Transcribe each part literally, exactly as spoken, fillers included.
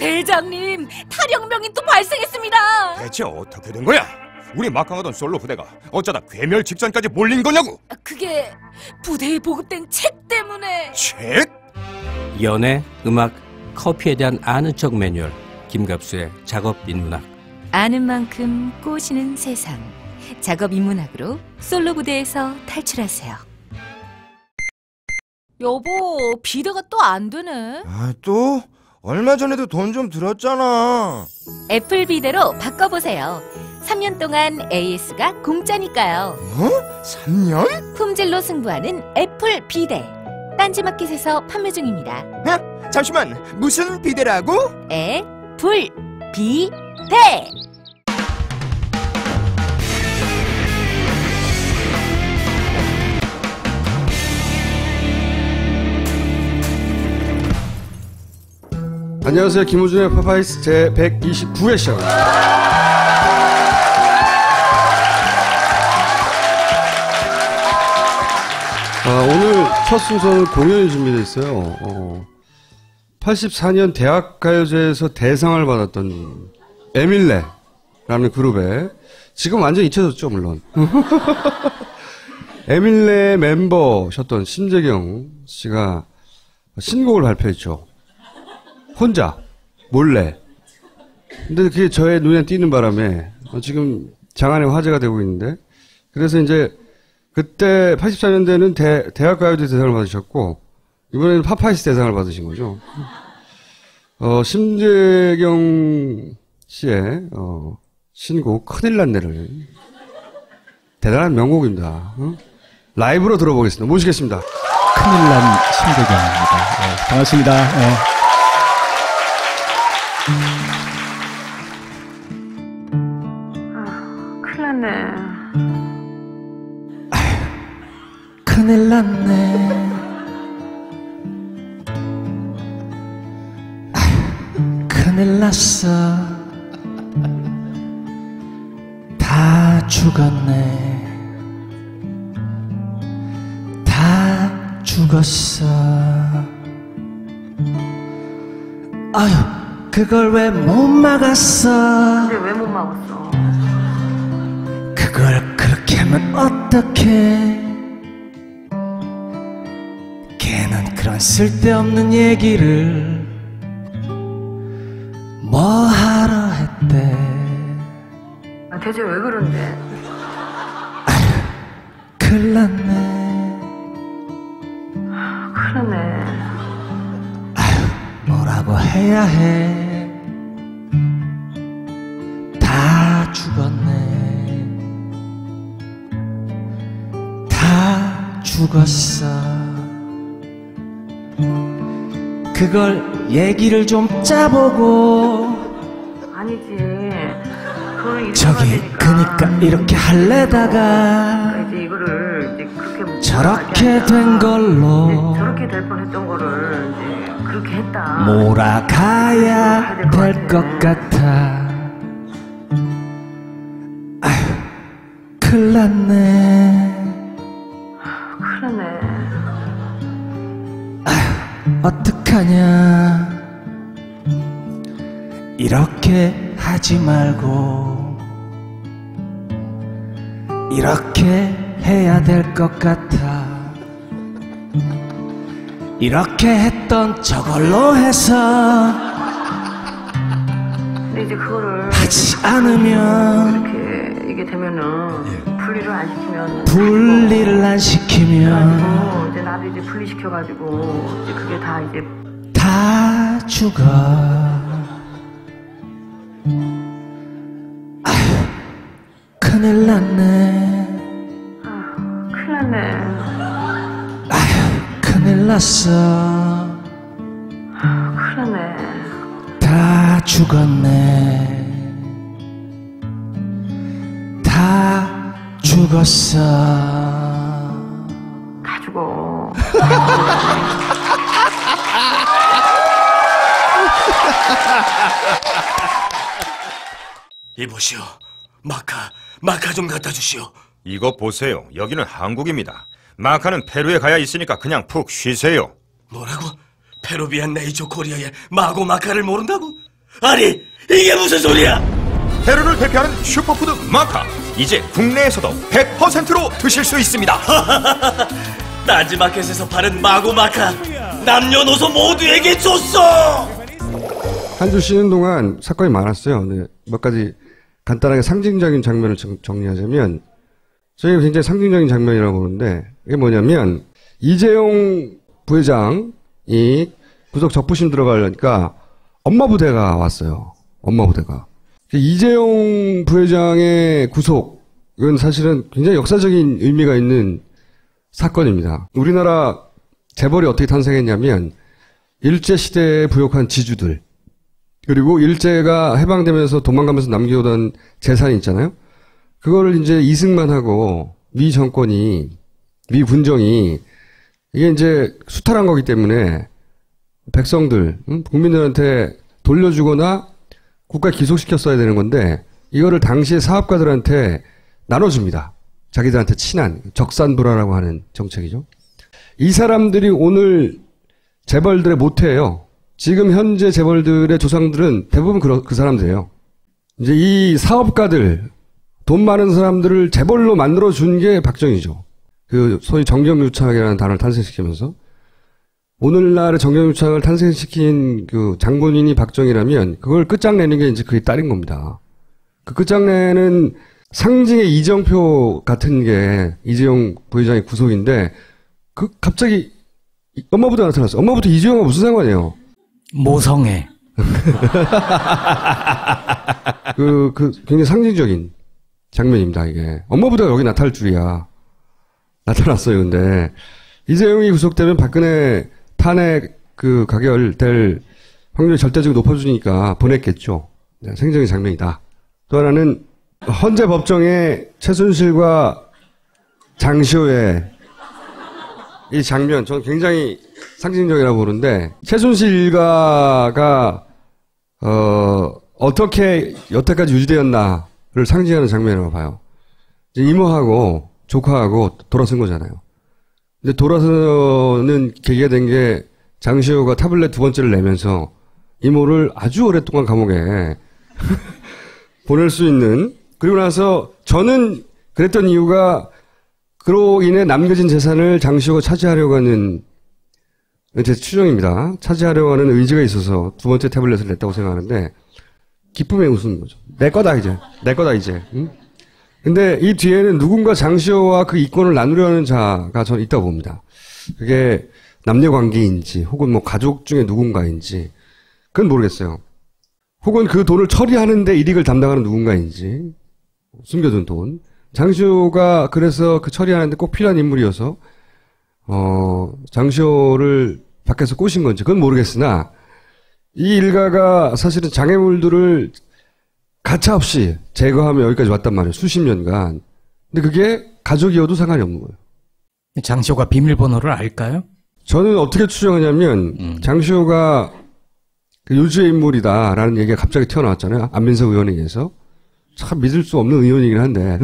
대장님, 탈영병이 또 발생했습니다. 대체 어떻게 된 거야? 우리 막강하던 솔로 부대가 어쩌다 괴멸 직전까지 몰린 거냐고? 그게 부대에 보급된 책 때문에. 책? 연애, 음악, 커피에 대한 아는 척 매뉴얼, 김갑수의 작업 인문학. 아는 만큼 꼬시는 세상. 작업 인문학으로 솔로 부대에서 탈출하세요. 여보, 비대가 또 안 되네. 아, 또? 얼마 전에도 돈 좀 들었잖아. 애플 비대로 바꿔보세요. 삼 년 동안 에이에스가 공짜니까요. 어? 삼 년? 품질로 승부하는 애플 비대. 딴지마켓에서 판매 중입니다. 아, 잠시만, 무슨 비대라고? 애플 비대. 안녕하세요. 김우준의 파파이스 제백이십구 회 시작합니다. 아, 오늘 첫 순서는 공연이 준비되어 있어요. 어, 팔십사 년 대학가요제에서 대상을 받았던 에밀레라는 그룹에, 지금 완전 잊혀졌죠, 물론. 에밀레 멤버셨던 심재경 씨가 신곡을 발표했죠. 혼자, 몰래. 근데 그게 저의 눈에 띄는 바람에 지금 장안의 화제가 되고 있는데, 그래서 이제 그때 팔십사 년대는 대, 대학가요제 대상을 받으셨고, 이번에는 파파이스 대상을 받으신 거죠. 어, 심재경 씨의, 어, 신곡, 큰일 났네를. 대단한 명곡입니다. 어? 라이브로 들어보겠습니다. 모시겠습니다. 큰일 난 심재경입니다. 네, 반갑습니다. 네. 아, 큰일 났네. 큰일 났네. 큰일 났어. 다 죽었네. 다 죽었어. 아유, 그걸 왜 못 막았어? 근데 왜 못 막았어? 그걸 그렇게 하면 어떡해? 걔는 그런 쓸데없는 얘기를 뭐하러 했대? 아, 대체 왜 그런데? 아휴, 큰일 났네. 큰일 났네. 아휴, 뭐라고 해야 해? 다 죽었네. 다 죽었어. 그걸 얘기를 좀 짜보고. 아니지. 그걸 저기 그니까 이렇게 할래다가 이제 이거를 이제 그렇게 저렇게 된 걸로 저렇게 될 뻔했던 거를 이제 그렇게 했다. 몰아가야 될 것 같아. 아휴, 큰일 났네. 큰일 났네. 어떡하냐. 이렇게 하지 말고 이렇게 해야 될 것 같아. 이렇게 했던 저걸로 해서 근데 이제 그거를 하지 않으면 이렇게 이게 되면은 분리를 안 시키면 분리를 안 시키면 그래가지고 이제 나도 이제 분리시켜가지고 이제 그게 다 이제 다 죽어. 아휴, 큰일 났네. 아, 큰일 났네. 아휴, 큰일 났어. 아, 큰일 났네. 다 죽었네. 다 죽었어. 다 죽어. 이보시오, 마카, 마카 좀 갖다 주시오. 이거 보세요. 여기는 한국입니다. 마카는 페루에 가야 있으니까 그냥 푹 쉬세요. 뭐라고? 페루비안 네이처 코리아의 마고 마카를 모른다고? 아니, 이게 무슨 소리야? 페루를 대표하는 슈퍼푸드 마카. 이제 국내에서도 백 퍼센트로 드실 수 있습니다. 딴지마켓에서 파는 마구 마카 남녀노소 모두에게 줬어. 한 주 쉬는 동안 사건이 많았어요. 네, 몇 가지 간단하게 상징적인 장면을 정, 정리하자면 저희가 굉장히 상징적인 장면이라고 보는데 이게 뭐냐면 이재용 부회장이 구속 적부심 들어가려니까 엄마 부대가 왔어요. 엄마 부대가. 이재용 부회장의 구속은 사실은 굉장히 역사적인 의미가 있는 사건입니다. 우리나라 재벌이 어떻게 탄생했냐면 일제시대에 부역한 지주들 그리고 일제가 해방되면서 도망가면서 남겨오던 재산이 있잖아요. 그거를 이제 이승만 하고 미 정권이 미 군정이 이게 이제 수탈한 거기 때문에 백성들 응? 국민들한테 돌려주거나 국가에 기속시켰어야 되는 건데 이거를 당시에 사업가들한테 나눠줍니다. 자기들한테 친한 적산불화라고 하는 정책이죠. 이 사람들이 오늘 재벌들의 모태예요. 지금 현재 재벌들의 조상들은 대부분 그, 그 사람들이에요. 이제 이 사업가들, 돈 많은 사람들을 재벌로 만들어준 게 박정희죠. 그 소위 정경유착이라는 단어를 탄생시키면서 오늘날의 정경유착을 탄생시킨 그 장본인이 박정희라면 그걸 끝장내는 게 이제 그의 딸인 겁니다. 그 끝장내는 상징의 이정표 같은 게 이재용 부회장의 구속인데 그 갑자기 엄마부터 나타났어. 엄마부터 이재용과 무슨 상관이에요? 모성애. 그, 그 굉장히 상징적인 장면입니다. 이게 엄마부터가 여기 나타날 줄이야. 나타났어요. 근데 이재용이 구속되면 박근혜 탄핵 그 가결될 확률이 절대적으로 높아지니까 보냈겠죠. 네, 생적인 장면이다. 또 하나는 헌재 법정에 최순실과 장시호의 이 장면, 저는 굉장히 상징적이라고 보는데, 최순실 일가가, 어, 어떻게 여태까지 유지되었나를 상징하는 장면이라고 봐요. 이제 이모하고 조카하고 돌아선 거잖아요. 근데 돌아서는 계기가 된 게 장시호가 타블렛 두 번째를 내면서 이모를 아주 오랫동안 감옥에 보낼 수 있는, 그리고 나서 저는 그랬던 이유가 그로 인해 남겨진 재산을 장시호가 차지하려고 하는 제 추정입니다. 차지하려고 하는 의지가 있어서 두 번째 태블릿을 냈다고 생각하는데 기쁨에 웃는 거죠. 내 거다 이제. 내 거다 이제. 응? 근데 이 뒤에는 누군가 장시호와 그 이권을 나누려는 자가 저는 있다고 봅니다. 그게 남녀관계인지 혹은 뭐 가족 중에 누군가인지 그건 모르겠어요. 혹은 그 돈을 처리하는데 이익을 담당하는 누군가인지 숨겨둔 돈. 장시호가 그래서 그 처리하는데 꼭 필요한 인물이어서 어 장시호를 밖에서 꼬신 건지 그건 모르겠으나 이 일가가 사실은 장애물들을 가차없이 제거하며 여기까지 왔단 말이에요. 수십 년간. 근데 그게 가족이어도 상관이 없는 거예요. 장시호가 비밀번호를 알까요? 저는 어떻게 추정하냐면 음. 장시호가 그 요주의 인물이다라는 얘기가 갑자기 튀어나왔잖아요. 안민석 의원에 의해서. 참 믿을 수 없는 의원이긴 한데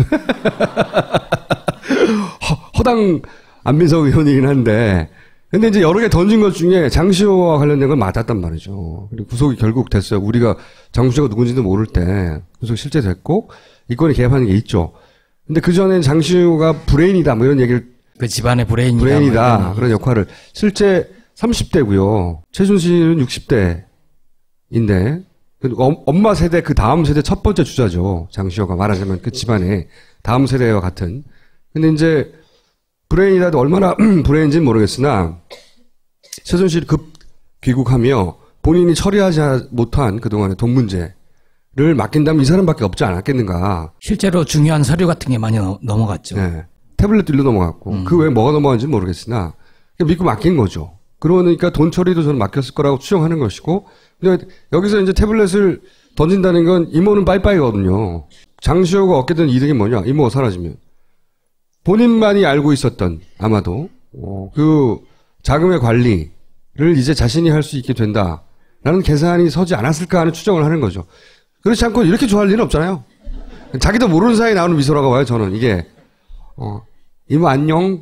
허, 허당 안민석 의원이긴 한데 근데 이제 여러 개 던진 것 중에 장시호와 관련된 건 맞았단 말이죠. 그리고 구속이 결국 됐어요. 우리가 장시호가 누군지도 모를 때 구속이 실제 됐고 이권이 개입하는 게 있죠. 근데 그 전엔 장시호가 브레인이다 뭐 이런 얘기를 그 집안의 브레인이다, 브레인이다 뭐 그런 역할을 실제 삼십 대고요. 최순실은 육십 대인데 엄마 세대 그 다음 세대 첫 번째 주자죠. 장시호가 말하자면 그 집안의 다음 세대와 같은. 근데 이제 브레인이라도 얼마나 브레인인지는 모르겠으나 최순실이 급 귀국하며 본인이 처리하지 못한 그동안의 돈 문제를 맡긴다면 이 사람밖에 없지 않았겠는가. 실제로 중요한 서류 같은 게 많이 넘어갔죠. 네. 태블릿도 일로 넘어갔고 음. 그 외에 뭐가 넘어갔는지는 모르겠으나 믿고 맡긴 거죠. 그러니까 돈 처리도 저는 맡겼을 거라고 추정하는 것이고 근데 여기서 이제 태블릿을 던진다는 건 이모는 빠이빠이거든요. 장시호가 얻게 된 이득이 뭐냐? 이모가 사라지면. 본인만이 알고 있었던 아마도 어, 그 자금의 관리를 이제 자신이 할 수 있게 된다라는 계산이 서지 않았을까 하는 추정을 하는 거죠. 그렇지 않고 이렇게 좋아할 일은 없잖아요. 자기도 모르는 사이에 나오는 미소라고 봐요. 저는 이게 어, 이모 안녕.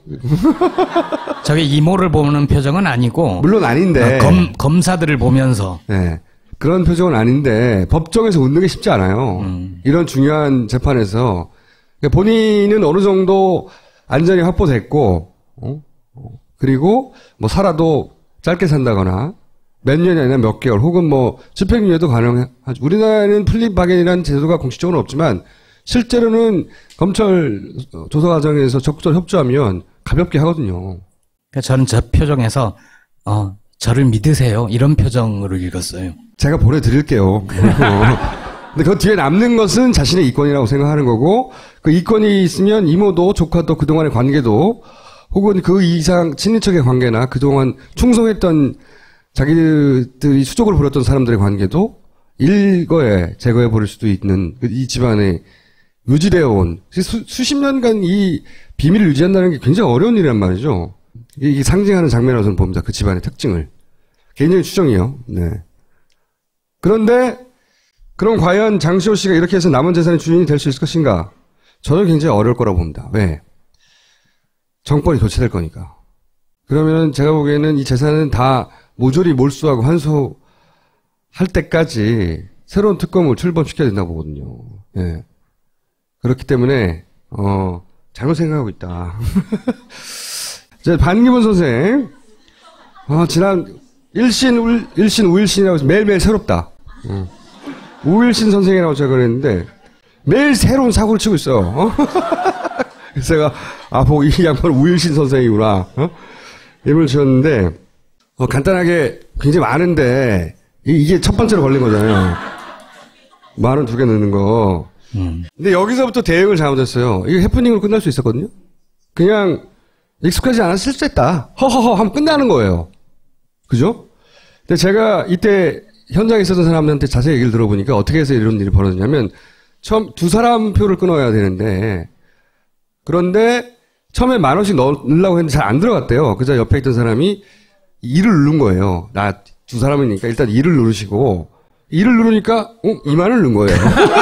저게 이모를 보는 표정은 아니고 물론 아닌데 검, 검사들을 보면서 네. 그런 표정은 아닌데 법정에서 웃는 게 쉽지 않아요. 음. 이런 중요한 재판에서 그러니까 본인은 어느 정도 안전이 확보됐고 어? 그리고 뭐 살아도 짧게 산다거나 몇 년이 아니라 몇 개월 혹은 뭐 집행유예도 가능하죠. 우리나라에는 플리바겐이라는 제도가 공식적으로는 없지만 실제로는 검찰 조사 과정에서 적극적으로 협조하면 가볍게 하거든요. 그러니까 저는 저 표정에서 어, 저를 믿으세요 이런 표정으로 읽었어요. 제가 보내드릴게요. 근데 그 뒤에 남는 것은 자신의 이권이라고 생각하는 거고 그 이권이 있으면 이모도 조카도 그동안의 관계도 혹은 그 이상 친인척의 관계나 그동안 충성했던 자기들이 수족을 부렸던 사람들의 관계도 일거에 제거해 버릴 수도 있는 이 집안의 유지되어 온 수, 수십 년간 이 비밀을 유지한다는 게 굉장히 어려운 일이란 말이죠. 이게 상징하는 장면이라고 저는 봅니다. 그 집안의 특징을. 개인적인 추정이요. 네. 그런데 그럼 과연 장시호 씨가 이렇게 해서 남은 재산의 주인이 될 수 있을 것인가? 저는 굉장히 어려울 거라고 봅니다. 왜? 정권이 교체될 거니까. 그러면 제가 보기에는 이 재산은 다 모조리 몰수하고 환수할 때까지 새로운 특검을 출범시켜야 된다고 보거든요. 예. 그렇기 때문에, 어, 잘못 생각하고 있다. 이제 반기문 선생, 어, 지난 일신, 우, 일신, 우일신이라고 해서 매일매일 새롭다. 어. 우일신 선생이라고 제가 그랬는데, 매일 새로운 사고를 치고 있어요. 어? 그래서 제가, 아, 보고 이 양반은 우일신 선생이구나. 어? 이름을 지었는데, 어, 간단하게 굉장히 많은데, 이, 이게 첫 번째로 걸린 거잖아요. 말은 두 개 넣는 거. 음. 근데 여기서부터 대응을 잘못했어요. 이게 해프닝으로 끝날 수 있었거든요? 그냥, 익숙하지 않아서 실수했다. 허허허 하면 끝나는 거예요. 그죠? 근데 제가 이때 현장에 있었던 사람들한테 자세히 얘기를 들어보니까 어떻게 해서 이런 일이 벌어졌냐면, 처음 두 사람 표를 끊어야 되는데, 그런데 처음에 만 원씩 넣으려고 했는데 잘 안 들어갔대요. 그저 옆에 있던 사람이 이를 누른 거예요. 나 두 사람이니까 일단 이를 누르시고 이를 누르니까 어? 이만을 누른 거예요.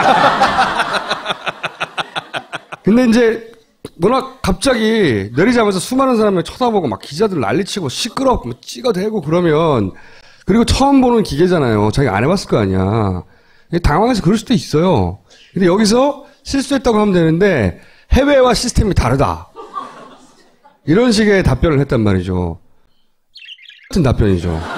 근데 이제 워낙 갑자기 내리자마자 수많은 사람을 쳐다보고 막 기자들 난리치고 시끄럽고 뭐 찍어대고 그러면 그리고 처음 보는 기계잖아요. 자기 안 해봤을 거 아니야. 당황해서 그럴 수도 있어요. 근데 여기서 실수했다고 하면 되는데 해외와 시스템이 다르다. 이런 식의 답변을 했단 말이죠. 같은 답변이죠.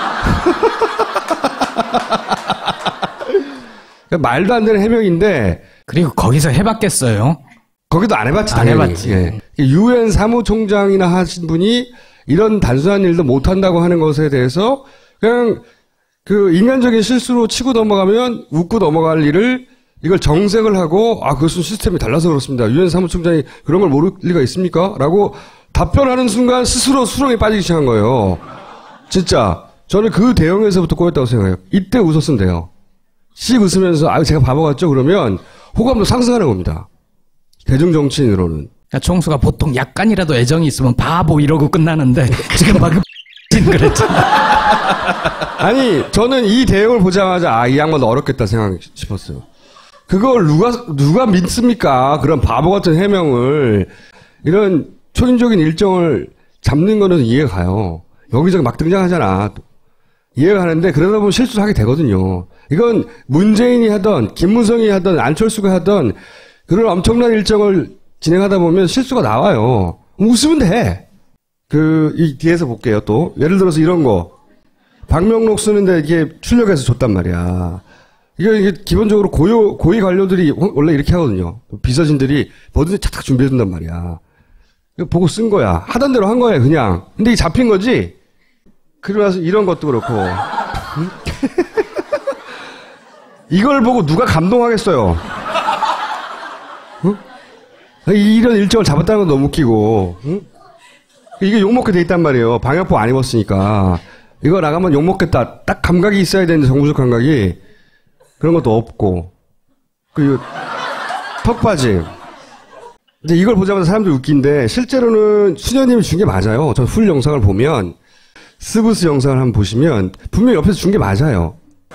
말도 안 되는 해명인데 그리고 거기서 해봤겠어요? 거기도 안 해봤지 안 당연히. 해봤지. 예. 유엔 사무총장이나 하신 분이 이런 단순한 일도 못한다고 하는 것에 대해서 그냥 그 인간적인 실수로 치고 넘어가면 웃고 넘어갈 일을 이걸 정색을 하고 아 그것은 시스템이 달라서 그렇습니다. 유엔 사무총장이 그런 걸 모를 리가 있습니까? 라고 답변하는 순간 스스로 수렁에 빠지기 시작한 거예요. 진짜 저는 그 대응에서부터 꼬였다고 생각해요. 이때 웃었으면 돼요. 씩 웃으면서 아유 제가 바보 같죠? 그러면 호감도 상승하는 겁니다. 대중정치인으로는. 그러니까 총수가 보통 약간이라도 애정이 있으면 바보 이러고 끝나는데 지금 방금 그랬잖아. 아니 저는 이 대응을 보자마자 아 이 양반 어렵겠다 생각 싶었어요. 그걸 누가 누가 믿습니까? 그런 바보 같은 해명을 이런 초인적인 일정을 잡는 거는 이해가 가요. 여기저기 막 등장하잖아. 이해가 가는데 그러다 보면 실수를 하게 되거든요. 이건 문재인이 하던 김무성이 하던 안철수가 하던 그런 엄청난 일정을 진행하다 보면 실수가 나와요. 웃으면 돼. 그 이 뒤에서 볼게요. 또 예를 들어서 이런 거 박명록 쓰는데 이게 출력해서 줬단 말이야. 이게, 이게 기본적으로 고요 고위 관료들이 원래 이렇게 하거든요. 비서진들이 뭐든지 착착 준비해준단 말이야. 이거 보고 쓴 거야. 하던 대로 한 거야 그냥. 근데 이게 잡힌 거지. 그러고 나서 이런 것도 그렇고. 응? 이걸 보고 누가 감동하겠어요. 응? 이런 일정을 잡았다는 건 너무 웃기고. 응? 이게 욕먹게 돼 있단 말이에요. 방역복 안 입었으니까. 이거 나가면 욕먹겠다. 딱 감각이 있어야 되는데 정부적 감각이. 그런 것도 없고. 그리고 턱받이. 근데 이걸 보자마자 사람들이 웃긴데 실제로는 수녀님이 준 게 맞아요. 저 풀 영상을 보면 스브스 영상을 한번 보시면 분명히 옆에서 준 게 맞아요.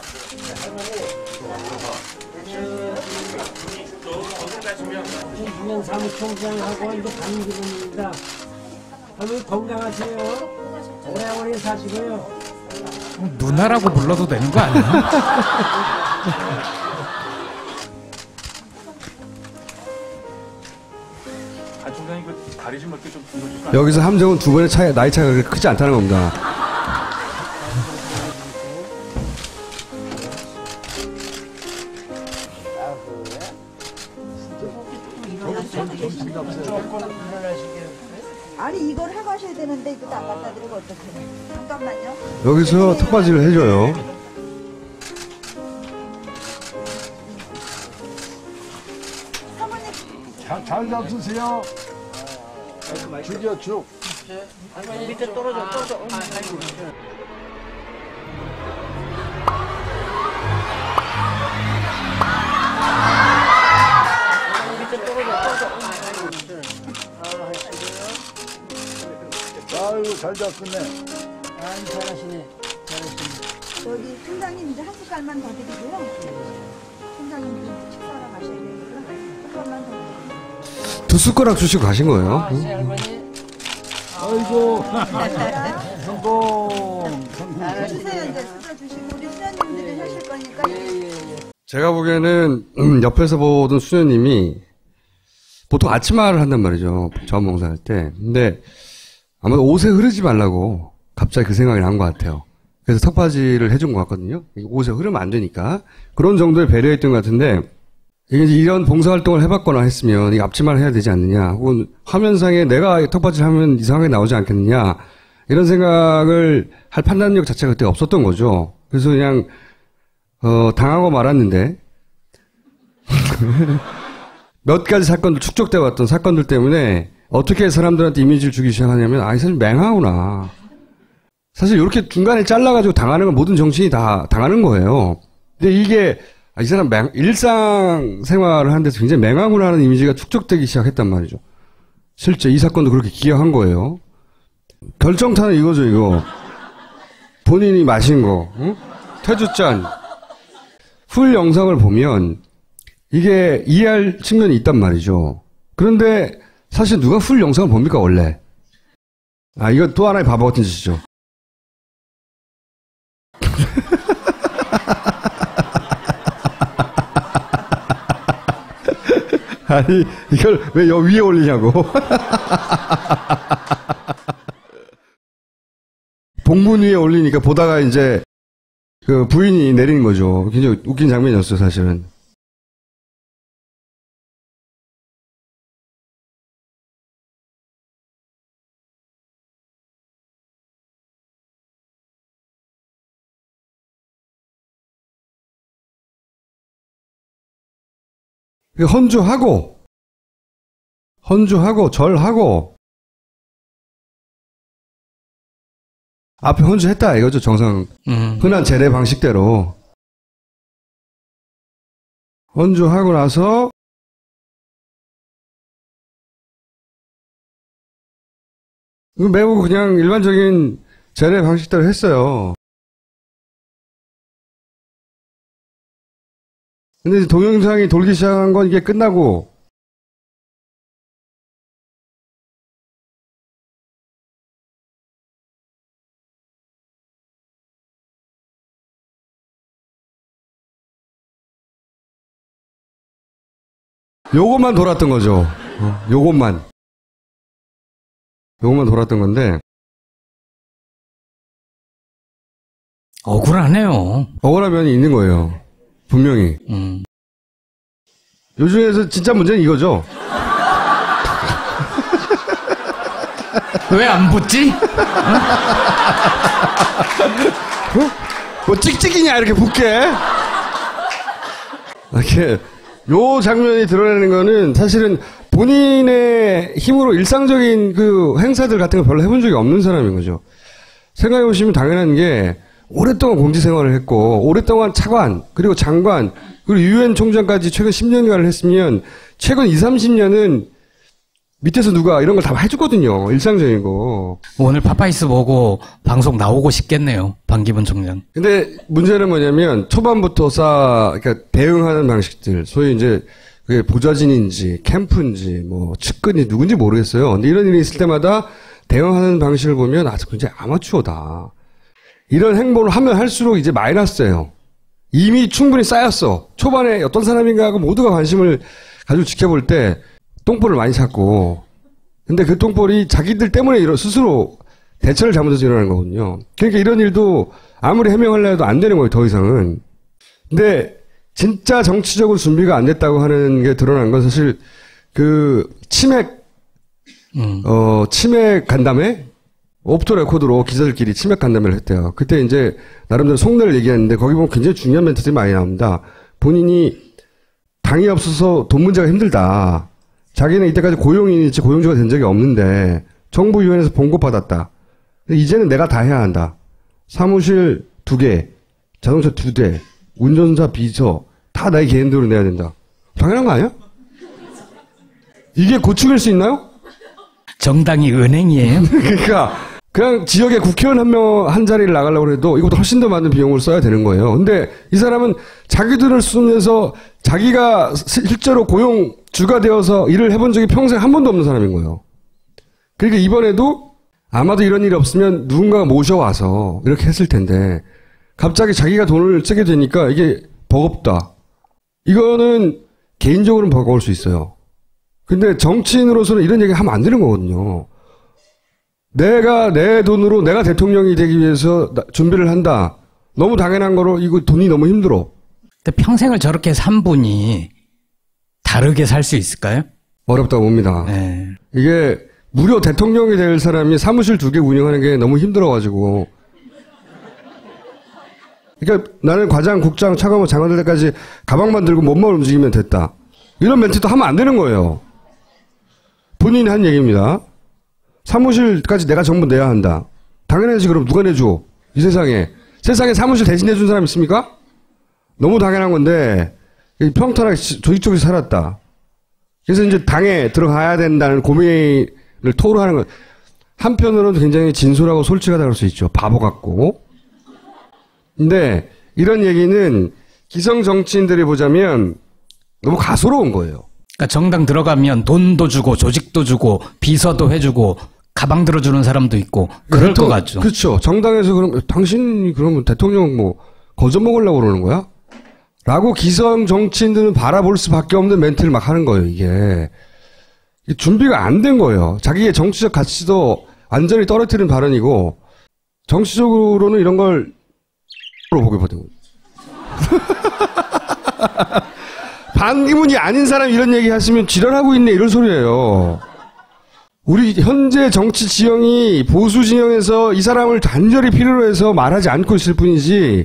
유엔 사무총장하고 이제 반기문입니다. 다들 건강하세요. 오래오래 사시고요. 누나라고 불러도 되는 거 아니야? 여기서 함정은 두 번의 차이, 나이 차이가 그렇게 크지 않다는 겁니다. 아니 이걸 해가셔야 되는데 이것도 안 갖다 드리고 어떡해. 잠깐만요. 여기서 턱받이를 해줘요. 잘, 잘 잡수세요. 죽여, 죽. 밑에 떨어져, 떨어져. 밑에 떨어져, 떨어져. 아유, 잘 잡수네. 아유, 잘하시네. 잘하시네. 여기 팀장님 이제 한 숟갈만 더 드리고요. 팀장님 식사하러 가셔야 되니까 한 숟갈만 더 드리고요. 두 숟가락 주시고 가신 거예요. 아, 아이고. 성공. 성공. 주세요. 이제 수저 주시고 우리 수녀님들이 하실 거니까. 제가 보기에는 음, 옆에서 보던 수녀님이 보통 아침마를 한단 말이죠. 자원봉사할 때. 근데 아마도 옷에 흐르지 말라고 갑자기 그 생각이 난 것 같아요. 그래서 턱받이를 해준 것 같거든요. 옷에 흐르면 안 되니까. 그런 정도의 배려했던 것 같은데, 이게 이제 이런 봉사활동을 해봤거나 했으면, 이 앞치마를 해야 되지 않느냐, 혹은 화면상에 내가 턱받이를 하면 이상하게 나오지 않겠느냐, 이런 생각을 할 판단력 자체가 그때 없었던 거죠. 그래서 그냥, 어, 당하고 말았는데, 몇 가지 사건들, 축적돼 왔던 사건들 때문에, 어떻게 사람들한테 이미지를 주기 시작하냐면, 아, 이 사람 맹하구나. 사실 이렇게 중간에 잘라가지고 당하는 건 모든 정치인이 다 당하는 거예요. 근데 이게, 아, 이 사람 맹, 일상생활을 하는 데서 굉장히 맹하구나 하는 이미지가 축적되기 시작했단 말이죠. 실제 이 사건도 그렇게 기여한 거예요. 결정타는 이거죠, 이거. 본인이 마신 거, 응? 퇴주잔. 풀 영상을 보면, 이게 이해할 측면이 있단 말이죠. 그런데, 사실 누가 풀 영상을 봅니까, 원래? 아, 이건 또 하나의 바보 같은 짓이죠. 아니, 이걸 왜 여 위에 올리냐고. 봉문 위에 올리니까 보다가 이제 그 부인이 내리는 거죠. 굉장히 웃긴 장면이었어요, 사실은. 헌주하고, 헌주하고, 절하고, 앞에 헌주했다, 이거죠, 정상. 음. 흔한 제례 방식대로. 헌주하고 나서, 매우 그냥 일반적인 제례 방식대로 했어요. 근데 동영상이 돌기 시작한 건 이게 끝나고 요것만 돌았던 거죠. 어, 요것만. 요것만 돌았던 건데 억울하네요. 억울한 면이 있는 거예요. 분명히. 음. 요즘에서 진짜 문제는 이거죠. 왜 안 붙지? 어? 뭐 찍찍이냐 이렇게 붙게. 이렇게 요 장면이 드러내는 거는 사실은 본인의 힘으로 일상적인 그 행사들 같은 거 별로 해본 적이 없는 사람인 거죠. 생각해 보시면 당연한 게 오랫동안 공직 생활을 했고 오랫동안 차관 그리고 장관 그리고 유엔 총장까지 최근 십 년간을 했으면 최근 이삼십 년은 밑에서 누가 이런 걸 다 해주거든요. 일상적인 거. 오늘 파파이스 보고 방송 나오고 싶겠네요. 반기문 총장. 근데 문제는 뭐냐면 초반부터 쌓 그러니까 대응하는 방식들 소위 이제 그게 보좌진인지 캠프인지 뭐 측근이 누군지 모르겠어요. 근데 이런 일이 있을 때마다 대응하는 방식을 보면 아주 굉장히 아마추어다. 이런 행보를 하면 할수록 이제 마이너스예요. 이미 충분히 쌓였어. 초반에 어떤 사람인가 하고 모두가 관심을 가지고 지켜볼 때 똥볼을 많이 찾고, 근데 그 똥볼이 자기들 때문에 이런 스스로 대처를 잘못해서 일어나는 거거든요. 그러니까 이런 일도 아무리 해명하려 해도 안 되는 거예요, 더 이상은. 근데 진짜 정치적으로 준비가 안 됐다고 하는 게 드러난 건 사실 그 치맥, 음. 어, 치맥 간담회? 오프토 레코드로 기자들끼리 치맥 간담회를 했대요. 그때 이제 나름대로 속내를 얘기했는데 거기 보면 굉장히 중요한 멘트들이 많이 나옵니다. 본인이 당이 없어서 돈 문제가 힘들다. 자기는 이때까지 고용인이지 고용주가 된 적이 없는데 정부위원회에서 봉급 받았다. 이제는 내가 다 해야 한다. 사무실 두 개, 자동차 두 대, 운전사, 비서 다 나의 개인적으로 내야 된다. 당연한 거 아니야? 이게 고충일 수 있나요? 정당이 은행이에요? 그러니까 그냥 지역에 국회의원 한 명 한 자리를 나가려고 해도 이것보다 훨씬 더 많은 비용을 써야 되는 거예요. 근데 이 사람은 자기 돈을 쓰면서 자기가 실제로 고용주가 되어서 일을 해본 적이 평생 한 번도 없는 사람인 거예요. 그러니까 이번에도 아마도 이런 일이 없으면 누군가가 모셔와서 이렇게 했을 텐데 갑자기 자기가 돈을 쓰게 되니까 이게 버겁다. 이거는 개인적으로는 버거울 수 있어요. 근데 정치인으로서는 이런 얘기 하면 안 되는 거거든요. 내가 내 돈으로 내가 대통령이 되기 위해서 준비를 한다. 너무 당연한 거로 이거 돈이 너무 힘들어. 근데 평생을 저렇게 산 분이 다르게 살 수 있을까요? 어렵다고 봅니다. 네. 이게 무려 대통령이 될 사람이 사무실 두 개 운영하는 게 너무 힘들어가지고. 그러니까 나는 과장, 국장, 차관보, 장관 될 때까지 가방만 들고 몸만 움직이면 됐다. 이런 멘트도 하면 안 되는 거예요. 본인이 한 얘기입니다. 사무실까지 내가 전부 내야 한다. 당연하지. 그럼 누가 내줘? 이 세상에. 세상에 사무실 대신 내준 사람 있습니까? 너무 당연한 건데 평탄하게 조직적으로 살았다. 그래서 이제 당에 들어가야 된다는 고민을 토로하는 것. 한편으로는 굉장히 진솔하고 솔직하다고 할 수 있죠. 바보 같고. 근데 이런 얘기는 기성 정치인들이 보자면 너무 가소로운 거예요. 그러니까 정당 들어가면 돈도 주고 조직도 주고 비서도 해주고 가방 들어주는 사람도 있고 그럴 대통령, 것 같죠. 그렇죠. 정당에서 그럼 당신이 그러면 대통령 뭐 거저 먹으려고 그러는 거야? 라고 기성 정치인들은 바라볼 수밖에 없는 멘트를 막 하는 거예요. 이게 준비가 안 된 거예요. 자기의 정치적 가치도 완전히 떨어뜨린 발언이고 정치적으로는 이런 걸 보게 되고 반기문이 아닌 사람이 이런 얘기 하시면 지랄하고 있네 이런 소리예요. 우리 현재 정치 지형이 보수 진영에서 이 사람을 단절히 필요로 해서 말하지 않고 있을 뿐이지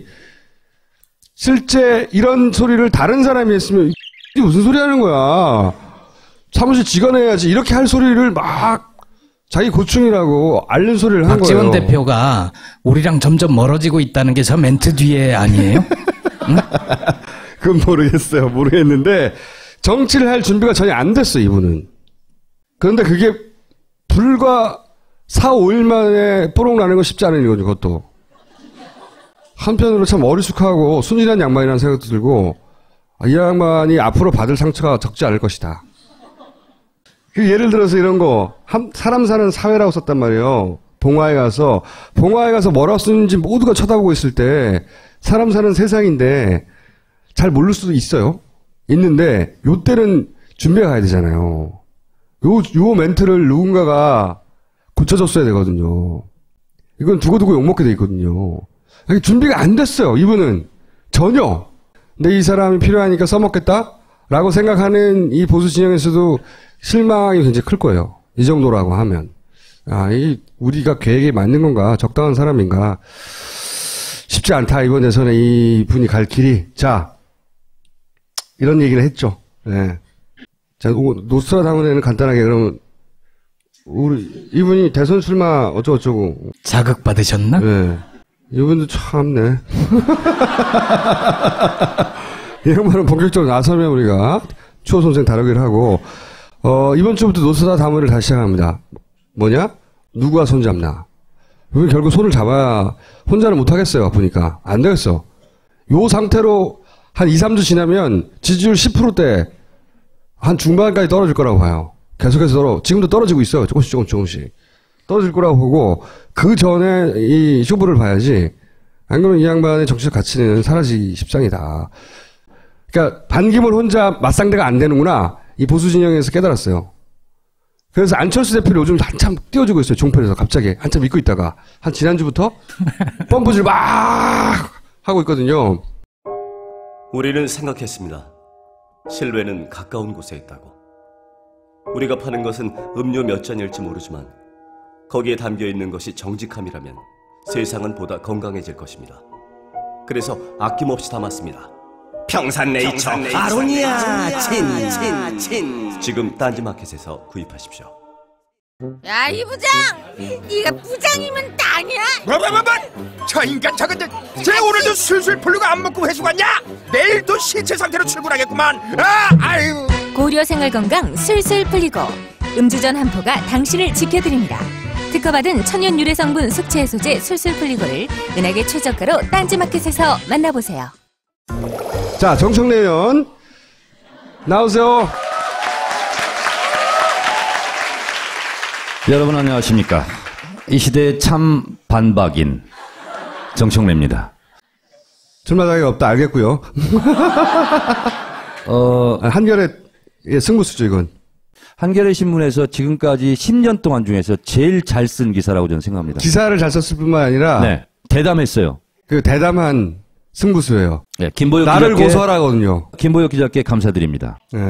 실제 이런 소리를 다른 사람이 했으면 이게 무슨 소리 하는 거야. 사무실 직원해야지 이렇게 할 소리를 막 자기 고충이라고 앓는 소리를 한 거예요. 박지원 대표가 우리랑 점점 멀어지고 있다는 게 저 멘트 뒤에 아니에요? 응? 그건 모르겠어요. 모르겠는데 정치를 할 준비가 전혀 안 됐어 이분은. 그런데 그게 불과 사, 오일 만에 뽀록 나는 건 쉽지 않은 일이거든요. 그것도. 한편으로 참 어리숙하고 순진한 양반이라는 생각도 들고 이 양반이 앞으로 받을 상처가 적지 않을 것이다. 그 예를 들어서 이런 거 한, 사람 사는 사회라고 썼단 말이에요. 봉화에 가서 봉화에 가서 뭐라고 쓰는지 모두가 쳐다보고 있을 때 사람 사는 세상인데 잘 모를 수도 있어요. 있는데 요때는 준비가 가야 되잖아요. 요, 요 멘트를 누군가가 고쳐줬어야 되거든요. 이건 두고두고 욕먹게 돼 있거든요. 준비가 안 됐어요. 이분은 전혀. 근데 이 사람이 필요하니까 써먹겠다? 라고 생각하는 이 보수 진영에서도 실망이 굉장히 클 거예요. 이 정도라고 하면. 아, 이, 우리가 계획에 맞는 건가? 적당한 사람인가? 쉽지 않다. 이번 대선에 이 분이 갈 길이. 자, 이런 얘기를 했죠. 네. 자, 노스트라다문에는 간단하게 그러면, 우리, 이분이 대선 출마 어쩌고저쩌고. 자극받으셨나? 네. 이분도 참네. 이 양반은 본격적으로 나서면 우리가 추호 선생 다루기를 하고, 어, 이번 주부터 노스트라다문을 다시 시작합니다. 뭐냐? 누가 손잡나? 이분 결국 손을 잡아야 혼자는 못하겠어요. 보니까. 안 되겠어. 요 상태로 한 이, 삼 주 지나면 지지율 십 퍼센트대 한 중반까지 떨어질 거라고 봐요. 계속해서 떨어, 지금도 떨어지고 있어요. 조금씩 조금씩 조금씩. 떨어질 거라고 보고, 그 전에 이 쇼부를 봐야지, 안 그러면 이 양반의 정치적 가치는 사라지기 십상이다. 그러니까 반기문 혼자 맞상대가 안 되는구나. 이 보수 진영에서 깨달았어요. 그래서 안철수 대표를 요즘 한참 띄워주고 있어요. 종편에서 갑자기 한참 믿고 있다가 한 지난주부터 펌프질 막 하고 있거든요. 우리는 생각했습니다. 실외는 가까운 곳에 있다고. 우리가 파는 것은 음료 몇 잔일지 모르지만 거기에 담겨있는 것이 정직함이라면 세상은 보다 건강해질 것입니다. 그래서 아낌없이 담았습니다. 평산네이처, 평산네이처 아로니아 친, 친, 친. 지금 딴지마켓에서 구입하십시오. 야, 이 부장! 네가 부장이면 땅이야? 뭐, 뭐, 뭐, 뭐! 저 인간 저건 쟤 오늘도 술술 풀리고 안 먹고 회수 갔냐? 내일도 신체 상태로 출근하겠구만. 아, 아유. 고려 생활건강 술술 풀리고 음주전 한 포가 당신을 지켜드립니다. 특허받은 천연 유래 성분 숙취 해소제 술술 풀리고를 은하계 최저가로 딴지마켓에서 만나보세요. 자, 정청래 의원 나오세요. 여러분 안녕하십니까. 이 시대의 참 반박인 정청래입니다. 출마당이 없다 알겠고요. 어, 한겨레 승부수죠 이건. 한겨레 신문에서 지금까지 십 년 동안 중에서 제일 잘 쓴 기사라고 저는 생각합니다. 기사를 잘 썼을 뿐만 아니라 네, 대담했어요. 그 대담한 승부수예요. 네, 김보혁 나를 기자께, 고소하라거든요. 김보혁 기자께 감사드립니다. 네.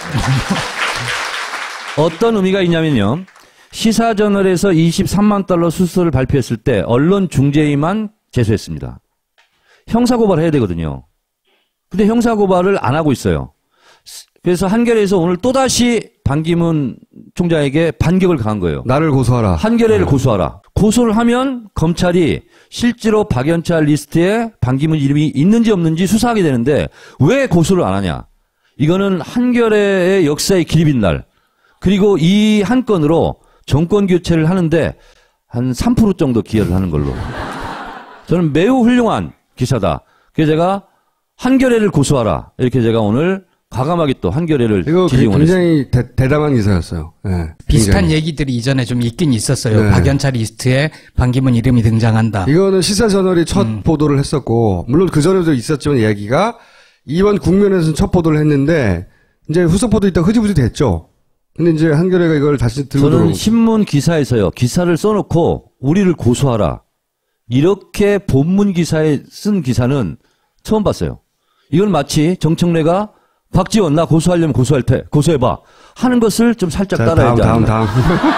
어떤 의미가 있냐면요. 시사저널에서 이십삼만 달러 수수료를 발표했을 때 언론 중재위만 제소했습니다. 형사고발을 해야 되거든요. 근데 형사고발을 안 하고 있어요. 그래서 한겨레에서 오늘 또다시 반기문 총장에게 반격을 가한 거예요. 나를 고소하라. 한겨레를 네. 고소하라. 고소를 하면 검찰이 실제로 박연차 리스트에 반기문 이름이 있는지 없는지 수사하게 되는데 왜 고소를 안 하냐. 이거는 한겨레의 역사의 기립인 날. 그리고 이 한 건으로 정권 교체를 하는데 한 삼 퍼센트 정도 기여를 하는 걸로. 저는 매우 훌륭한 기사다. 그래서 제가 한겨레를 고소하라. 이렇게 제가 오늘 과감하게 또 한겨레를 이거 지지원했습니다. 굉장히 대, 대담한 기사였어요. 네, 비슷한 굉장히. 얘기들이 이전에 좀 있긴 있었어요. 네. 박연차 리스트에 반기문 이름이 등장한다. 이거는 시사저널이 첫 음. 보도를 했었고 물론 그 전에도 있었지만 이야기가 이번 국면에서는 첫 보도를 했는데 이제 후속 보도 있다가 흐지부지 됐죠. 근데 이제 한겨레가 이걸 다시 들고 저는 들어오고. 신문 기사에서요. 기사를 써놓고 우리를 고소하라. 이렇게 본문 기사에 쓴 기사는 처음 봤어요. 이건 마치 정청래가 박지원 나 고소하려면 고소할 테 고소해봐 하는 것을 좀 살짝 자, 따라야 하지 다음, 않나. 다음,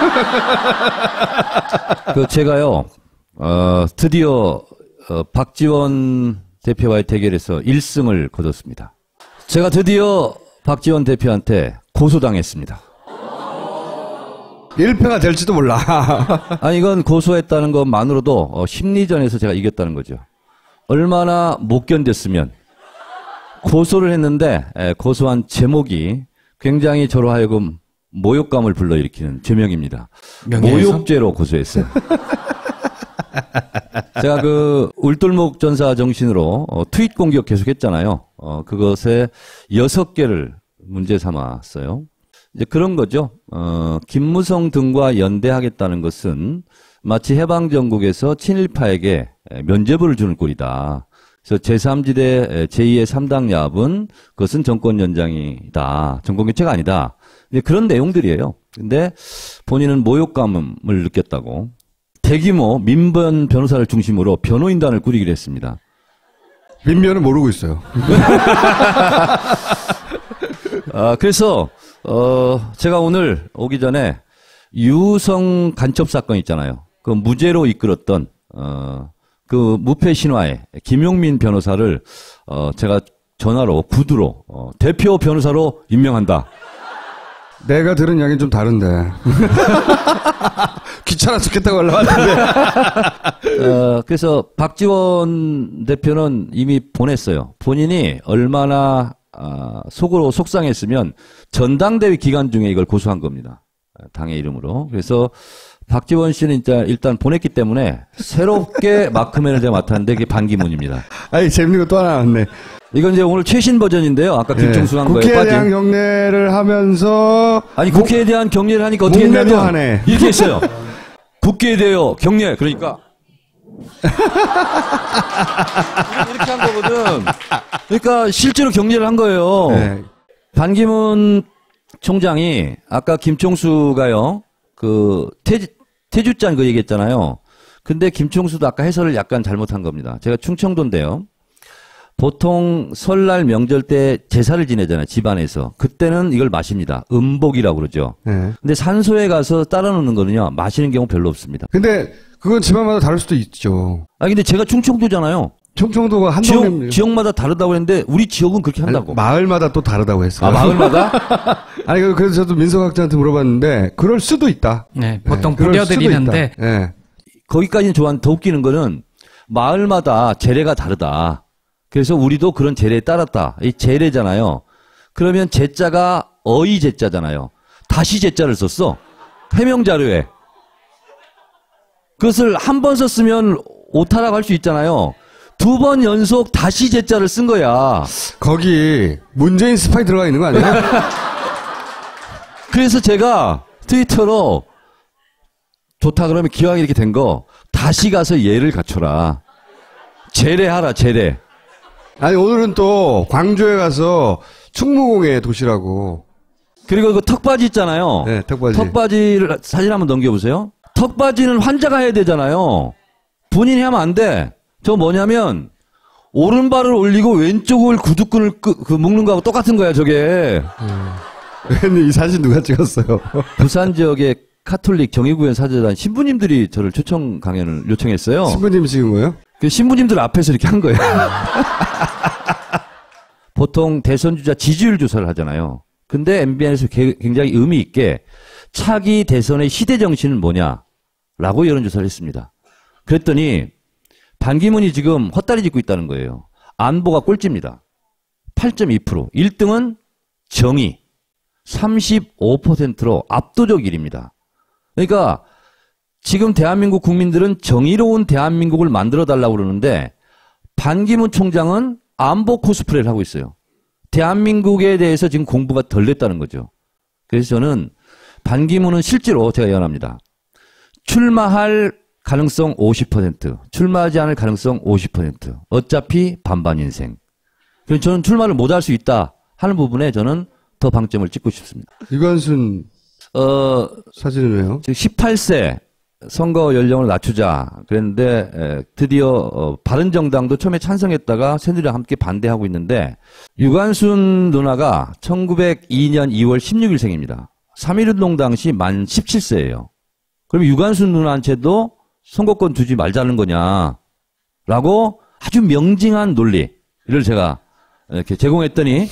다음. 그 제가요. 어, 드디어 어, 박지원 대표와의 대결에서 일 승을 거뒀습니다. 제가 드디어 박지원 대표한테 고소당했습니다. 일 패가 될지도 몰라. 아니 이건 고소했다는 것만으로도 어, 심리전에서 제가 이겼다는 거죠. 얼마나 못 견뎠으면 고소를 했는데 에, 고소한 제목이 굉장히 저로 하여금 모욕감을 불러일으키는 죄명입니다. 명예훼손? 모욕죄로 고소했어요. 제가 그 울돌목 전사 정신으로 어, 트윗 공격 계속했잖아요. 어, 그것에 여섯 개를 문제 삼았어요. 이제 그런 거죠. 어, 김무성 등과 연대하겠다는 것은 마치 해방정국에서 친일파에게 면죄부를 주는 꼴이다. 그래서 제삼지대 제이의 삼당 야합은 그것은 정권 연장이다. 정권 교체가 아니다. 그런 내용들이에요. 근데 본인은 모욕감을 느꼈다고 대규모 민변 변호사를 중심으로 변호인단을 꾸리기로 했습니다. 민변은 모르고 있어요. 아, 그래서 어, 제가 오늘 오기 전에 유성 간첩 사건 있잖아요. 그 무죄로 이끌었던 어, 그 무패 신화의 김용민 변호사를 어, 제가 전화로 구두로 어, 대표 변호사로 임명한다. 내가 들은 이야기는 좀 다른데. 귀찮아 죽겠다고 올라왔는데. 어, 그래서 박지원 대표는 이미 보냈어요. 본인이 얼마나 아, 속으로 속상했으면 전당대회 기간 중에 이걸 고소한 겁니다. 당의 이름으로. 그래서 박지원 씨는 일단, 일단 보냈기 때문에 새롭게 마크맨을 제가 맡았는데 그게 반기문입니다. 아니, 재밌는 거 또 하나 나왔네. 이건 이제 오늘 최신 버전인데요. 아까 김종수 한 네. 거에 국회에 빠진. 대한 경례를 하면서. 아니, 국회에 대한 경례를 하니까 어떻게 했냐면. 하네. 이렇게 했어요. 국회에 대하여 경례. 그러니까 이렇게 한 거거든. 그러니까 실제로 격려를 한 거예요. 네. 반기문 총장이 아까 김총수가요, 그 태주, 태주짠 그 얘기했잖아요. 근데 김총수도 아까 해설을 약간 잘못한 겁니다. 제가 충청도인데요. 보통 설날 명절 때 제사를 지내잖아요. 집안에서. 그때는 이걸 마십니다. 음복이라고 그러죠. 네. 근데 산소에 가서 따라 놓는 거는요, 마시는 경우 별로 없습니다. 근데 그건 집안마다 다를 수도 있죠. 아 근데 제가 충청도잖아요. 충청도가 한 지역, 동네 지역마다 다르다고 했는데 우리 지역은 그렇게 한다고. 아니, 마을마다 또 다르다고 했어요. 아 마을마다? 아니 그래서 저도 민석학자한테 물어봤는데 그럴 수도 있다. 네, 보통 부려드리는데 네. 거기까지는 좋아하는데 더 웃기는 거는 마을마다 재래가 다르다. 그래서 우리도 그런 재래에 따랐다. 이 재래잖아요. 그러면 제자가 어이 제자잖아요. 다시 제자를 썼어. 해명 자료에. 그것을 한 번 썼으면 오타라고 할 수 있잖아요. 두 번 연속 다시 제자를 쓴 거야. 거기 문재인 스파이 들어가 있는 거 아니에요? 그래서 제가 트위터로 좋다 그러면 기왕 이렇게 된 거 다시 가서 예를 갖춰라. 재래하라 재래. 아니 오늘은 또 광주에 가서 충무공의 도시라고. 그리고 그 턱바지 있잖아요. 네, 턱바지. 턱바지를 사진 한번 넘겨보세요. 턱바지는 환자가 해야 되잖아요. 본인이 하면 안 돼. 저 뭐냐면 오른발을 올리고 왼쪽을 구두끈을 끄, 그 묶는 거하고 똑같은 거야 저게. 음. 이 사진 누가 찍었어요? 부산 지역의 카톨릭 정의구현 사제단 신부님들이 저를 초청 강연을 요청했어요. 신부님이 찍은 거예요? 그 신부님들 앞에서 이렇게 한 거예요. 보통 대선 주자 지지율 조사를 하잖아요. 근데 엠비엔에서 굉장히 의미 있게 차기 대선의 시대 정신은 뭐냐라고 여론조사를 했습니다. 그랬더니 반기문이 지금 헛다리 짚고 있다는 거예요. 안보가 꼴찌입니다. 팔 점 이 퍼센트. 일 등은 정의. 삼십오 퍼센트로 압도적 일 위입니다. 그러니까 지금 대한민국 국민들은 정의로운 대한민국을 만들어달라고 그러는데 반기문 총장은 안보 코스프레를 하고 있어요. 대한민국에 대해서 지금 공부가 덜 됐다는 거죠. 그래서 저는 반기문은 실제로 제가 예언합니다. 출마할 가능성 오십 퍼센트, 출마하지 않을 가능성 오십 퍼센트. 어차피 반반 인생. 그래서 저는 출마를 못할 수 있다 하는 부분에 저는 더 방점을 찍고 싶습니다. 유관순 어, 사진은 왜요? 십팔 세 선거 연령을 낮추자 그랬는데 에, 드디어 어, 바른정당도 처음에 찬성했다가 새누리랑 함께 반대하고 있는데 유관순 누나가 천구백이 년 이월 십육일 생입니다. 삼일운동 당시 만 십칠 세예요. 그럼 유관순 누나한테도 선거권 주지 말자는 거냐라고 아주 명징한 논리를 제가 이렇게 제공했더니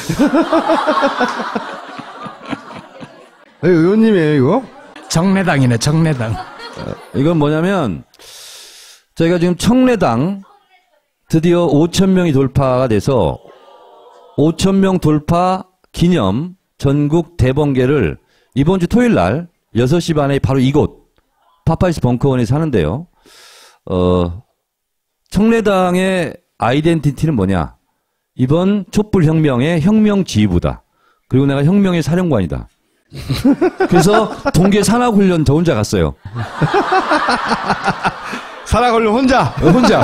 아니, 의원님이에요 이거? 정례당이네 정례당. 어, 이건 뭐냐면 저희가 지금 청례당 드디어 오천 명이 돌파가 돼서 오천 명 돌파 기념 전국 대번개를 이번 주 토요일 날 여섯 시 반에 바로 이곳 파파이스 벙커원에서 하는데요. 어, 청례당의 아이덴티티는 뭐냐? 이번 촛불혁명의 혁명지휘부다. 그리고 내가 혁명의 사령관이다. 그래서 동계 산악훈련 저 혼자 갔어요. 산악훈련 혼자? 혼자.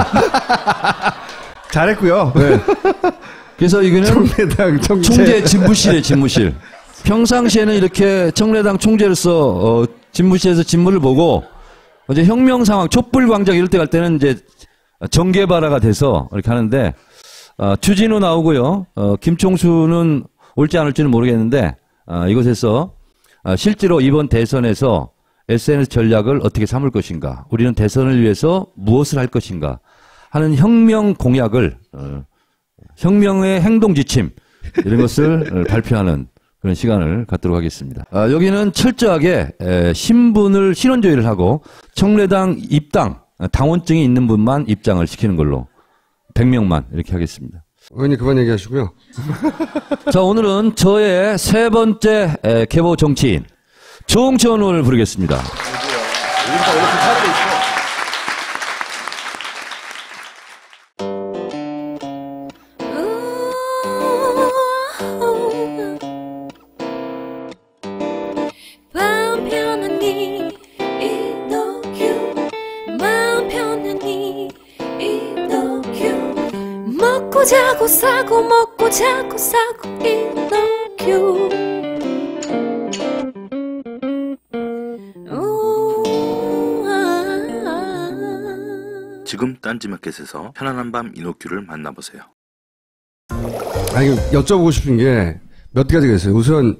잘했고요. 네. 그래서 이거는 청례당 청재. 총재 집무실에 집무실. 평상시에는 이렇게 청례당 총재로서 어, 집무실에서 집무를 보고 이제 혁명 상황, 촛불광장 이럴 때 갈 때는 이제 정계발화가 돼서 이렇게 하는데 어, 추진우 나오고요. 어, 김총수는 올지 안 올지는 모르겠는데 어, 이곳에서 어, 실제로 이번 대선에서 에스엔에스 전략을 어떻게 삼을 것인가, 우리는 대선을 위해서 무엇을 할 것인가 하는 혁명 공약을 어, 혁명의 행동 지침 이런 것을 발표하는 그런 시간을 갖도록 하겠습니다. 아, 여기는 철저하게 에, 신분을 신원조회를 하고 청례당 입당, 당원증이 있는 분만 입장을 시키는 걸로 백 명만 이렇게 하겠습니다. 의원님 그만 얘기하시고요. 자, 오늘은 저의 세 번째 에, 계보 정치인 정천호를 부르겠습니다. 마음 편한 니 인터뷰 마음 편한 니 자고 싸고 먹고 자고 싸고 이노큐. 지금 딴지마켓에서 편안한 밤 이노큐를 만나보세요. 아, 이거 여쭤보고 싶은 게 몇 가지가 있어요. 우선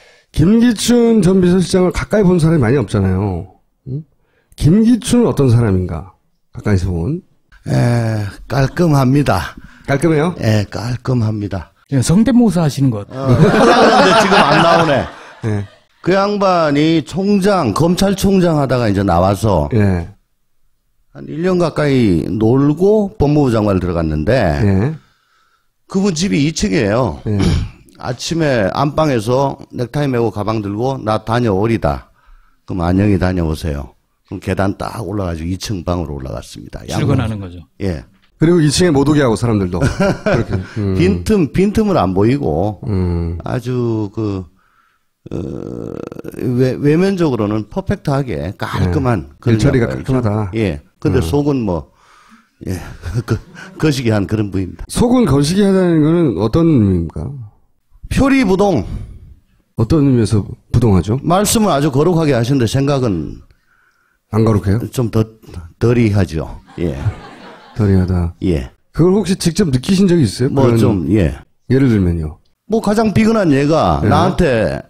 김기춘 전 비서실장을 가까이 본 사람이 많이 없잖아요. 응? 김기춘은 어떤 사람인가? 가까이서 본. 에, 깔끔합니다. 깔끔해요? 예, 깔끔합니다. 성대모사 하시는 것 같아요. 어, 하려는데 지금 안 나오네. 네. 그 양반이 총장, 검찰총장 하다가 이제 나와서 네. 한 일 년 가까이 놀고 법무부 장관을 들어갔는데 네. 그분 집이 이 층이에요. 네. 아침에 안방에서 넥타이 메고 가방 들고 나 다녀오리다. 그럼 안녕히 다녀오세요. 그럼 계단 딱 올라가지고 이 층 방으로 올라갔습니다. 출근하는 거죠. 예. 그리고 이 층에 못 오게 하고 사람들도. 그렇게. 음. 빈틈, 빈틈을 안 보이고 음. 아주 그, 어, 외, 외면적으로는 퍼펙트하게 깔끔한. 네. 일처리가 깔끔하다. 예. 근데 음. 속은 뭐, 예. 그, 거시기한 그런 부위입니다. 속은 거시기하다는 거는 어떤 의미입니까? 표리부동. 어떤 의미에서 부동하죠? 말씀을 아주 거룩하게 하시는데 생각은 안 거룩해요? 좀 더 덜이하죠. 예. 덜이하다. 예. 그걸 혹시 직접 느끼신 적이 있어요? 뭐 좀 예. 예를 들면요. 뭐 가장 비근한 얘가 네. 나한테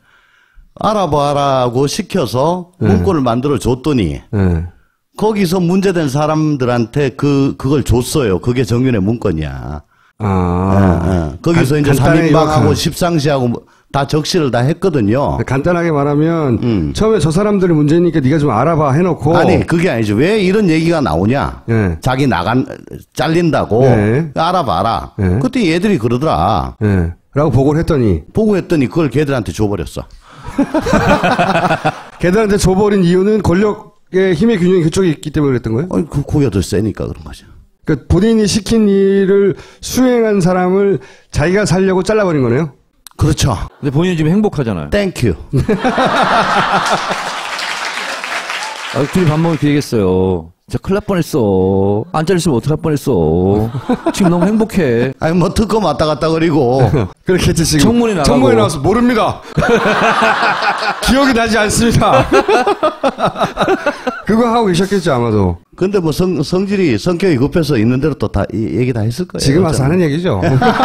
알아봐라고 시켜서 네. 문구를 만들어 줬더니 네. 거기서 문제된 사람들한테 그 그걸 줬어요. 그게 정윤의 문건이야. 아, 예, 예. 거기서 간, 이제 삼인방하고 요약하면. 십상시하고 다 적시를 다 했거든요. 간단하게 말하면 음. 처음에 저 사람들이 문제니까 네가 좀 알아봐 해놓고 아니 그게 아니죠. 왜 이런 얘기가 나오냐? 네. 자기 나간 잘린다고 네. 알아봐라. 네. 그때 얘들이 그러더라. 네. 라고 보고를 했더니 보고했더니 그걸 걔들한테 줘버렸어. 걔들한테 줘버린 이유는 권력의 힘의 균형이 그쪽에 있기 때문에 그랬던 거예요? 아니, 그 고기가 더 세니까 그런 거죠. 그러니까 본인이 시킨 일을 수행한 사람을 자기가 살려고 잘라버린 거네요? 그렇죠. 근데 본인은 지금 행복하잖아요. 땡큐. 아, 둘이 밥 먹을 기회겠어요. 진짜 큰일 날 뻔했어. 안 잘렸으면 어떡할 뻔했어. 지금 너무 행복해. 아니, 뭐, 특검 왔다 갔다 그리고. 그렇겠지, 지금. 청문회 나가고. 청문회 나와서 모릅니다. 기억이 나지 않습니다. 그거 하고 계셨겠죠, 아마도. 근데 뭐, 성, 성질이, 성격이 급해서 있는 대로 또 다, 얘기 다 했을 거예요. 지금 와서 하는 얘기죠.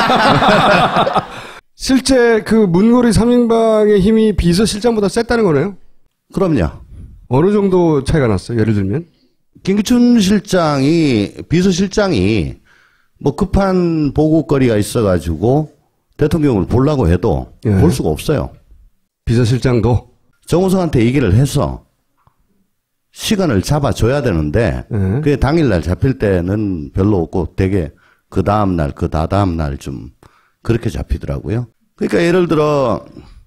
실제 그 문고리 삼인방의 힘이 비서실장보다 셌다는 거네요? 그럼요. 어느 정도 차이가 났어요? 예를 들면? 김기춘 실장이, 비서실장이 뭐 급한 보고거리가 있어가지고 대통령을 보려고 해도 예. 볼 수가 없어요. 비서실장도? 정우성한테 얘기를 해서 시간을 잡아줘야 되는데 예. 그게 당일날 잡힐 때는 별로 없고 되게 그 다음날, 그 다다음날 좀 그렇게 잡히더라고요. 그러니까 예를 들어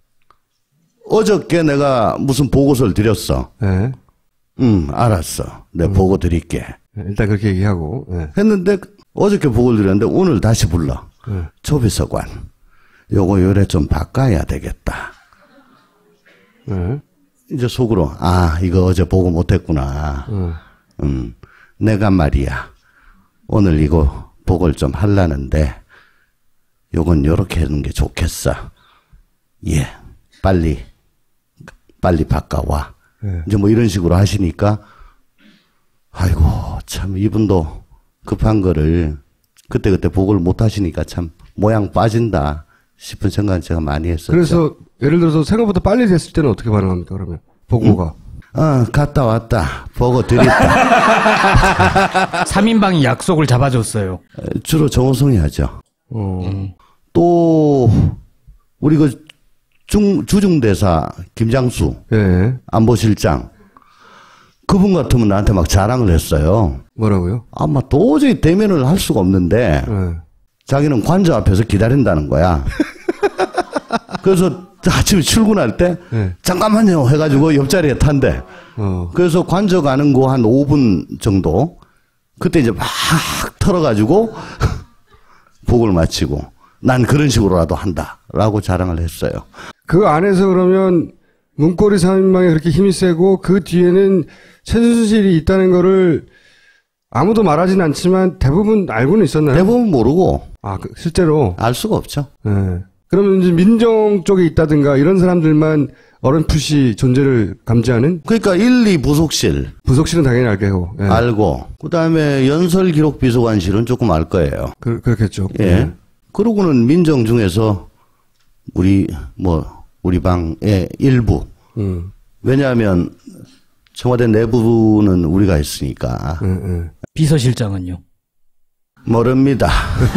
어저께 내가 무슨 보고서를 드렸어. 예. 음, 알았어. 내가 음. 보고 드릴게. 일단 그렇게 얘기하고. 예. 했는데 어저께 보고를 드렸는데 오늘 다시 불러. 예. 조비서관. 요거 요래 좀 바꿔야 되겠다. 예. 이제 속으로 아 이거 어제 보고 못했구나. 예. 음, 내가 말이야. 오늘 이거 보고를 좀 하려는데 요건 요렇게 하는 게 좋겠어. 예. 빨리 빨리 바꿔와. 예. 이제 뭐 이런 식으로 하시니까 아이고 참 이분도 급한 거를 그때그때 보고를 못 하시니까 참 모양 빠진다 싶은 생각은 제가 많이 했었죠. 그래서 예를 들어서 생각보다 빨리 됐을 때는 어떻게 반응합니까, 그러면? 보고가. 음. 어, 갔다 왔다. 보고 드렸다. 삼인방이 약속을 잡아줬어요. 주로 정호성이 하죠. 어. 음. 또 우리 그 중, 주중대사 김장수 예. 안보실장 그분 같으면 나한테 막 자랑을 했어요. 뭐라고요? 아마 도저히 대면을 할 수가 없는데 예. 자기는 관저 앞에서 기다린다는 거야. 그래서 아침에 출근할 때 예. 잠깐만요 해가지고 옆자리에 탄대. 어. 그래서 관저 가는 거 한 오 분 정도 그때 이제 막 털어가지고 보고를 마치고 난 그런 식으로라도 한다라고 자랑을 했어요. 그 안에서 그러면 문고리 삼인방이 그렇게 힘이 세고 그 뒤에는 최순실이 있다는 거를 아무도 말하진 않지만 대부분 알고는 있었나요? 대부분 모르고. 아, 그, 실제로? 알 수가 없죠. 네. 그러면 이제 민정 쪽에 있다든가 이런 사람들만 어렴풋이 존재를 감지하는? 그러니까 일, 이 부속실. 부속실은 당연히 알게고. 예. 알고. 그 다음에 연설기록비서관실은 조금 알 거예요. 그, 그렇겠죠. 예. 예. 그러고는 민정 중에서 우리, 뭐, 우리 방의 일부. 음. 왜냐하면 청와대 내부는 우리가 있으니까. 음, 음. 비서실장은요? 모릅니다.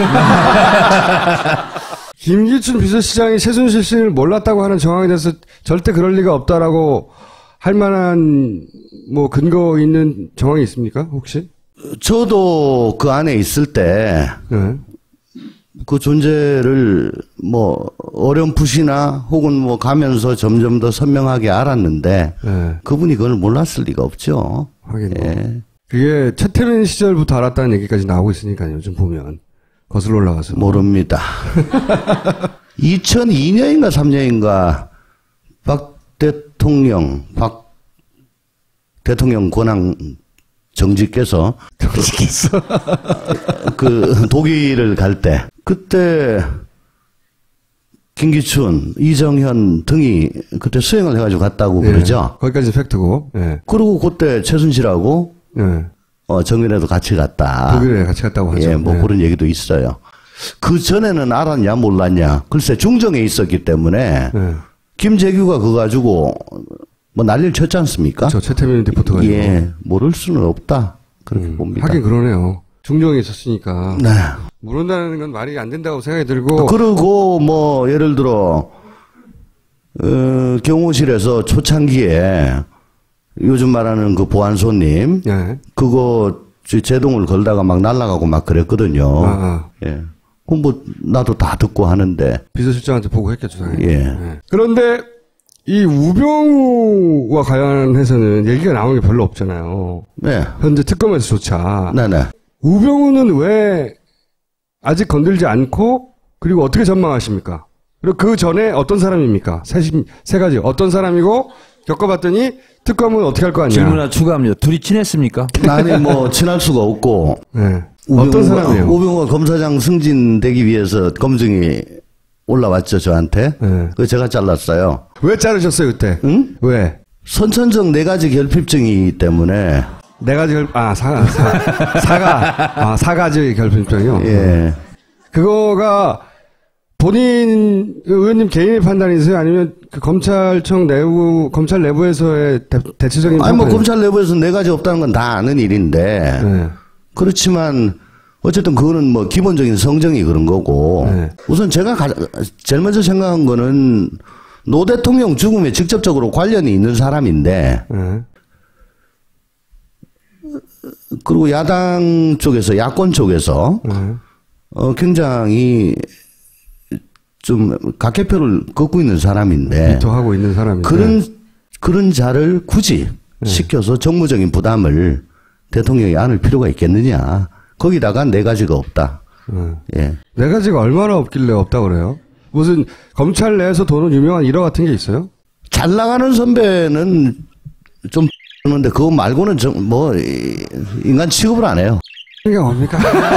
김기춘 비서실장이 최순실 씨를 몰랐다고 하는 정황에 대해서 절대 그럴 리가 없다라고 할 만한 뭐 근거 있는 정황이 있습니까? 혹시? 저도 그 안에 있을 때 그 네. 존재를 뭐 어렴풋이나 혹은 뭐 가면서 점점 더 선명하게 알았는데 네. 그분이 그걸 몰랐을 리가 없죠. 하긴 뭐. 예. 그게 최태민 시절부터 알았다는 얘기까지 나오고 있으니까요. 요즘 보면 거슬러 올라가서 모릅니다. 이천이 년인가 삼 년인가 박 대통령 박 대통령 권한 정직께서 정직께서 그 독일을 갈 때 그때 김기춘, 이정현 등이 그때 수행을 해가지고 갔다고 예, 그러죠. 거기까지 팩트고. 예. 그리고 그때 최순실하고 예. 어, 정윤회도 같이 갔다. 독일에 같이 갔다고 하죠. 예, 뭐 예. 그런 얘기도 있어요. 그 전에는 알았냐 몰랐냐. 글쎄 중정에 있었기 때문에 예. 김재규가 그거 가지고 뭐 난리를 쳤지 않습니까? 저 최태민 리포터가 예, 모를 수는 없다. 그렇게 음, 봅니다. 하긴 그러네요. 중정에 있었으니까. 네. 모른다는 건 말이 안 된다고 생각이 들고. 그리고 뭐 예를 들어 어, 경호실에서 초창기에 요즘 말하는 그 보안 손님 예. 그거 제동을 걸다가 막 날아가고 막 그랬거든요. 아, 아. 예. 그럼 뭐 나도 다 듣고 하는데. 비서실장한테 보고했겠죠, 당연히. 예. 예. 그런데 이 우병우와 관련해서는 얘기가 나오는 게 별로 없잖아요. 네. 현재 특검에서조차. 네네. 우병우는 왜 아직 건들지 않고 그리고 어떻게 전망하십니까? 그리고 그 전에 어떤 사람입니까? 세, 세 가지. 어떤 사람이고 겪어봤더니 특검은 어떻게 할 거 아니야? 질문 하나 추가합니다. 둘이 친했습니까? 아니 뭐 친할 수가 없고. 네. 우병우가, 어떤 사람이에요? 우병우가 검사장 승진되기 위해서 검증이 올라왔죠 저한테. 네. 그 제가 잘랐어요. 왜 자르셨어요 그때? 응? 왜? 선천적 네 가지 결핍증이기 때문에. 네 가지 결, 아, 사가, 사, 사가, 아, 사가지 결핍증이요? 예. 그거가 본인, 의원님 개인의 판단이세요? 아니면 그 검찰청 내부, 검찰 내부에서의 대, 대체적인. 아니, 뭐, 검찰 내부에서 네 가지 없다는 건 다 아는 일인데. 네. 그렇지만, 어쨌든 그거는 뭐, 기본적인 성정이 그런 거고. 네. 우선 제가 가, 제일 먼저 생각한 거는, 노 대통령 죽음에 직접적으로 관련이 있는 사람인데. 네. 그리고 야당 쪽에서, 야권 쪽에서, 네. 어, 굉장히, 좀 각개표를 걷고 있는 사람인데 비토하고 있는 사람인데 그런 그런 자를 굳이 네. 시켜서 정무적인 부담을 대통령이 안을 필요가 있겠느냐? 거기다가 네 가지가 없다. 네. 예. 네 가지가 얼마나 없길래 없다 그래요? 무슨 검찰 내에서 도는 유명한 일화 같은 게 있어요? 잘 나가는 선배는 좀 그런데 그거 말고는 좀 뭐 인간 취급을 안 해요. 이게 뭡니까?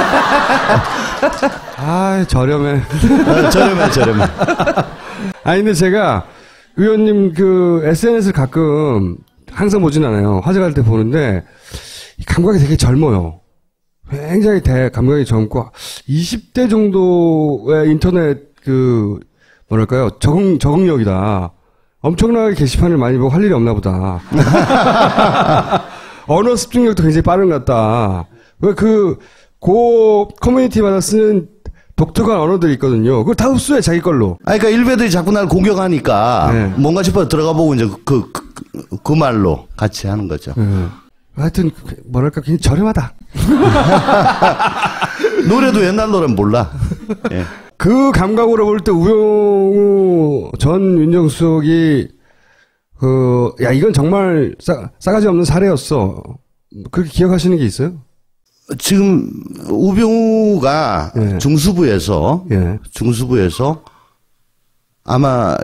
아, 저렴해. 어, 저렴해, 저렴해. 아니, 근데 제가 의원님 그 에스엔에스를 가끔 항상 보진 않아요. 화제갈 때 보는데 감각이 되게 젊어요. 굉장히 대, 감각이 젊고 이십 대 정도의 인터넷 그 뭐랄까요 적응 적응력이다. 엄청나게 게시판을 많이 보고 할 일이 없나 보다. 언어 습득력도 굉장히 빠른 것 같다. 왜 그 고 커뮤니티마다 쓰는 독특한 언어들이 있거든요. 그걸 다 흡수해 자기 걸로. 아니, 그러니까 일베들이 자꾸 날 공격하니까 네. 뭔가 싶어서 들어가 보고 이제 그, 그, 그, 그 말로 같이 하는 거죠. 네. 하여튼 뭐랄까 굉장히 저렴하다. 노래도 옛날 노래는 몰라. 예. 그 감각으로 볼 때 우병우 전 민정수석이 그 야 이건 정말 싸, 싸가지 없는 사례였어. 그렇게 기억하시는 게 있어요? 지금 우병우가 예. 중수부에서 예. 중수부에서 아마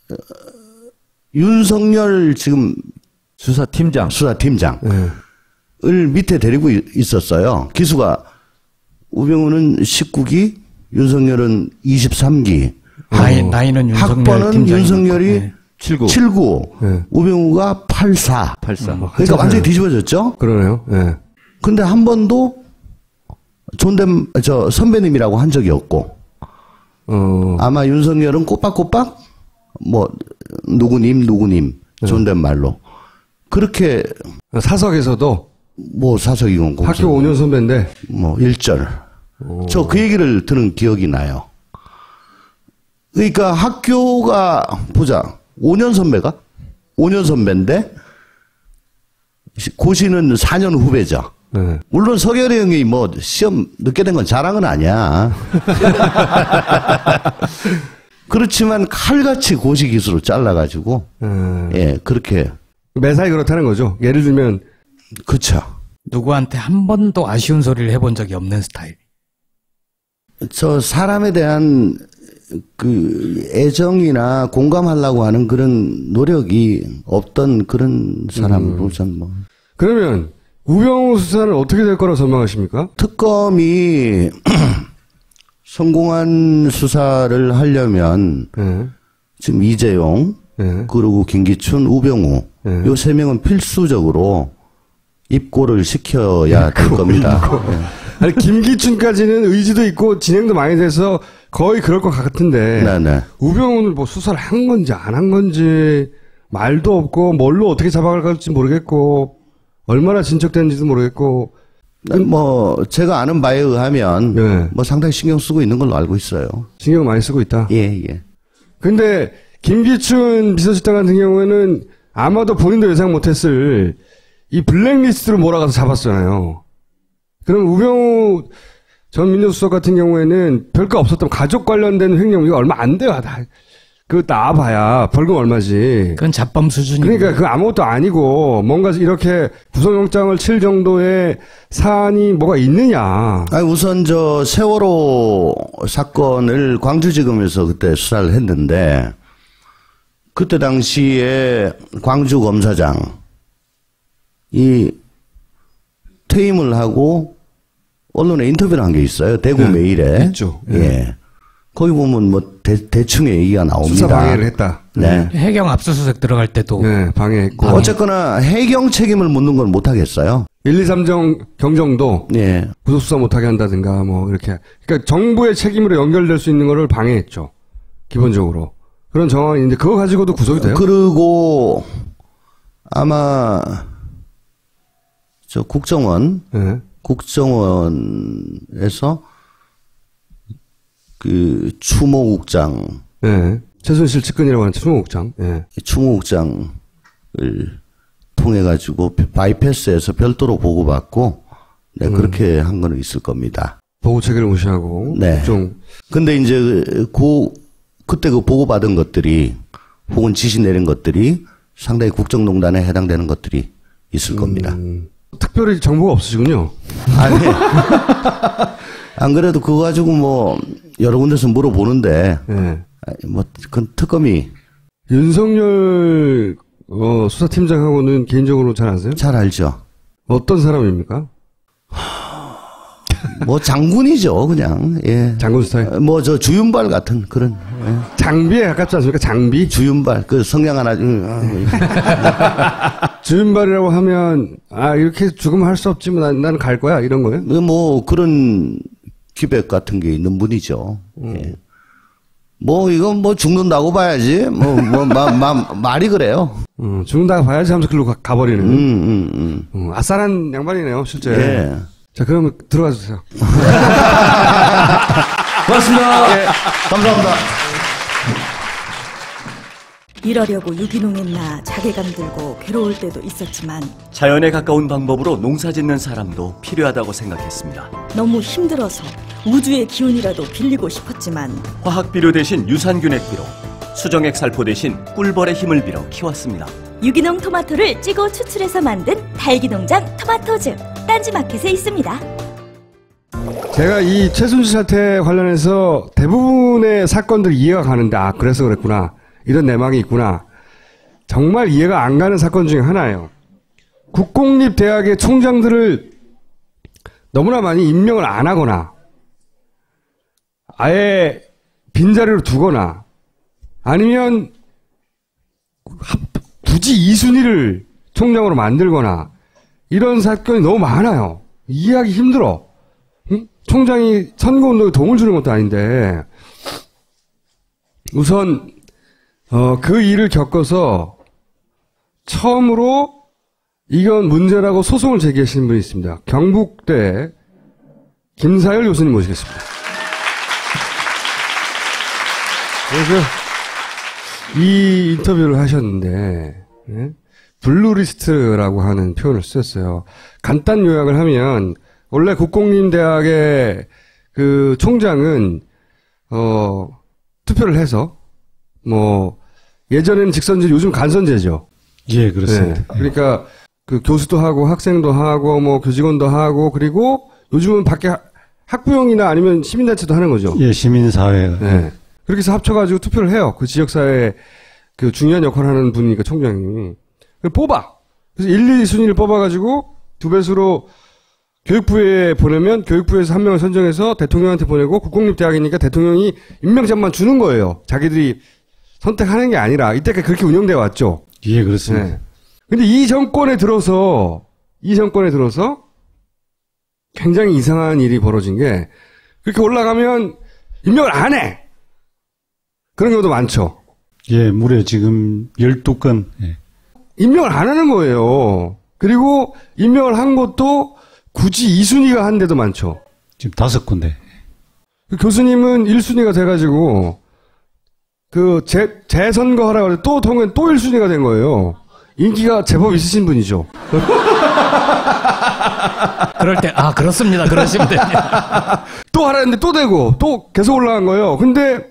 윤석열 지금 수사팀장 수사팀장 예. 밑에 데리고 있었어요. 기수가 우병우는 십구 기, 윤석열은 이십삼 기. 나이, 나이는 윤석열 학번은 윤석열이 네. 칠구. 칠구. 네. 우병우가 팔십사. 팔십사. 음, 그러니까 완전히 뒤집어졌죠? 그러네요. 네. 근데 한 번도 존댓, 저, 선배님이라고 한 적이 없고. 어. 아마 윤석열은 꼬박꼬박, 뭐, 누구님, 누구님, 존댓말로. 그렇게. 사석에서도? 뭐, 사석이건 공석. 학교 오 년 선배인데? 뭐, 일 절. 저 그 얘기를 들은 기억이 나요. 그러니까 학교가, 보자. 오 년 선배가? 오 년 선배인데, 고시는 사 년 후배죠. 네. 물론 서결이 형이 뭐 시험 늦게 된 건 자랑은 아니야. 그렇지만 칼같이 고시 기수로 잘라가지고 음. 예 그렇게 매사에 그렇다는 거죠. 예를 들면 그쵸. 누구한테 한 번도 아쉬운 소리를 해본 적이 없는 스타일. 저 사람에 대한 그 애정이나 공감하려고 하는 그런 노력이 없던 그런 사람으로 음. 전 뭐. 그러면 우병우 수사는 어떻게 될 거라고 전망하십니까? 특검이 성공한 수사를 하려면 네. 지금 이재용 네. 그리고 김기춘, 우병우 네. 요 세 명은 필수적으로 입고를 시켜야 될 겁니다. 네. 아니 김기춘까지는 의지도 있고 진행도 많이 돼서 거의 그럴 것 같은데 네네. 우병우는 뭐 수사를 한 건지 안 한 건지 말도 없고 뭘로 어떻게 잡아갈지 모르겠고 얼마나 진척되는지도 모르겠고 뭐 제가 아는 바에 의하면 네. 뭐 상당히 신경 쓰고 있는 걸로 알고 있어요. 신경 많이 쓰고 있다. 예, 예. 근데 김기춘 비서실장 같은 경우에는 아마도 본인도 예상 못했을 이 블랙리스트로 몰아가서 잡았잖아요. 그럼 우병우 전 민정수석 같은 경우에는 별거 없었던 가족 관련된 횡령 이거 얼마 안 돼요. 다. 그거 나와봐야 벌금 얼마지. 그건 잡범 수준이고. 그러니까 그거 아무것도 아니고 뭔가 이렇게 구속영장을 칠 정도의 사안이 뭐가 있느냐. 아니 우선 저 세월호 사건을 광주지검에서 그때 수사를 했는데 그때 당시에 광주 검사장이 퇴임을 하고 언론에 인터뷰를 한 게 있어요. 대구 네, 메일에. 있죠. 예. 네. 거기 보면 뭐 대, 대충의 얘기가 나옵니다. 수사 방해를 했다. 네. 해경 압수수색 들어갈 때도. 네, 방해했고. 방해. 어쨌거나 해경 책임을 묻는 건 못하겠어요. 일, 이, 삼 정 경정도. 네. 구속수사 못하게 한다든가 뭐 이렇게. 그러니까 정부의 책임으로 연결될 수 있는 거를 방해했죠. 기본적으로. 그런 정황이 있는데 그거 가지고도 구속이 돼요? 그리고 아마 저 국정원. 네. 국정원에서 그 추모국장, 네, 최순실 측근이라고 하는 추모국장, 네. 추모국장을 통해 가지고 바이패스에서 별도로 보고받고, 네 음. 그렇게 한 거는 있을 겁니다. 보고 체계를 무시하고, 네. 국정. 근데 이제 그 그때 그 보고받은 것들이 혹은 지시 내린 것들이 상당히 국정농단에 해당되는 것들이 있을 음. 겁니다. 특별히 정보가 없으시군요. 아니, 안 그래도 그거 가지고 뭐, 여러 군데서 물어보는데, 네. 뭐, 그건 특검이. 윤석열, 어, 수사팀장하고는 개인적으로 잘 아세요? 잘 알죠. 어떤 사람입니까? 뭐, 장군이죠, 그냥, 예. 장군 스타일? 뭐, 저 주윤발 같은 그런. 예. 장비에 가깝지 않습니까? 장비? 주윤발, 그 성냥 하나, 주윤발이라고 하면, 아, 이렇게 죽으면 할 수 없지만 난, 나는 갈 거야? 이런 거예요? 뭐, 그런 기백 같은 게 있는 분이죠. 음. 예. 뭐, 이건 뭐 죽는다고 봐야지. 뭐, 뭐, 마, 마, 말이 그래요. 음, 죽는다고 봐야지 하면서 글로 가, 가버리는. 음, 음, 음. 음, 아싸한 양반이네요, 실제. 예. 자, 그럼 들어가 주세요. 고맙습니다. 예. 감사합니다. 일하려고 유기농했나 자괴감 들고 괴로울 때도 있었지만 자연에 가까운 방법으로 농사 짓는 사람도 필요하다고 생각했습니다. 너무 힘들어서 우주의 기운이라도 빌리고 싶었지만 화학 비료 대신 유산균액 비료, 수정액 살포 대신 꿀벌의 힘을 빌어 키웠습니다. 유기농 토마토를 찌고 추출해서 만든 달기농장 토마토즙 딴지마켓에 있습니다. 제가 이 최순실 사태 관련해서 대부분의 사건들 이해가 가는데 아 그래서 그랬구나 이런 내막이 있구나 정말 이해가 안 가는 사건 중에 하나예요. 국공립대학의 총장들을 너무나 많이 임명을 안 하거나 아예 빈자리로 두거나 아니면 굳이 이순희를 총장으로 만들거나 이런 사건이 너무 많아요. 이해하기 힘들어. 응? 총장이 선거운동에 도움을 주는 것도 아닌데 우선 어, 그 일을 겪어서 처음으로 이건 문제라고 소송을 제기하시는 분이 있습니다. 경북대 김사열 교수님 모시겠습니다. 그래서 이 인터뷰를 하셨는데 네? 블루리스트라고 하는 표현을 쓰셨어요. 간단 요약을 하면 원래 국공립대학의 그 총장은 어 투표를 해서 뭐 예전에는 직선제, 요즘 간선제죠. 예, 그렇습니다. 네. 그러니까 그 교수도 하고 학생도 하고 뭐 교직원도 하고 그리고 요즘은 밖에 학부형이나 아니면 시민단체도 하는 거죠. 예, 시민사회가. 네. 그렇게 해서 합쳐가지고 투표를 해요. 그 지역사회에 그 중요한 역할을 하는 분이니까 총장님이. 뽑아. 그래서 일, 이 순위를 뽑아가지고 두 배수로 교육부에 보내면 교육부에서 한 명을 선정해서 대통령한테 보내고 국공립대학이니까 대통령이 임명장만 주는 거예요. 자기들이 선택하는 게 아니라 이때까지 그렇게 운영되어 왔죠. 예, 그렇습니다. 네. 근데 이 정권에 들어서 이 정권에 들어서 굉장히 이상한 일이 벌어진 게 그렇게 올라가면 임명을 안 해. 그런 경우도 많죠. 예, 무려 지금 열두 건. 예. 임명을 안 하는 거예요. 그리고 임명을 한 것도 굳이 이 순위가 한 데도 많죠. 지금 다섯 군데. 그 교수님은 일 순위가 돼가지고 그 재, 재선거 하라고 또 통은 또 일 순위가 된 거예요. 인기가 제법 있으신 분이죠. 그럴 때, 아, 그렇습니다. 그러시면 됩니다. 또 하라는데 또 되고, 또 계속 올라간 거예요. 근데,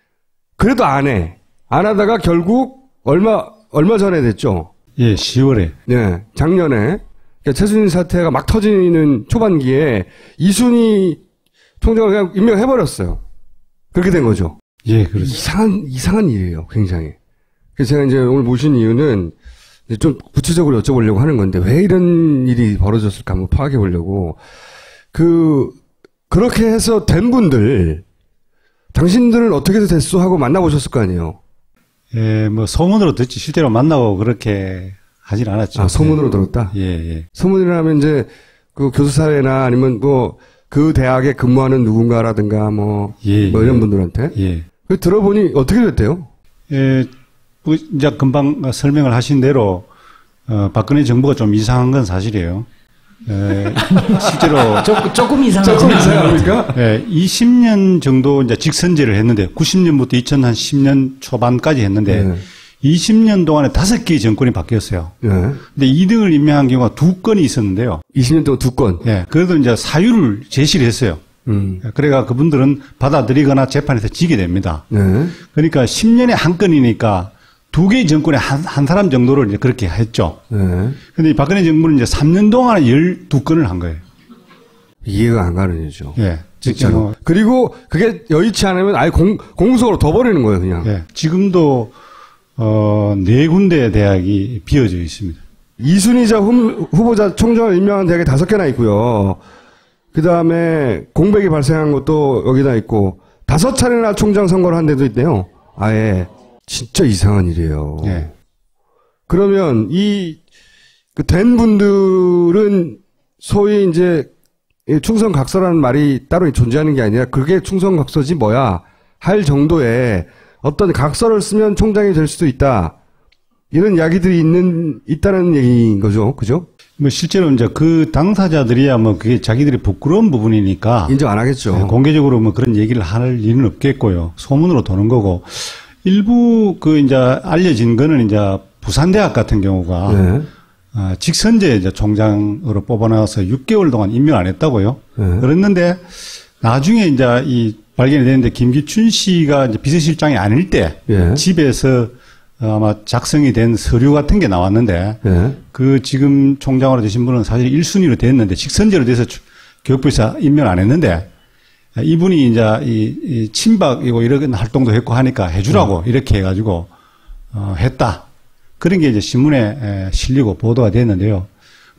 그래도 안 해. 안 하다가 결국, 얼마, 얼마 전에 됐죠. 예, 시월에. 네, 작년에. 그러니까 최순실 사태가 막 터지는 초반기에 이순희 총장을 그냥 임명해버렸어요. 그렇게 된 거죠. 예, 그렇습니다. 이상한, 이상한 일이에요, 굉장히. 그래서 제가 이제 오늘 모신 이유는 좀 구체적으로 여쭤보려고 하는 건데, 왜 이런 일이 벌어졌을까 한번 파악해 보려고. 그, 그렇게 해서 된 분들, 당신들은 어떻게 됐어 하고 만나보셨을 거 아니에요? 예, 뭐, 소문으로 듣지, 실제로 만나고 그렇게 하진 않았죠. 아, 소문으로 예. 들었다? 예, 예. 소문이라면 이제, 그 교수사회나 아니면 뭐, 그 대학에 근무하는 누군가라든가 뭐, 예, 뭐 이런 예. 분들한테? 예. 그 들어보니 어떻게 됐대요? 예, 뭐 이제 금방 설명을 하신 대로, 어, 박근혜 정부가 좀 이상한 건 사실이에요. 에, 실제로. 조금, 조금 이상하죠. 조금 이상합니까? 예, 이십 년 정도 이제 직선제를 했는데, 구십 년부터 이천십 년 초반까지 했는데, 네. 이십 년 동안에 다섯 개의 정권이 바뀌었어요. 네. 근데 이 등을 임명한 경우가 두 건이 있었는데요. 이십 년 동안 두 건? 예, 그래도 이제 사유를 제시를 했어요. 음. 그래가 그분들은 받아들이거나 재판에서 지게 됩니다. 네. 그러니까 십 년에 한 건이니까 두 개의 정권에 한, 한 사람 정도를 이제 그렇게 했죠. 네. 근데 이 박근혜 정부는 이제 삼 년 동안에 열두 건을 한 거예요. 이해가 안 가는 일이죠. 예. 진짜로. 뭐, 그리고 그게 여의치 않으면 아예 공, 공소로 더 버리는 거예요, 그냥. 예. 지금도, 어, 네 군데 대학이 비어져 있습니다. 이순희자 후, 후보자 총장을 임명한 대학이 다섯 개나 있고요. 그 다음에 공백이 발생한 것도 여기다 있고, 다섯 차례나 총장 선거를 한 데도 있네요. 아예. 진짜 이상한 일이에요. 예. 그러면 이, 그 된 분들은 소위 이제 충성각서라는 말이 따로 존재하는 게 아니라 그게 충성각서지 뭐야 할 정도의 어떤 각서를 쓰면 총장이 될 수도 있다. 이런 이야기들이 있는, 있다는 얘기인 거죠. 그죠? 뭐 실제로 이제 그 당사자들이야 뭐 그게 자기들이 부끄러운 부분이니까. 인정 안 하겠죠. 네, 공개적으로 뭐 그런 얘기를 할 일은 없겠고요. 소문으로 도는 거고. 일부 그 이제 알려진 거는 이제 부산대학 같은 경우가 네. 어, 직선제 이제 총장으로 뽑아나와서 육 개월 동안 임명 안 했다고요. 네. 그랬는데 나중에 이제 이 발견이 됐는데 김기춘 씨가 이제 비서실장이 아닐 때 네. 집에서 아마 작성이 된 서류 같은 게 나왔는데 네. 그 지금 총장으로 되신 분은 사실 일 순위로 됐는데 직선제로 돼서 교육부에서 임명 안 했는데 이분이 이제 이, 이 친박이고 이런 활동도 했고 하니까 해주라고 음. 이렇게 해가지고 어, 했다. 그런 게 이제 신문에 에, 실리고 보도가 됐는데요.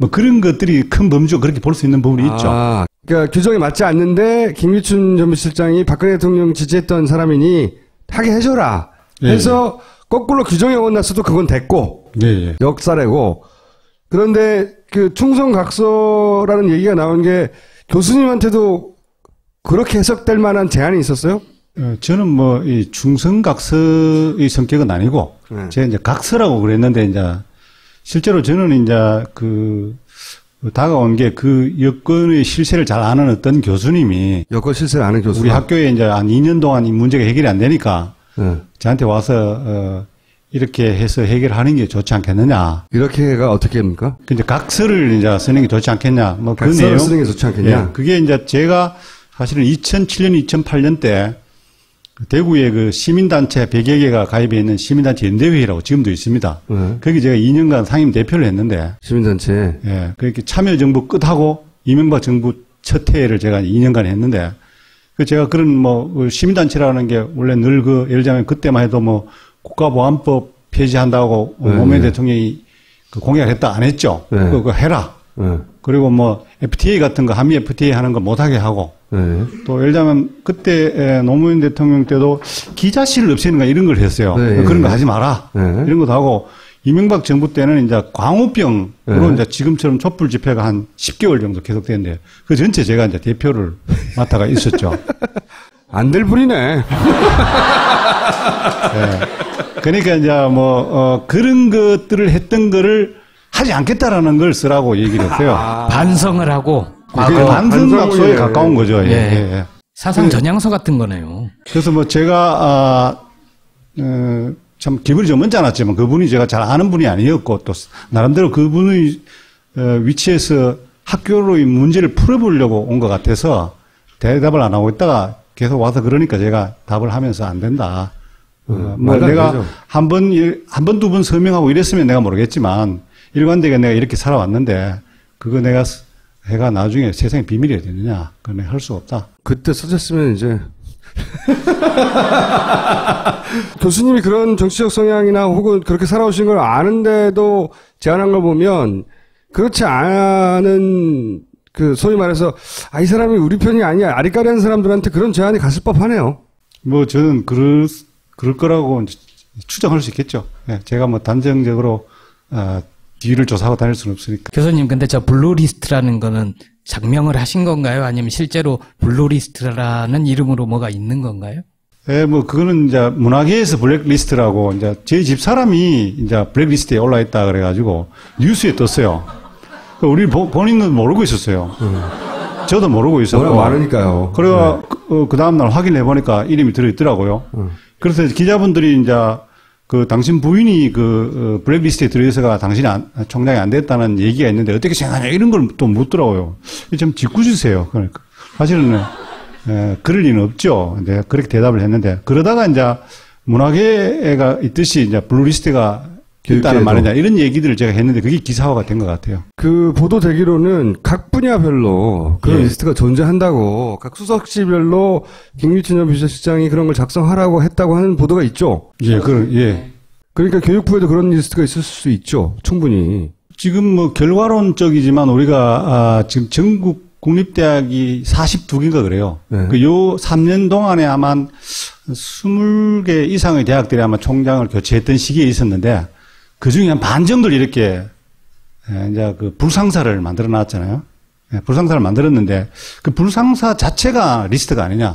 뭐 그런 것들이 큰 범주가 그렇게 볼 수 있는 부분이 있죠. 아, 그러니까 규정에 맞지 않는데 김기춘 전 비서실장이 박근혜 대통령 지지했던 사람이니 하게 해줘라 해서 예, 예. 거꾸로 규정에 어긋났어도 그건 됐고 예, 예. 역사래고. 그런데 그 충성각서라는 얘기가 나온 게 교수님한테도 그렇게 해석될 만한 제안이 있었어요? 어, 저는 뭐 이 충성각서의 성격은 아니고 네. 제가 이제 각서라고 그랬는데 이제 실제로 저는 이제 그 다가온 게 그 여건의 실세를 잘 아는 어떤 교수님이 여건 실세를 아는 교수 우리 학교에 이제 한 이 년 동안 이 문제가 해결이 안 되니까 네. 저한테 와서 어 이렇게 해서 해결하는 게 좋지 않겠느냐. 이렇게가 어떻게 합니까? 이제 각서를 이제 쓰는 게 좋지 않겠냐. 뭐 그 각서를 내용 쓰는 게 좋지 않겠냐. 예, 그게 이제 제가 사실은 이천칠 년, 이천팔 년 때 대구에 그 시민단체 백여 개가 가입해 있는 시민단체 연대회의라고 지금도 있습니다. 네. 거기 제가 이 년간 상임 대표를 했는데. 시민단체. 예. 그렇게 참여정부 끝하고 이명박 정부 첫 해를 제가 이 년간 했는데, 그 제가 그런 뭐 시민단체라는 게 원래 늘 그 예를 들자면 그때만 해도 뭐 국가보안법 폐지한다고 네. 노무현 대통령이 그 공약을 했다 안 했죠. 네. 그거 해라. 네. 그리고 뭐 에프티에이 같은 거 한미 에프티에이 하는 거 못하게 하고. 네. 또 예를 들자면 그때 노무현 대통령 때도 기자실을 없애는 거 이런 걸 했어요. 네. 그런 거 하지 마라. 네. 이런 것도 하고 이명박 정부 때는 이제 광우병으로 네. 이제 지금처럼 촛불 집회가 한 십 개월 정도 계속되는데 그 전체 제가 이제 대표를 맡아가 있었죠. 안 될 분이네. 네. 그러니까 이제 뭐 어, 그런 것들을 했던 거를 하지 않겠다라는 걸 쓰라고 얘기를 했어요. 아, 반성을 하고 과거 반성각서에 가까운 거죠. 예. 예. 예. 사상 전향서 같은 거네요. 그래서 뭐 제가 아, 어, 참 기분이 좀 언짢았지만 그분이 제가 잘 아는 분이 아니었고 또 나름대로 그분의 어, 위치에서 학교로의 문제를 풀어보려고 온 것 같아서 대답을 안 하고 있다가 계속 와서 그러니까 제가 답을 하면서 안 된다. 어, 뭐 내가 한 번, 한 번, 두 번 설명하고 이랬으면 내가 모르겠지만 일관되게 내가 이렇게 살아왔는데 그거 내가 해가 나중에 세상에 비밀이 되느냐. 그건 내가 할 수가 없다. 그때 써졌으면 이제. 교수님이 그런 정치적 성향이나 혹은 그렇게 살아오신 걸 아는데도 제안한 걸 보면 그렇지 않은 그 소위 말해서 아, 이 사람이 우리 편이 아니야. 아리까리한 사람들한테 그런 제안이 갔을 법하네요. 뭐 저는 그럴, 그럴 거라고 추정할 수 있겠죠. 네, 제가 뭐 단정적으로 어, 뒤를 조사하고 다닐 수는 없으니까. 교수님, 근데 저 블루리스트라는 거는 작명을 하신 건가요? 아니면 실제로 블루리스트라는 이름으로 뭐가 있는 건가요? 예, 뭐, 그거는 이제 문화계에서 블랙리스트라고, 이제 저희 집 사람이 이제 블랙리스트에 올라 있다 그래가지고 뉴스에 떴어요. 우리 본인은 모르고 있었어요. 음. 저도 모르고 있었고. 워낙 많으니까요. 그래가 네. 그, 그 다음날 확인해보니까 이름이 들어있더라고요. 음. 그래서 기자분들이 이제 그 당신 부인이 그 어, 블랙리스트에 들어있어가 당신이 안, 총장이 안 됐다는 얘기가 있는데 어떻게 생각하냐 이런 걸 또 묻더라고요. 좀 짓궂으세요. 그러니까 사실은 에, 그럴 리는 없죠. 이제 그렇게 대답을 했는데 그러다가 이제 문화계가 있듯이 이제 블루리스트가 있다는 말이냐 이런 얘기들을 제가 했는데 그게 기사화가 된 것 같아요. 그 보도되기로는 각 분야별로 그런 예. 리스트가 존재한다고 각 수석실별로 김기춘 전 비서실장이 그런 걸 작성하라고 했다고 하는 보도가 있죠. 예, 그 예. 그러니까 교육부에도 그런 리스트가 있을 수 있죠. 충분히. 지금 뭐 결과론적이지만 우리가 아, 지금 전국 국립대학이 사십이 개인가 그래요. 네. 그 요 삼 년 동안에 아마 스무 개 이상의 대학들이 아마 총장을 교체했던 시기에 있었는데 그 중에 한 반 정도를 이렇게 이제 그 불상사를 만들어 놨잖아요. 불상사를 만들었는데 그 불상사 자체가 리스트가 아니냐.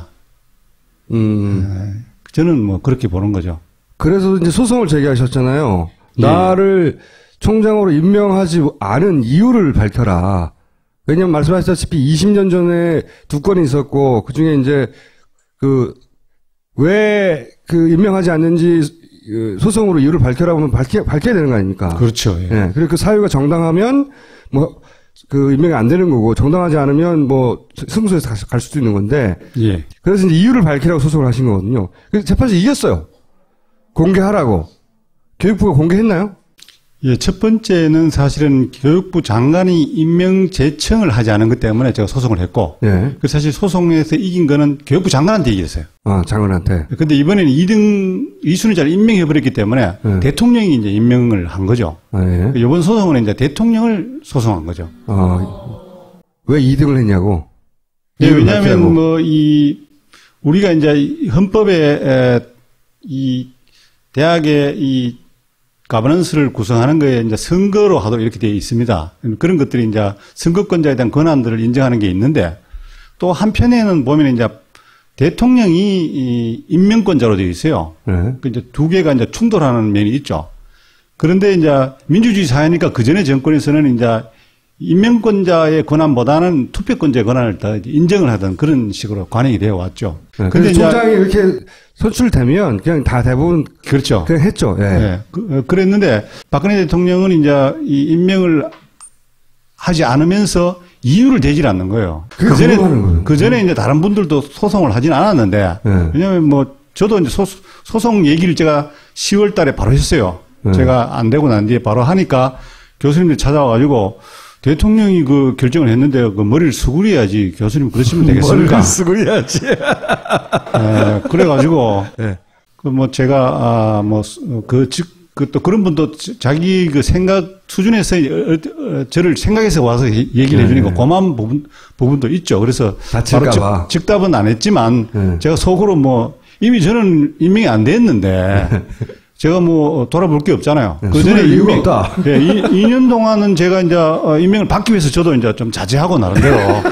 음. 저는 뭐 그렇게 보는 거죠. 그래서 이제 소송을 제기하셨잖아요. 예. 나를 총장으로 임명하지 않은 이유를 밝혀라. 왜냐면 말씀하셨다시피 이십 년 전에 두 건이 있었고 그 중에 이제 그 왜 그 임명하지 않는지 소송으로 이유를 밝혀라고 하면 밝혀, 밝혀야 되는 거 아닙니까? 그렇죠. 예. 예. 그리고 그 사유가 정당하면 뭐 그 임명이 안 되는 거고 정당하지 않으면 뭐 승소해서 갈 수도 있는 건데. 예. 그래서 이제 이유를 밝히라고 소송을 하신 거거든요. 그래서 재판에서 이겼어요. 공개하라고. 교육부가 공개했나요? 예, 첫 번째는 사실은 교육부 장관이 임명 제청을 하지 않은 것 때문에 제가 소송을 했고, 예. 그 사실 소송에서 이긴 거는 교육부 장관한테 이겼어요. 아, 장관한테. 근데 이번에는 이 등, 이 순위자를 임명해버렸기 때문에 예. 대통령이 이제 임명을 한 거죠. 아, 예. 이번 소송은 이제 대통령을 소송한 거죠. 아, 왜 이 등을 했냐고? 예, 왜냐하면 뭐 이 우리가 이제 헌법에 에, 이 대학의 이 가버넌스를 구성하는 거에 이제 선거로 하도록 이렇게 되어 있습니다. 그런 것들이 이제 선거권자에 대한 권한들을 인정하는 게 있는데 또 한편에는 보면 이제 대통령이 이 임명권자로 되어 있어요. 네. 그 이제 두 개가 이제 충돌하는 면이 있죠. 그런데 이제 민주주의 사회니까 그 전에 정권에서는 이제 임명권자의 권한보다는 투표권자의 권한을 더 인정을 하던 그런 식으로 관행이 되어 왔죠. 네, 근데 총장이 이렇게 선출되면 그냥 다 대부분 그렇죠. 그냥 했죠. 예. 네. 그, 그랬는데 박근혜 대통령은 이제 이 임명을 하지 않으면서 이유를 대질 않는 거예요. 그 전에 그 전에 이제 다른 분들도 소송을 하진 않았는데 네. 왜냐하면 뭐 저도 이제 소, 소송 얘기를 제가 시월 달에 바로 했어요. 네. 제가 안 되고 난 뒤에 바로 하니까 교수님들 찾아와가지고 대통령이 그 결정을 했는데 그 머리를 수그려야지 교수님 그러시면 되겠습니까? 머리를 수그려야지. 네, 그래가지고 네. 그 뭐 제가 아뭐그 즉 그 또 그런 분도 자기 그 생각 수준에서 저를 생각해서 와서 얘기를 네. 해주니까 고마운 부분 부분도 있죠. 그래서 다칠까 바로 봐. 즉, 즉답은 안 했지만 네. 제가 속으로 뭐 이미 저는 임명이 안 됐는데. 제가 뭐 돌아볼 게 없잖아요. 네, 그 전에 이유가 임명, 없다. 예, 이 년 동안은 제가 이제 임명을 받기 위해서 저도 이제 좀 자제하고 나름대로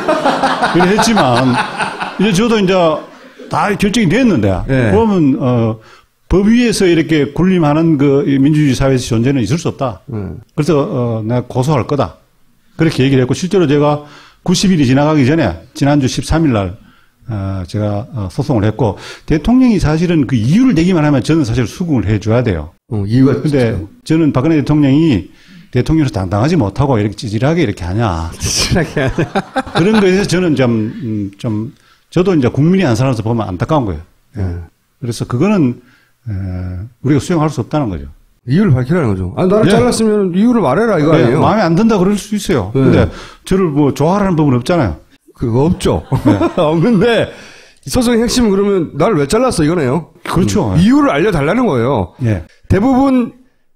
그래 했지만 이제 저도 이제 다 결정이 됐는데 네. 그러면 어, 법 위에서 이렇게 군림하는 그 민주주의 사회에서 존재는 있을 수 없다. 네. 그래서 어, 내가 고소할 거다. 그렇게 얘기를 했고 실제로 제가 구십 일이 지나가기 전에 지난주 십삼 일 날 어, 제가 어, 소송을 했고 대통령이 사실은 그 이유를 대기만 하면 저는 사실 수긍을 해줘야 돼요. 어, 이유가 근데 진짜. 저는 박근혜 대통령이 대통령으로서 당당하지 못하고 이렇게 찌질하게 이렇게 하냐. 찌질하게 하냐. 그런 거에 대해서 저는 좀, 음, 좀 저도 이제 국민이 안 살아서 보면 안타까운 거예요. 예. 그래서 그거는 에, 우리가 수용할 수 없다는 거죠. 이유를 밝히라는 거죠. 아, 나를 네. 잘랐으면 이유를 말해라 이거 네, 아니에요? 마음에 안 든다 그럴 수 있어요. 네. 근데 저를 뭐 좋아하라는 부분은 없잖아요. 그거 없죠. 네. 없는데 소송의 핵심은 그러면 나를 왜 잘랐어 이거네요. 그렇죠. 음, 이유를 알려달라는 거예요. 예. 대부분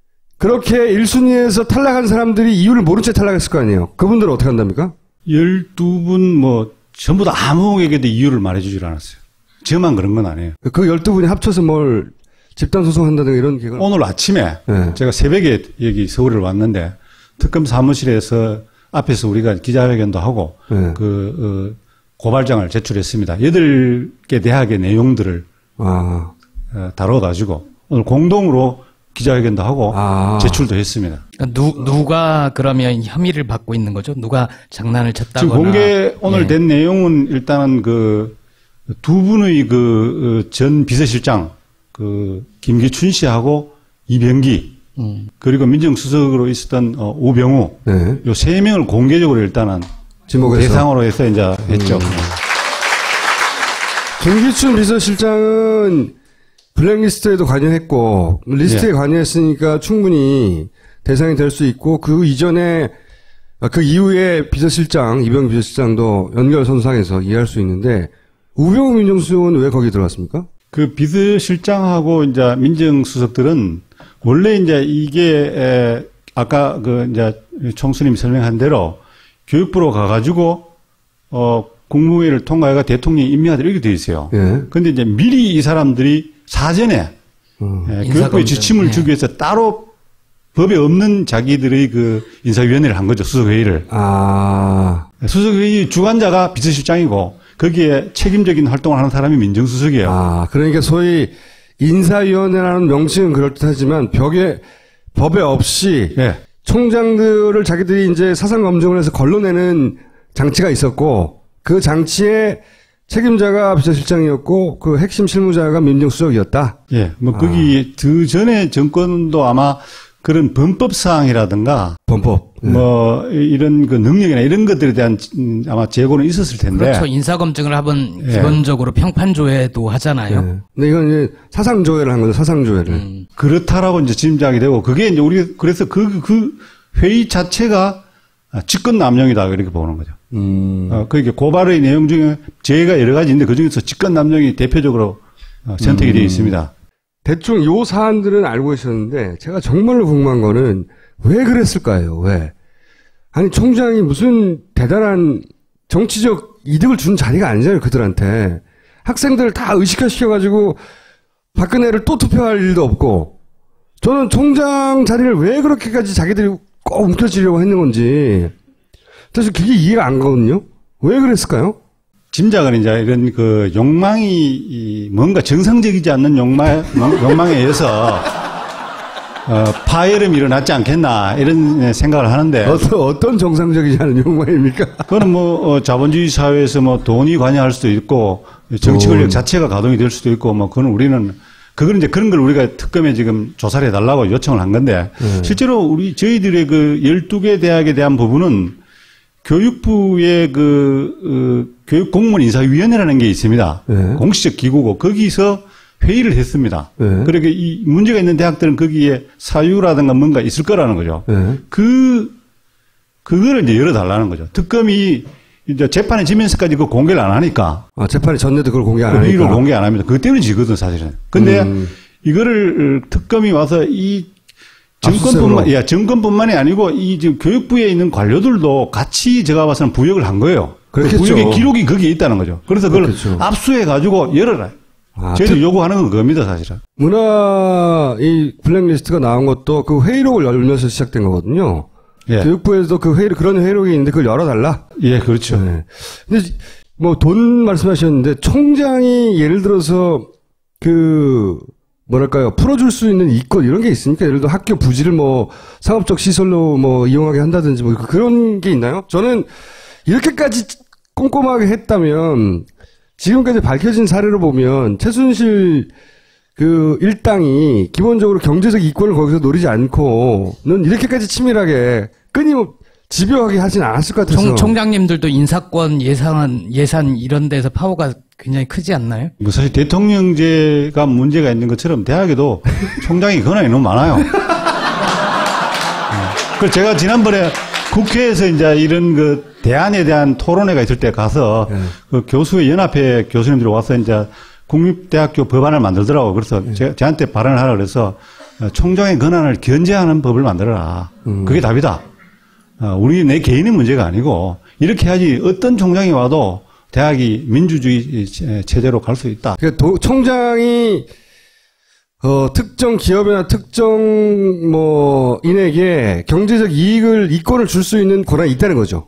그렇게 일 순위에서 탈락한 사람들이 이유를 모른 채 탈락했을 거 아니에요. 그분들은 어떻게 한답니까? 열두 분 뭐 전부 다 아무에게도 이유를 말해주질 않았어요. 저만 그런 건 아니에요. 그 열두 분이 합쳐서 뭘 집단 소송한다든가 이런 계획은 오늘 아침에 네. 제가 새벽에 여기 서울에 왔는데 특검 사무실에서 앞에서 우리가 기자회견도 하고 네. 그 어, 고발장을 제출했습니다. 여덟 개 대학의 내용들을 아. 어, 다뤄가지고 오늘 공동으로 기자회견도 하고 아. 제출도 했습니다. 누, 누가 그러면 혐의를 받고 있는 거죠? 누가 장난을 쳤다거나. 지금 공개 오늘 예. 된 내용은 일단은 그 두 분의 그 전 비서실장 그 김기춘 씨하고 이병기 음. 그리고 민정수석으로 있었던 어, 오병우 네. 요 세 명을 공개적으로 일단은 지목해서. 대상으로 해서 이제 했죠. 음. 김기춘 비서실장은 블랙리스트에도 관여했고 리스트에 예. 관여했으니까 충분히 대상이 될 수 있고 그 이전에 그 이후에 비서실장 이병기 비서실장도 연결선상에서 이해할 수 있는데 우병우 민정수석은 왜 거기 들어갔습니까? 그 비서실장하고 이제 민정수석들은 원래 이제 이게 에, 아까 그 이제 총수님 설명한 대로 교육부로 가가지고 어 국무회의를 통과해가 대통령이 임명하도록 이렇게 돼 있어요. 예. 그런데 이제 미리 이 사람들이 사전에 음. 예, 인사검증. 교육부에 지침을 예. 주기 위해서 따로 법에 없는 자기들의 그 인사위원회를 한 거죠. 수석회의를. 아. 수석회의 주관자가 비서실장이고 거기에 책임적인 활동을 하는 사람이 민정수석이에요. 아, 그러니까 소위 인사위원회라는 명칭은 그럴듯하지만 벽에 법에 없이 예. 총장들을 자기들이 이제 사상 검증을 해서 걸러내는 장치가 있었고 그 장치의 책임자가 비서실장이었고 그 핵심 실무자가 민정수석이었다. 예, 뭐 거기 그 전에 정권도 아마 그런 범법 사항이라든가 범법 뭐 이런 그 능력이나 이런 것들에 대한 아마 재고는 있었을 텐데. 그렇죠. 인사검증을 하면 예. 기본적으로 평판조회도 하잖아요. 네. 근데 이건 이제 사상조회를 한 거죠. 사상조회를. 음. 그렇다라고 이제 짐작이 되고 그게 이제 우리 그래서 그 그 회의 자체가 직권남용이다 이렇게 보는 거죠. 음. 어, 그러니까 고발의 내용 중에 죄가 여러 가지 있는데 그 중에서 직권남용이 대표적으로 어, 선택이 음. 되어 있습니다. 대충 요 사안들은 알고 있었는데 제가 정말로 궁금한 거는 왜 그랬을까요? 왜? 아니 총장이 무슨 대단한 정치적 이득을 준 자리가 아니잖아요. 그들한테. 학생들을 다 의식화시켜가지고 박근혜를 또 투표할 일도 없고 저는 총장 자리를 왜 그렇게까지 자기들이 꼭 움켜쥐려고 했는 건지 사실 그게 이해가 안 가거든요. 왜 그랬을까요? 짐작은 이제 이런 그 욕망이 뭔가 정상적이지 않는 욕망, 욕망에 의해서 어, 파열음이 일어났지 않겠나 이런 생각을 하는데 어떤, 어떤 정상적이지 않은 욕망입니까? 그거는 뭐 어, 자본주의 사회에서 뭐 돈이 관여할 수도 있고 정치 권력 돈. 자체가 가동이 될 수도 있고 뭐 그건 우리는 그건 이제 그런 걸 우리가 특검에 지금 조사를 해달라고 요청을 한 건데 음. 실제로 우리 저희들의 그 열두 개 대학에 대한 부분은 교육부의 그, 어, 교육공무원인사위원회라는 게 있습니다. 네. 공식적 기구고 거기서 회의를 했습니다. 네. 그러니까 이 문제가 있는 대학들은 거기에 사유라든가 뭔가 있을 거라는 거죠. 네. 그, 그거를 이제 열어달라는 거죠. 특검이 이제 재판에 지면서까지 그 공개를 안 하니까. 아, 재판에 전에도 그걸 공개 안 그 하니까. 회의를 공개 안 합니다. 그것 때문에 지거든, 사실은. 근데 음. 이거를 특검이 와서 이 정권뿐만, 예, 정권뿐만이 아니고 이 지금 교육부에 있는 관료들도 같이 제가 봐서는 부역을 한 거예요. 그 그렇겠죠. 부역의 기록이 거기에 있다는 거죠. 그래서 그걸 그렇겠죠. 압수해 가지고 열어라. 아, 저희들 특- 요구하는 건 그겁니다, 사실은. 문화 이 블랙리스트가 나온 것도 그 회의록을 열면서 시작된 거거든요. 예. 교육부에서도 그 회의 그런 회의록이 있는데 그걸 열어달라. 예, 그렇죠. 네. 근데 뭐 돈 말씀하셨는데 총장이 예를 들어서 그 뭐랄까요 풀어줄 수 있는 이권 이런 게 있습니까? 예를 들어 학교 부지를 뭐 상업적 시설로 뭐 이용하게 한다든지 뭐 그런 게 있나요? 저는 이렇게까지 꼼꼼하게 했다면 지금까지 밝혀진 사례로 보면 최순실 그 일당이 기본적으로 경제적 이권을 거기서 노리지 않고는 이렇게까지 치밀하게 끊임없 집요하게 하진 않았을 것 같아서. 총, 총장님들도 인사권 예산 예산 이런 데서 파워가 굉장히 크지 않나요? 뭐 사실 대통령제가 문제가 있는 것처럼 대학에도 총장이 권한이 너무 많아요. 네. 그래서 제가 지난번에 국회에서 이제 이런 그 대안에 대한 토론회가 있을 때 가서 네. 그 교수회 연합회 교수님들이 와서 이제 국립대학교 법안을 만들더라고요. 그래서 네. 제, 저한테 발언을 하라 그래서 총장의 권한을 견제하는 법을 만들어라. 음. 그게 답이다. 어, 우리 내 개인의 문제가 아니고 이렇게 해야지 어떤 총장이 와도 대학이 민주주의 체제로 갈 수 있다. 그러니까 도, 총장이 어, 특정 기업이나 특정 뭐 인에게 경제적 이익을 이권을 줄 수 있는 권한이 있다는 거죠.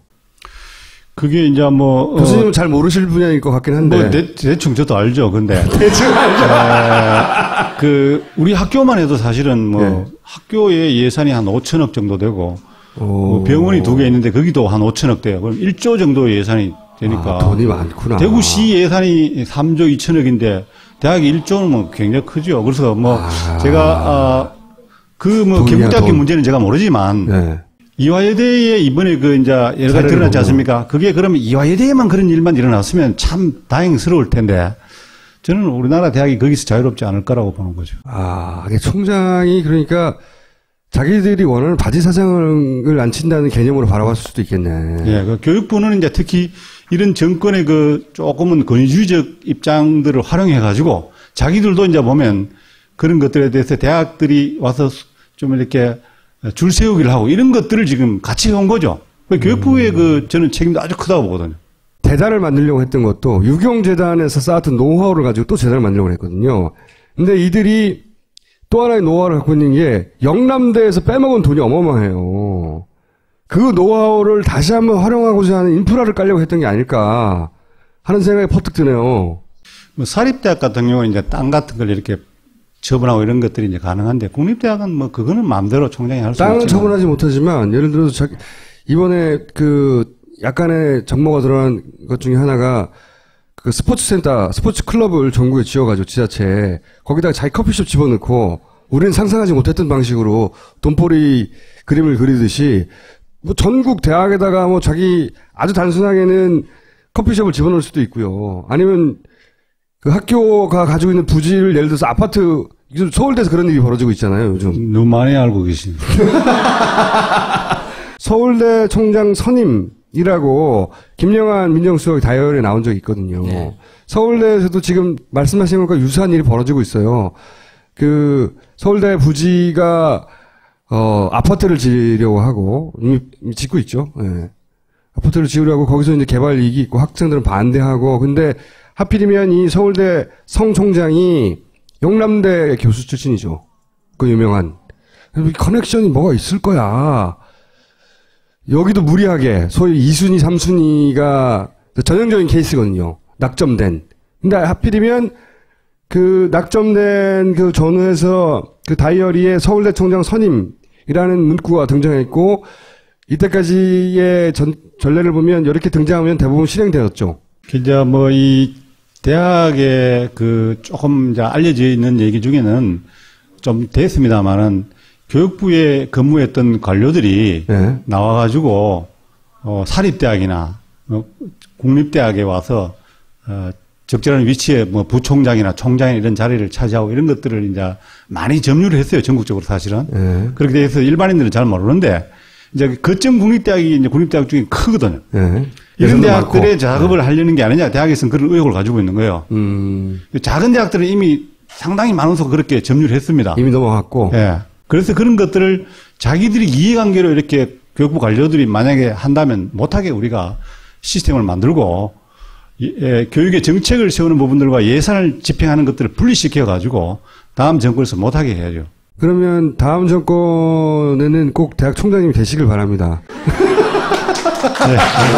그게 이제 뭐 교수님은 어, 잘 모르실 분야일 것 같긴 한데. 뭐 대, 대충 저도 알죠. 근데 대충 알죠. 에, 그 우리 학교만 해도 사실은 뭐 네. 학교의 예산이 한 오천억 정도 되고 뭐 병원이 두 개 있는데 거기도 한 오천억 돼요. 그럼 일조 정도의 예산이 되니까 아, 돈이 많구나. 대구시 예산이 삼조 이천억인데 대학이 일조는 뭐 굉장히 크죠. 그래서 뭐 아, 제가 아, 그 뭐 돈이야, 경북대학교 돈. 문제는 제가 모르지만 네. 이화여대에 이번에 그 이제 여러 가지 사례를 드러났지 보고. 않습니까? 그게 그러면 이화여대에만 그런 일만 일어났으면 참 다행스러울 텐데 저는 우리나라 대학이 거기서 자유롭지 않을 거라고 보는 거죠. 아, 이게 총장이 그러니까 자기들이 원하는 바지 사장을 안 친다는 개념으로 바라봤을 수도 있겠네. 예, 그 교육부는 이제 특히 이런 정권의 그 조금은 권위주의적 입장들을 활용해 가지고 자기들도 이제 보면 그런 것들에 대해서 대학들이 와서 좀 이렇게 줄 세우기를 하고 이런 것들을 지금 같이 해온 거죠. 그 교육부의 그 저는 책임도 아주 크다고 보거든요. 재단을 만들려고 했던 것도 유경재단에서 쌓았던 노하우를 가지고 또 재단을 만들려고 했거든요. 근데 이들이 또 하나의 노하우를 갖고 있는 게 영남대에서 빼먹은 돈이 어마어마해요. 그 노하우를 다시 한번 활용하고자 하는 인프라를 깔려고 했던 게 아닐까 하는 생각이 퍼뜩 드네요. 뭐 사립대학 같은 경우는 이제 땅 같은 걸 이렇게 처분하고 이런 것들이 이제 가능한데 국립대학은 뭐 그거는 마음대로 총장이 할 수 땅은 있죠. 처분하지 못하지만 예를 들어서 자기 이번에 그 약간의 정모가 들어간 것 중에 하나가 그 스포츠 센터, 스포츠 클럽을 전국에 지어가지고 지자체에 거기다가 자기 커피숍 집어넣고 우리는 상상하지 못했던 방식으로 돈벌이 그림을 그리듯이 뭐 전국 대학에다가 뭐 자기 아주 단순하게는 커피숍을 집어넣을 수도 있고요. 아니면 그 학교가 가지고 있는 부지를 예를 들어서 아파트, 서울대에서 그런 일이 벌어지고 있잖아요, 요즘. 너무 많이 알고 계십니다. 서울대 총장 선임이라고 김영한 민정수석이 다이어리에 나온 적이 있거든요. 네. 서울대에서도 지금 말씀하신 것과 유사한 일이 벌어지고 있어요. 그 서울대 부지가 어 아파트를 지으려고 하고 이미, 이미 짓고 있죠. 네. 아파트를 지으려고 거기서 이제 개발 이익이 있고 학생들은 반대하고 근데 하필이면 이 서울대 성 총장이 영남대 교수 출신이죠. 그 유명한. 커넥션이 뭐가 있을 거야. 여기도 무리하게 소위 이 순위, 삼 순위가 전형적인 케이스거든요. 낙점된. 근데 하필이면 그 낙점된 그 전후에서 그 다이어리에 서울대 총장 선임이라는 문구가 등장했고 이때까지의 전, 전례를 보면 이렇게 등장하면 대부분 실행되었죠. 이제 뭐 이 대학에 그 조금 이제 알려져 있는 얘기 중에는 좀 됐습니다만은 교육부에 근무했던 관료들이 네. 나와가지고 어, 사립대학이나 어, 국립대학에 와서 어, 적절한 위치에 뭐 부총장이나 총장이나 이런 자리를 차지하고 이런 것들을 이제 많이 점유를 했어요. 전국적으로 사실은. 네. 그렇게 돼서 일반인들은 잘 모르는데 이제 거점 국립대학이 이제 국립대학 중에 크거든요. 네. 이런 대학들의 많고. 작업을 네. 하려는 게 아니냐. 대학에서는 그런 의혹을 가지고 있는 거예요. 음. 작은 대학들은 이미 상당히 많아서 그렇게 점유를 했습니다. 이미 넘어갔고. 예. 네. 그래서 그런 것들을 자기들이 이해관계로 이렇게 교육부 관료들이 만약에 한다면 못하게 우리가 시스템을 만들고 예, 교육의 정책을 세우는 부분들과 예산을 집행하는 것들을 분리시켜가지고 다음 정권에서 못하게 해야죠. 그러면 다음 정권에는 꼭 대학 총장님이 되시길 바랍니다. 네.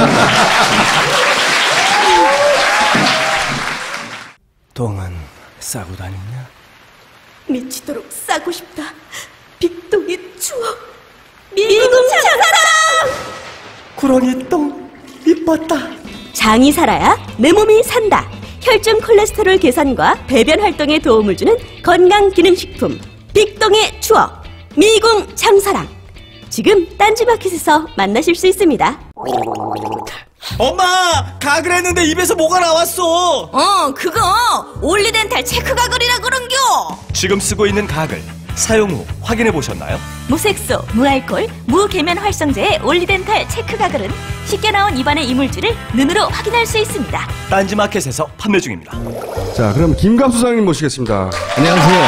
똥은 싸고 다니냐? 미치도록 싸고 싶다. 빅동의 추억. 미궁 장사랑! 구렁이 똥 이뻤다. 장이 살아야 내 몸이 산다. 혈중 콜레스테롤 개선과 배변 활동에 도움을 주는 건강기능식품 빅동의 추억 미궁 장사랑. 지금 딴지마켓에서 만나실 수 있습니다. 엄마! 가글 했는데 입에서 뭐가 나왔어. 어 그거 올리덴탈 체크 가글이라 그런겨. 지금 쓰고 있는 가글 사용 후 확인해 보셨나요? 무색소, 무알콜, 무계면 활성제의 올리덴탈 체크 가글은 쉽게 나온 입안의 이물질을 눈으로 확인할 수 있습니다. 딴지마켓에서 판매 중입니다. 자, 그럼 김갑수 사장님 모시겠습니다. 안녕하세요.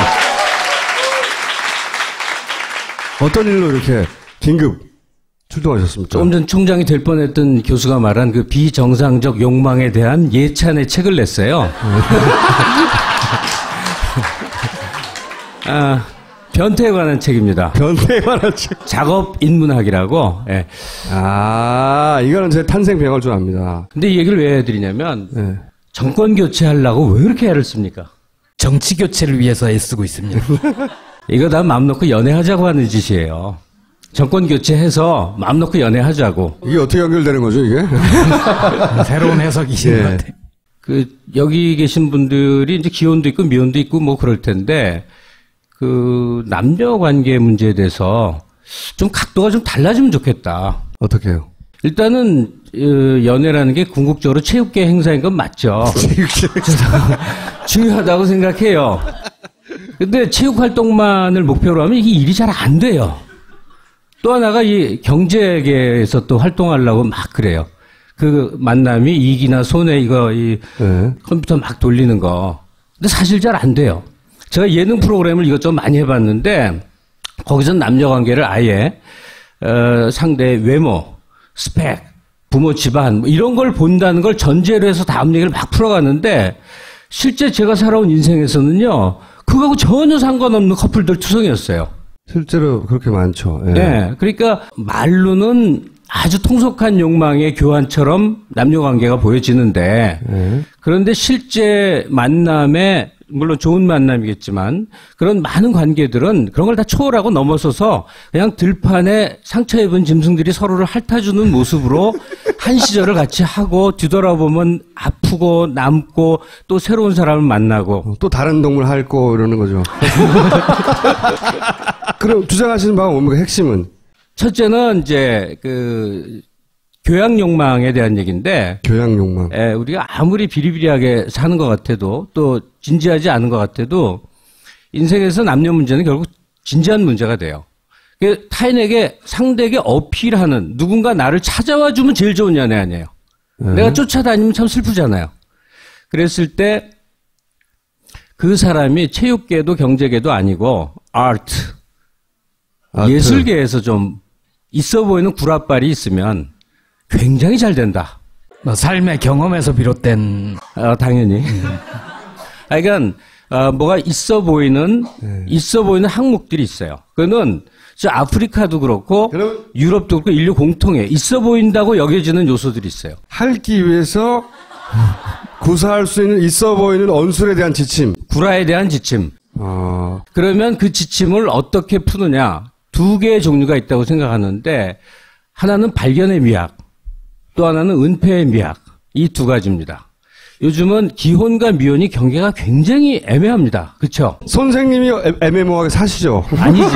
어떤 일로 이렇게 긴급 출동하셨습니까? 조금 전 총장이 될 뻔했던 교수가 말한 그 비정상적 욕망에 대한 예찬의 책을 냈어요. 아, 변태에 관한 책입니다. 변태에 관한 책. 작업 인문학이라고. 예. 아, 이거는 제 탄생 병할 줄 압니다. 근데 이 얘기를 왜 해드리냐면 네. 정권 교체하려고 왜 그렇게 애를 씁니까? 정치 교체를 위해서 애쓰고 있습니다. 이거 다 마음 놓고 연애하자고 하는 짓이에요. 정권 교체해서 마음 놓고 연애하자고. 이게 어떻게 연결되는 거죠, 이게? 새로운 해석이신 예. 것 같아요. 그, 여기 계신 분들이 이제 기혼도 있고 미혼도 있고 뭐 그럴 텐데, 그, 남녀 관계 문제에 대해서 좀 각도가 좀 달라지면 좋겠다. 어떻게 해요? 일단은, 어, 연애라는 게 궁극적으로 체육계 행사인 건 맞죠. 중요하다고 생각해요. 근데 체육 활동만을 목표로 하면 이게 일이 잘 안 돼요. 또 하나가 이 경제계에서 또 활동하려고 막 그래요. 그 만남이 이익이나 손해 이거 이 네. 컴퓨터 막 돌리는 거. 근데 사실 잘 안 돼요. 제가 예능 프로그램을 이것저것 많이 해봤는데 거기서 남녀 관계를 아예 어, 상대의 외모, 스펙, 부모 집안 뭐 이런 걸 본다는 걸 전제로 해서 다음 얘기를 막 풀어가는데 실제 제가 살아온 인생에서는요. 그거하고 전혀 상관없는 커플들 투성이었어요. 실제로 그렇게 많죠. 예. 네. 그러니까 말로는 아주 통속한 욕망의 교환처럼 남녀 관계가 보여지는데 예. 그런데 실제 만남에 물론 좋은 만남이겠지만 그런 많은 관계들은 그런 걸 다 초월하고 넘어서서 그냥 들판에 상처 입은 짐승들이 서로를 핥아주는 모습으로 한 시절을 같이 하고 뒤돌아보면 아프고 남고 또 새로운 사람을 만나고 또 다른 동물 핥고 이러는 거죠. 그럼 주장하시는 바가 뭡니까? 핵심은? 첫째는 이제 그 교양 욕망에 대한 얘기인데. 교양 욕망. 예, 우리가 아무리 비리비리하게 사는 것 같아도 또 진지하지 않은 것 같아도 인생에서 남녀 문제는 결국 진지한 문제가 돼요. 타인에게 상대에게 어필하는 누군가 나를 찾아와 주면 제일 좋은 연애 아니에요. 네. 내가 쫓아다니면 참 슬프잖아요. 그랬을 때 그 사람이 체육계도 경제계도 아니고 아트, 아트. 예술계에서 좀 있어 보이는 구라빨이 있으면 굉장히 잘 된다. 뭐 삶의 경험에서 비롯된 어, 당연히. 아, 그러니까 어, 뭐가 있어 보이는 네. 있어 보이는 항목들이 있어요. 그거는 저 아프리카도 그렇고 유럽도 그렇고 인류 공통에 있어 보인다고 여겨지는 요소들이 있어요. 핥기 위해서 구사할 수 있는 있어 보이는 언술에 대한 지침, 구라에 대한 지침. 어. 그러면 그 지침을 어떻게 푸느냐? 두 개의 종류가 있다고 생각하는데 하나는 발견의 미학, 또 하나는 은폐의 미학. 이 두 가지입니다. 요즘은 기혼과 미혼이 경계가 굉장히 애매합니다. 그렇죠? 선생님이 애매모호하게 사시죠? 아니지.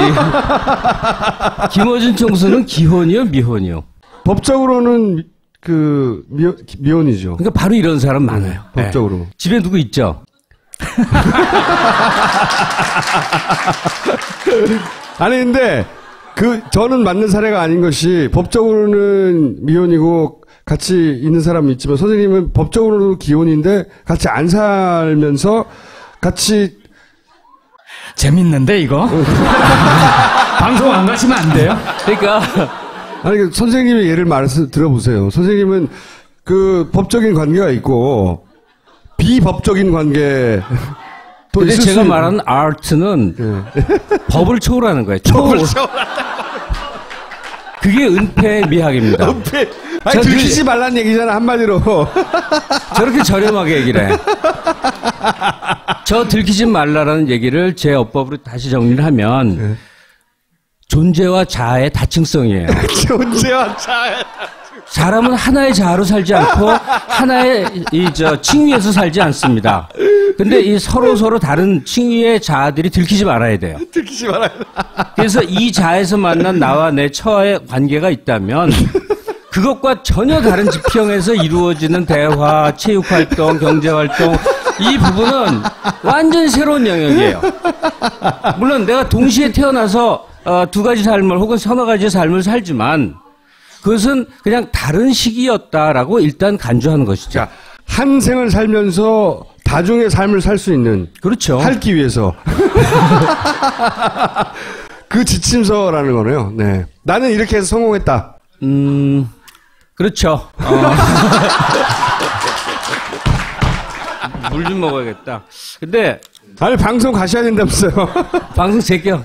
김어준 총수는 기혼이요, 미혼이요? 법적으로는 그 미혼, 미혼이죠. 그러니까 바로 이런 사람 많아요. 네, 법적으로. 네. 집에 누구 있죠? 아니 근데 그 저는 맞는 사례가 아닌 것이 법적으로는 미혼이고 같이 있는 사람이 있지만 선생님은 법적으로는 기혼인데 같이 안 살면서 같이 재밌는데 이거? 방송 안 가시면 안 돼요? 그러니까 아니 선생님의 예를 말해서 들어보세요. 선생님은 그 법적인 관계가 있고 비법적인 관계. 근데 제가 말하는 아트는 네. 법을 초월하는 거예요. 초월. 그게 은폐의 미학입니다. 은폐. 아니, 들키지 말란 얘기잖아, 한마디로. 저렇게 저렴하게 얘기를 해. 저 들키지 말라라는 얘기를 제 어법으로 다시 정리를 하면 네. 존재와 자아의 다층성이에요. 존재와 자아의 사람은 하나의 자아로 살지 않고 하나의 이 저 칭위에서 살지 않습니다. 근데 이 서로 서로 다른 칭위의 자아들이 들키지 말아야 돼요. 들키지 말아야 돼. 그래서 이 자아에서 만난 나와 내 처의 관계가 있다면 그것과 전혀 다른 지평에서 이루어지는 대화, 체육활동, 경제활동 이 부분은 완전히 새로운 영역이에요. 물론 내가 동시에 태어나서 어, 두 가지 삶을 혹은 서너 가지 삶을 살지만 그것은 그냥 다른 시기였다라고 일단 간주하는 것이죠. 자, 한 생을 살면서 다중의 삶을 살 수 있는. 그렇죠. 살기 위해서. 그 지침서라는 거네요. 네. 나는 이렇게 해서 성공했다. 음, 그렇죠. 어. 물 좀 먹어야겠다. 근데. 아니, 방송 가셔야 된다면서요. 방송 제껴.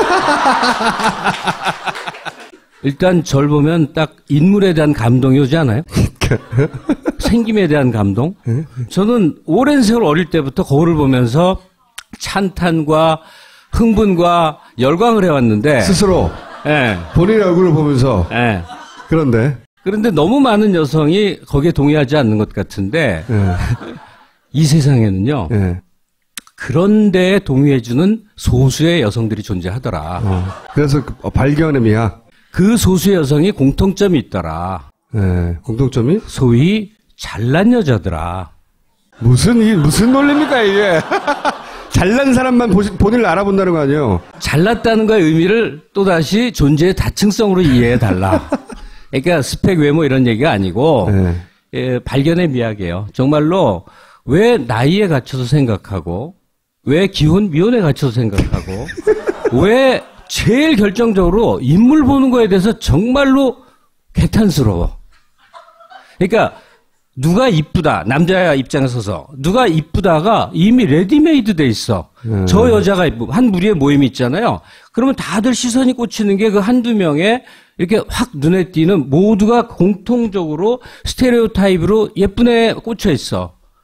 일단 절 보면 딱 인물에 대한 감동이 오지 않아요? 생김에 대한 감동? 저는 오랜 세월 어릴 때부터 거울을 보면서 찬탄과 흥분과 열광을 해왔는데 스스로? 예. 본인의 얼굴을 보면서? 예. 그런데? 그런데 너무 많은 여성이 거기에 동의하지 않는 것 같은데 예. 이 세상에는요 예. 그런 데에 동의해주는 소수의 여성들이 존재하더라. 어. 그래서 그 발견의 미학? 그 소수의 여성이 공통점이 있더라. 네, 공통점이? 소위 잘난 여자더라. 무슨 이 무슨 논리입니까 이게? 잘난 사람만 보시, 본인을 알아본다는 거 아니에요? 잘났다는 거의 의미를 또다시 존재의 다층성으로 이해해달라. 그러니까 스펙, 외모 이런 얘기가 아니고 네. 예, 발견의 미학이에요. 정말로 왜 나이에 갇혀서 생각하고 왜 기혼, 미혼에 갇혀서 생각하고 왜 제일 결정적으로 인물 보는 거에 대해서 정말로 개탄스러워. 그러니까 누가 이쁘다. 남자 입장에 서서 누가 이쁘다가 이미 레디메이드 돼 있어. 음. 저 여자가 이쁘고 한 무리의 모임이 있잖아요. 그러면 다들 시선이 꽂히는 게 그 한두 명의 이렇게 확 눈에 띄는 모두가 공통적으로 스테레오타입으로 예쁜 애 꽂혀 있어.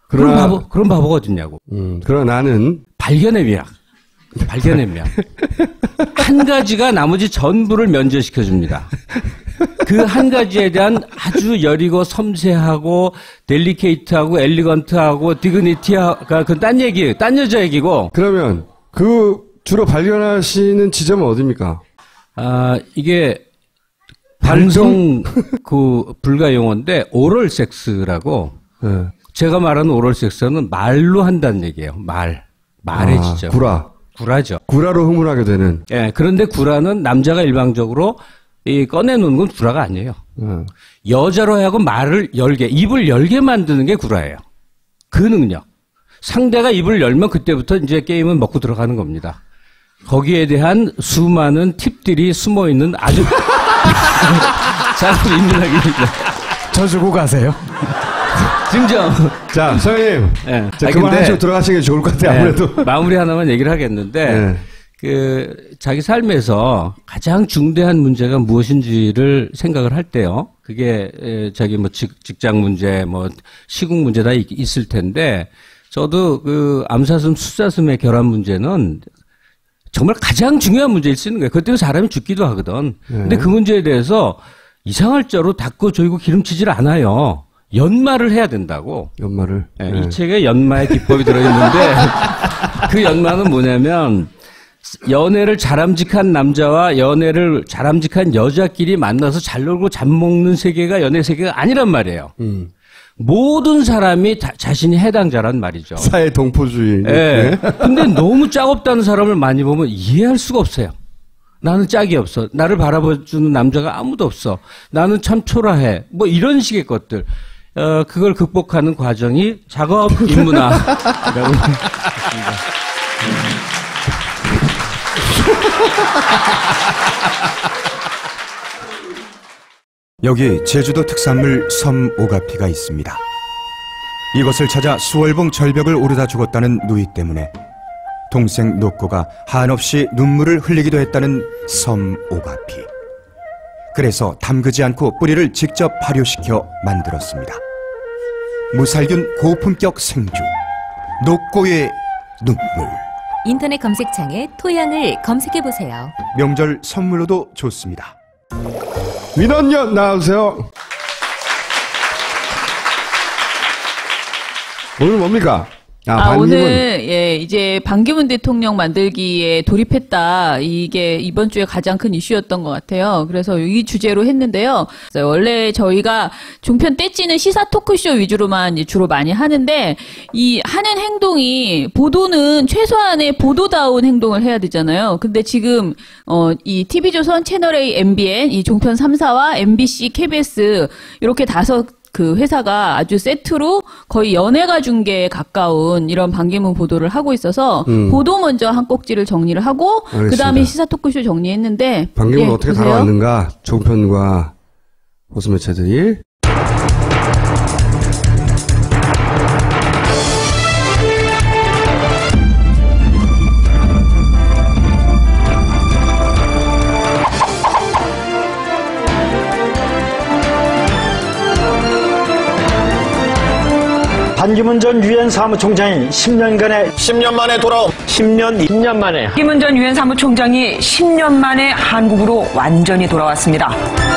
그런 바보, 그런 바보가 어딨냐고. 음, 그러나 나는 발견의 미학. 발견의 미학. 한 가지가 나머지 전부를 면제시켜줍니다. 그 한 가지에 대한 아주 여리고 섬세하고 델리케이트하고 엘리건트하고 디그니티하가 그건 딴 얘기, 딴 여자 얘기고. 그러면 그 주로 발견하시는 지점은 어디입니까? 아, 이게 방송 그 불가 용어인데 오럴 섹스라고. 네. 제가 말하는 오럴 섹스는 말로 한다는 얘기예요. 말. 말의 아, 지점. 구라. 구라죠. 구라로 흥분하게 되는. 예, 네, 그런데 구라는 남자가 일방적으로 이 꺼내놓는 건 구라가 아니에요. 음. 여자로 하여금 말을 열게, 입을 열게 만드는 게 구라예요. 그 능력. 상대가 입을 열면 그때부터 이제 게임은 먹고 들어가는 겁니다. 거기에 대한 수많은 팁들이 숨어 있는 아주 잘 인문학입니다. 저 주고 가세요. 증정. 자, 선생님. 네. 자, 그만하시고 들어가시는 게 좋을 것 같아요. 아무래도. 네, 마무리 하나만 얘기를 하겠는데, 네. 그, 자기 삶에서 가장 중대한 문제가 무엇인지를 생각을 할 때요. 그게, 에, 자기 뭐 직, 직장 문제, 뭐 시국 문제 다 있, 있을 텐데, 저도 그 암사슴, 수사슴의 결합 문제는 정말 가장 중요한 문제일 수 있는 거예요. 그것 때문에 사람이 죽기도 하거든. 네. 근데 그 문제에 대해서 이상할 자로 닦고 조이고 기름치질 않아요. 연마를 해야 된다고. 연마를. 네, 네. 이 책에 연마의 기법이 들어있는데 그 연마는 뭐냐면 연애를 잘함직한 남자와 연애를 잘함직한 여자끼리 만나서 잘 놀고 잠 먹는 세계가 연애 세계가 아니란 말이에요. 음. 모든 사람이 다, 자신이 해당자란 말이죠. 사회 동포주의. 네. 네. 근데 너무 짝없다는 사람을 많이 보면 이해할 수가 없어요. 나는 짝이 없어. 나를 바라봐주는 남자가 아무도 없어. 나는 참 초라해. 뭐 이런 식의 것들. 어, 그걸 극복하는 과정이 작업 인문화라고 있습니다. 여기 제주도 특산물 섬 오가피가 있습니다. 이것을 찾아 수월봉 절벽을 오르다 죽었다는 누이 때문에 동생 노꼬가 한없이 눈물을 흘리기도 했다는 섬 오가피. 그래서 담그지 않고 뿌리를 직접 발효시켜 만들었습니다. 무살균 고품격 생주 노꼬의 눈물. 인터넷 검색창에 토양을 검색해보세요. 명절 선물로도 좋습니다. 민원연 나와주세요. 오늘 뭡니까? 아, 아 오늘 예 이제 반기문 대통령 만들기에 돌입했다. 이게 이번 주에 가장 큰 이슈였던 것 같아요. 그래서 이 주제로 했는데요. 원래 저희가 종편 떼찌는 시사 토크쇼 위주로만 주로 많이 하는데 이 하는 행동이 보도는 최소한의 보도다운 행동을 해야 되잖아요. 근데 지금 어 이 티비조선, 채널A, 엠비엔, 이 종편 삼 사와 엠비씨, 케이비에스 이렇게 다섯 그 회사가 아주 세트로 거의 연예가 중계에 가까운 이런 반기문 보도를 하고 있어서 음. 보도 먼저 한 꼭지를 정리를 하고 그 다음에 시사 토크쇼 정리했는데 반기문 예, 어떻게 보세요. 다뤄왔는가 종편과 보수 매체들이 반기문 전 유엔 사무총장이 십 년간의 십 년 만에 돌아옴. 십 년, 십 년 만에 반기문 전 유엔 사무총장이 십 년 만에 한국으로 완전히 돌아왔습니다.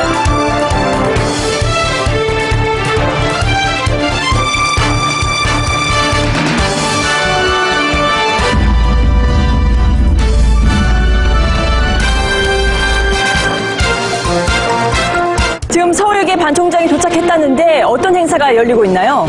지금 서울역에 반 총장이 도착했다는데 어떤 행사가 열리고 있나요?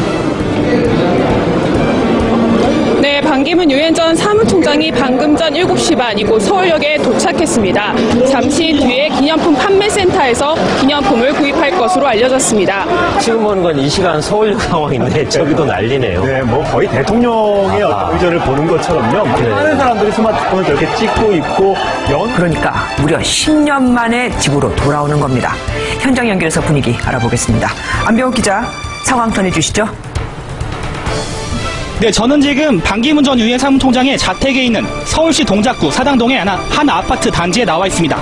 네, 반기문 유엔 전 사무총장이 방금 전 일곱 시 반 이곳 서울역에 도착했습니다. 잠시 뒤에 기념품 판매센터에서 기념품을 구입할 것으로 알려졌습니다. 지금 보는 건 이 시간 서울역 상황인데 저기도 난리네요. 네, 뭐 거의 대통령의 아하. 의전을 보는 것처럼요. 네. 많은 사람들이 스마트폰을 저렇게 찍고 있고 연... 그러니까 무려 십 년 만에 집으로 돌아오는 겁니다. 현장 연결해서 분위기 알아보겠습니다. 안병욱 기자, 상황 전해주시죠. 네, 저는 지금 반기문 전 유엔 사무총장의 자택에 있는 서울시 동작구 사당동의 한, 한 아파트 단지에 나와 있습니다.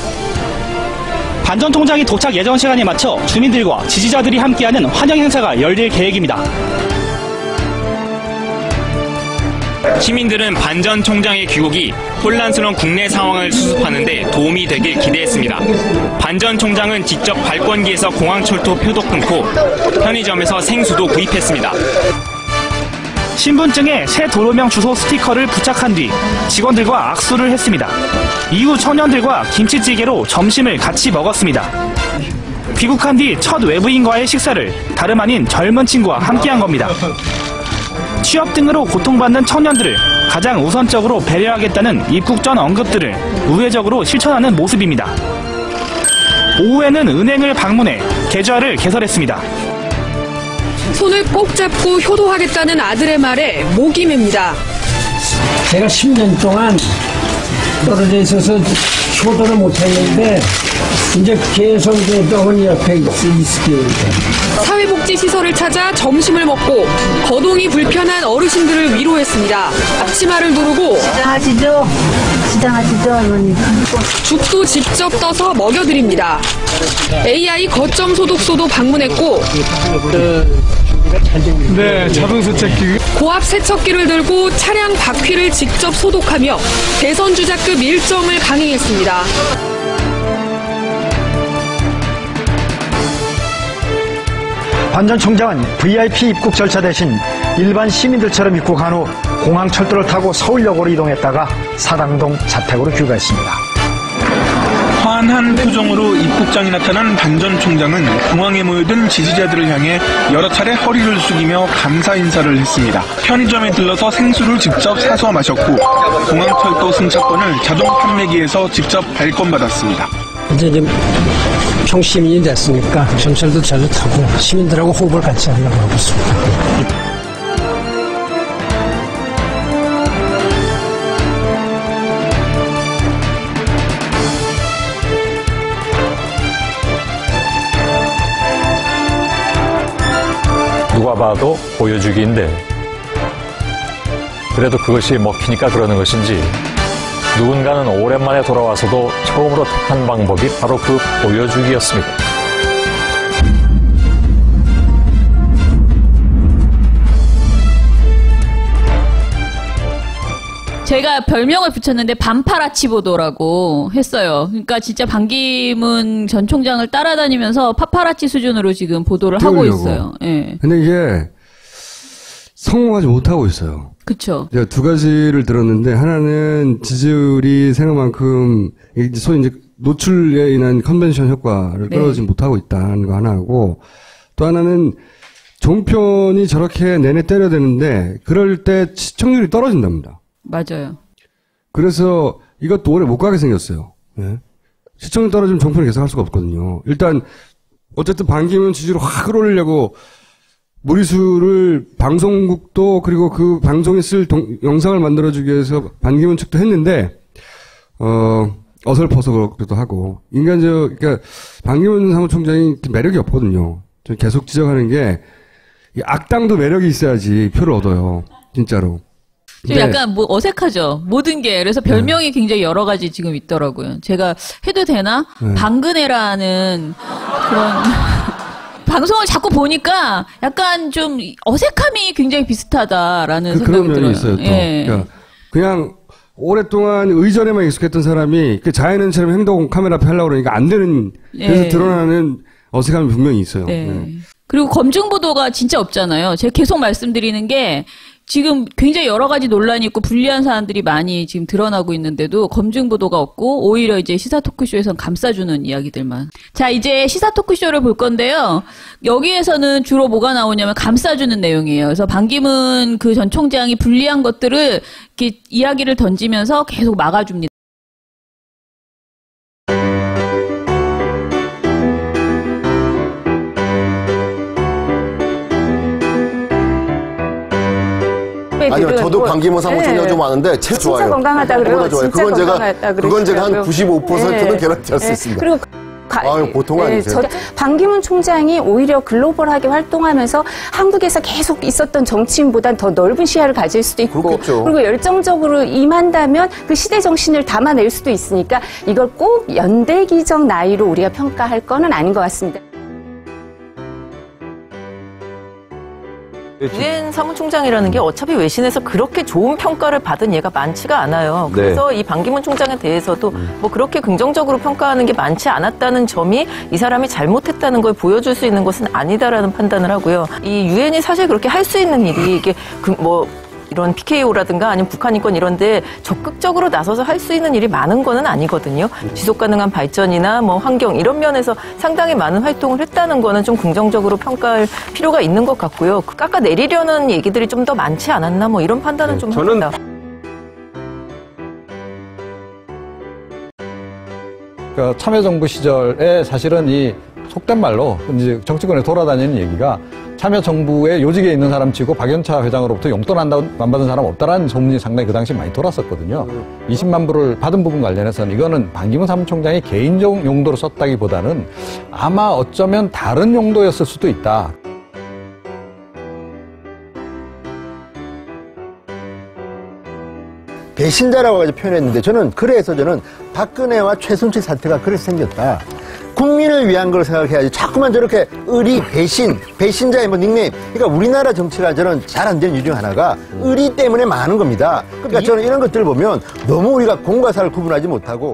반 전 총장이 도착 예정 시간에 맞춰 주민들과 지지자들이 함께하는 환영 행사가 열릴 계획입니다. 시민들은 반 전 총장의 귀국이 혼란스러운 국내 상황을 수습하는 데 도움이 되길 기대했습니다. 반 전 총장은 직접 발권기에서 공항철도 표도 끊고 편의점에서 생수도 구입했습니다. 신분증에 새 도로명 주소 스티커를 부착한 뒤 직원들과 악수를 했습니다. 이후 청년들과 김치찌개로 점심을 같이 먹었습니다. 귀국한 뒤 첫 외부인과의 식사를 다름 아닌 젊은 친구와 함께한 겁니다. 취업 등으로 고통받는 청년들을 가장 우선적으로 배려하겠다는 입국 전 언급들을 우회적으로 실천하는 모습입니다. 오후에는 은행을 방문해 계좌를 개설했습니다. 손을 꼭 잡고 효도하겠다는 아들의 말에 목이 맵니다. 제가 십 년 동안 떨어져 있어서 효도를 못했는데 이제 계속 이제 어머니 옆에 있을게요. 사회복지시설을 찾아 점심을 먹고 거동이 불편한 어르신들을 위로했습니다. 앞치마를 두르고 시장하시죠? 시장하시죠, 어머니. 죽도 직접 떠서 먹여드립니다. 에이아이 거점 소독소도 방문했고 네, 자동 세척기. 고압 세척기를 들고 차량 바퀴를 직접 소독하며 대선 주자급 일정을 강행했습니다. 반 전 총장은 브이아이피 입국 절차 대신 일반 시민들처럼 입국한 후 공항철도를 타고 서울역으로 이동했다가 사당동 자택으로 귀가했습니다. 환한 표정으로 입국장에 나타난 반 전 총장은 공항에 모여든 지지자들을 향해 여러 차례 허리를 숙이며 감사 인사를 했습니다. 편의점에 들러서 생수를 직접 사서 마셨고 공항철도 승차권을 자동 판매기에서 직접 발권받았습니다. 이제 좀 평시민이 됐으니까 경찰도 자주 타고 시민들하고 호흡을 같이 하려고 하고 있습니다. 누가 봐도 보여주기인데 그래도 그것이 먹히니까 그러는 것인지 누군가는 오랜만에 돌아와서도 처음으로 택한 방법이 바로 그 보여주기였습니다. 제가 별명을 붙였는데 반파라치 보도라고 했어요. 그러니까 진짜 반기문 전 총장을 따라다니면서 파파라치 수준으로 지금 보도를 하고 있어요. 예. 근데 이게 성공하지 못하고 있어요. 그렇죠. 제가 두 가지를 들었는데 하나는 지지율이 생각만큼 소위 이제 노출에 인한 컨벤션 효과를 끌어오지 네. 못하고 있다는 거 하나고 또 하나는 종편이 저렇게 내내 때려대는데 그럴 때 시청률이 떨어진답니다. 맞아요. 그래서 이것도 오래 못 가게 생겼어요. 네. 시청률 떨어지면 종편을 계속 할 수가 없거든요. 일단 어쨌든 반기문 지지율을 확 끌어올리려고 무리수를 방송국도 그리고 그 방송에 쓸 동, 영상을 만들어주기 위해서 반기문 측도 했는데 어 어설퍼서 그렇기도 하고 인간적 그러니까 반기문 사무총장이 매력이 없거든요. 저 계속 지적하는 게 악당도 매력이 있어야지 표를 얻어요. 진짜로. 좀 약간 뭐 어색하죠. 모든 게. 그래서 별명이 네. 굉장히 여러 가지 지금 있더라고요. 제가 해도 되나? 네. 방근혜라는 그런 방송을 자꾸 보니까 약간 좀 어색함이 굉장히 비슷하다라는 그, 생각이 그런 들어요. 면이 있어요. 또. 예. 그러니까 그냥 오랫동안 의전에만 익숙했던 사람이 그 자연인처럼 행동 카메라 앞에 하려고 그러니까 안 되는 그래서 예. 드러나는 어색함이 분명히 있어요. 네. 네. 그리고 검증 보도가 진짜 없잖아요. 제가 계속 말씀드리는 게 지금 굉장히 여러 가지 논란이 있고 불리한 사안들이 많이 지금 드러나고 있는데도 검증 보도가 없고 오히려 이제 시사 토크쇼에선 감싸주는 이야기들만. 자, 이제 시사 토크쇼를 볼 건데요. 여기에서는 주로 뭐가 나오냐면 감싸주는 내용이에요. 그래서 반기문 그 전 총장이 불리한 것들을 이렇게 이야기를 던지면서 계속 막아줍니다. 아니요, 저도 반기문 사무총장 네. 좀 아는데 책 좋아요. 진짜 건강하다 그래요. 좋아요. 그건 제가 그건 제가 한 구십오 퍼센트는 네. 개런티 할 수 네. 있습니다. 그리고 가, 아유, 보통 네, 아니세요? 반기문 총장이 오히려 글로벌하게 활동하면서 한국에서 계속 있었던 정치인보단 더 넓은 시야를 가질 수도 있고 그렇겠죠. 그리고 열정적으로 임한다면 그 시대 정신을 담아낼 수도 있으니까 이걸 꼭 연대기적 나이로 우리가 평가할 거는 아닌 것 같습니다. 유엔 사무총장이라는 게 어차피 외신에서 그렇게 좋은 평가를 받은 예가 많지가 않아요. 그래서 네. 이 반기문 총장에 대해서도 음. 뭐 그렇게 긍정적으로 평가하는 게 많지 않았다는 점이 이 사람이 잘못했다는 걸 보여줄 수 있는 것은 아니다라는 판단을 하고요. 이 유엔이 사실 그렇게 할 수 있는 일이 이게 그 뭐 이런 피케이오라든가 아니면 북한 인권 이런데 적극적으로 나서서 할 수 있는 일이 많은 거는 아니거든요. 지속 가능한 발전이나 뭐 환경 이런 면에서 상당히 많은 활동을 했다는 거는 좀 긍정적으로 평가할 필요가 있는 것 같고요. 깎아내리려는 얘기들이 좀 더 많지 않았나 뭐 이런 판단은 네, 좀 저는 합니다. 그 참여정부 시절에 사실은 이 속된 말로 이제 정치권에 돌아다니는 얘기가 참여정부의 요직에 있는 사람 치고 박연차 회장으로부터 용돈 안 받은 사람 없다라는 소문이 상당히 그 당시 많이 돌았었거든요. 이십만 불을 받은 부분 관련해서는 이거는 반기문 사무총장이 개인적 용도로 썼다기보다는 아마 어쩌면 다른 용도였을 수도 있다. 배신자라고 표현했는데 저는 그래서 저는 박근혜와 최순실 사태가 그래서 생겼다. 국민을 위한 걸 생각해야지. 자꾸만 저렇게 의리, 배신, 배신자의 뭐 닉네임. 그러니까 우리나라 정치가 저는 잘 안 되는 이유 중 하나가 의리 때문에 많은 겁니다. 그러니까 저는 이런 것들을 보면 너무 우리가 공과 사를 구분하지 못하고.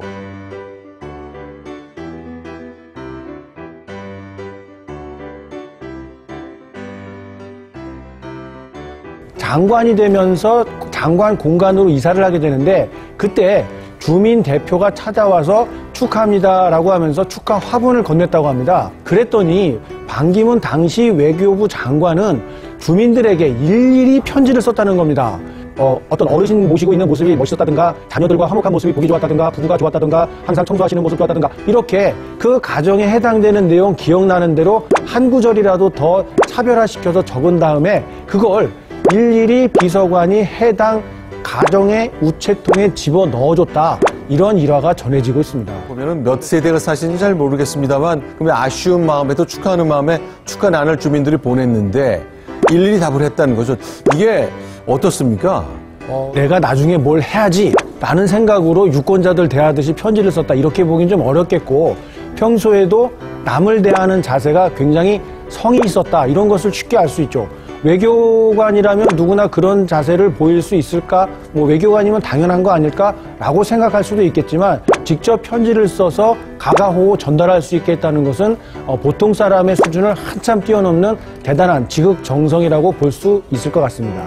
장관이 되면서 장관 공간으로 이사를 하게 되는데 그때 주민 대표가 찾아와서 축하합니다라고 하면서 축하 화분을 건넸다고 합니다. 그랬더니 반기문 당시 외교부 장관은 주민들에게 일일이 편지를 썼다는 겁니다. 어, 어떤 어르신 모시고 있는 모습이 멋있었다든가 자녀들과 화목한 모습이 보기 좋았다든가 부부가 좋았다든가 항상 청소하시는 모습 좋았다든가 이렇게 그 가정에 해당되는 내용 기억나는 대로 한 구절이라도 더 차별화시켜서 적은 다음에 그걸 일일이 비서관이 해당 가정의 우체통에 집어 넣어줬다. 이런 일화가 전해지고 있습니다. 보면은 몇 세대가 사시는지 잘 모르겠습니다만 그러면 아쉬운 마음에도 축하하는 마음에 축하난을 주민들이 보냈는데 일일이 답을 했다는 거죠. 이게 어떻습니까? 어, 내가 나중에 뭘 해야지 라는 생각으로 유권자들 대하듯이 편지를 썼다. 이렇게 보긴 좀 어렵겠고 평소에도 남을 대하는 자세가 굉장히 성이 있었다. 이런 것을 쉽게 알 수 있죠. 외교관이라면 누구나 그런 자세를 보일 수 있을까? 뭐 외교관이면 당연한 거 아닐까라고 생각할 수도 있겠지만 직접 편지를 써서 가가호호 전달할 수 있겠다는 것은 어, 보통 사람의 수준을 한참 뛰어넘는 대단한 지극정성이라고 볼 수 있을 것 같습니다.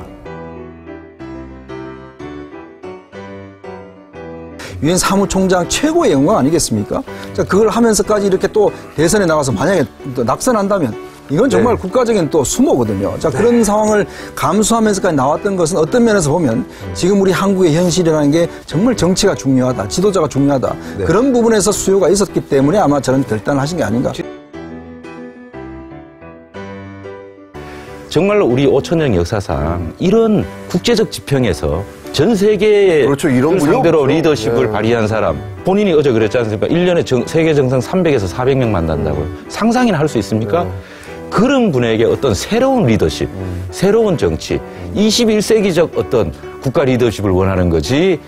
유엔 사무총장 최고의 영광 아니겠습니까? 자, 그걸 하면서까지 이렇게 또 대선에 나가서 만약에 또 낙선한다면 이건 정말 네. 국가적인 또 수모거든요. 자, 그런 네. 상황을 감수하면서까지 나왔던 것은 어떤 면에서 보면 지금 우리 한국의 현실이라는 게 정말 정치가 중요하다. 지도자가 중요하다. 네. 그런 부분에서 수요가 있었기 때문에 아마 저런 결단을 하신 게 아닌가. 정말로 우리 오천 년 역사상 이런 국제적 지평에서 전 세계의 그렇죠, 이런 상대로 그렇죠. 리더십을 네. 발휘한 사람. 본인이 어제 그랬지 않습니까? 일 년에 정, 세계 정상 삼백에서 사백 명 만난다고요. 음. 상상이나 할 수 있습니까? 네. 그런 분에게 어떤 새로운 리더십, 음. 새로운 정치, 음. 이십일 세기적 어떤 국가 리더십을 원하는 거지.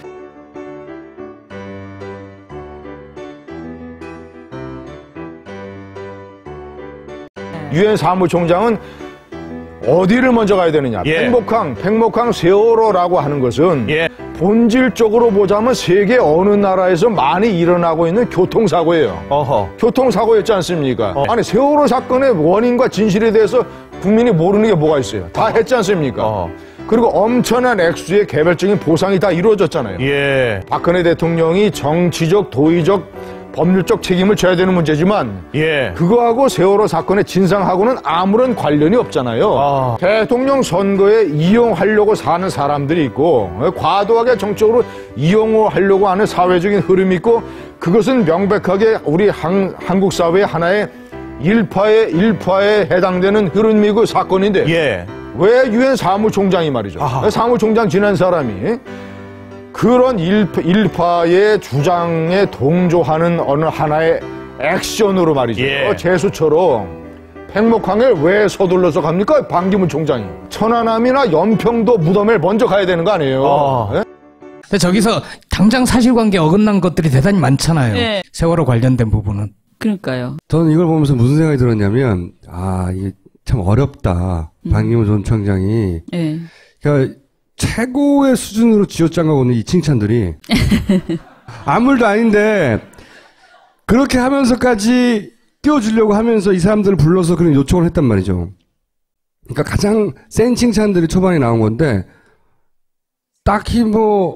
유엔 사무총장은 어디를 먼저 가야 되느냐. 예. 팽목항, 팽목항 세월호라고 하는 것은 예. 본질적으로 보자면 세계 어느 나라에서 많이 일어나고 있는 교통사고예요. 어허. 교통사고였지 않습니까? 어. 아니 세월호 사건의 원인과 진실에 대해서 국민이 모르는 게 뭐가 있어요. 다 했지 않습니까? 어. 그리고 엄청난 액수의 개별적인 보상이 다 이루어졌잖아요. 예. 박근혜 대통령이 정치적, 도의적, 법률적 책임을 져야 되는 문제지만 예. 그거하고 세월호 사건의 진상하고는 아무런 관련이 없잖아요. 아. 대통령 선거에 이용하려고 사는 사람들이 있고 과도하게 정적으로 이용하려고 하는 사회적인 흐름이 있고 그것은 명백하게 우리 한, 한국 사회의 하나의 일파의 일파에 해당되는 흐름이고 사건인데 예. 왜 유엔 사무총장이 말이죠. 아하. 사무총장 지낸 사람이 그런 일파, 일파의 주장에 동조하는 어느 하나의 액션으로 말이죠. 예. 제수처럼 팽목항에 왜 서둘러서 갑니까? 반기문 총장이. 천안함이나 연평도 무덤에 먼저 가야 되는 거 아니에요? 어. 네? 근데 저기서 당장 사실관계 어긋난 것들이 대단히 많잖아요. 네. 세월호 관련된 부분은. 그러니까요. 저는 이걸 보면서 무슨 생각이 들었냐면 아 이게 참 어렵다. 반기문 전 총장이. 네. 그러니까 최고의 수준으로 쥐어짜고 오는 이 칭찬들이 아무 일도 아닌데 그렇게 하면서까지 띄워주려고 하면서 이 사람들을 불러서 그런 요청을 했단 말이죠. 그러니까 가장 센 칭찬들이 초반에 나온 건데 딱히 뭐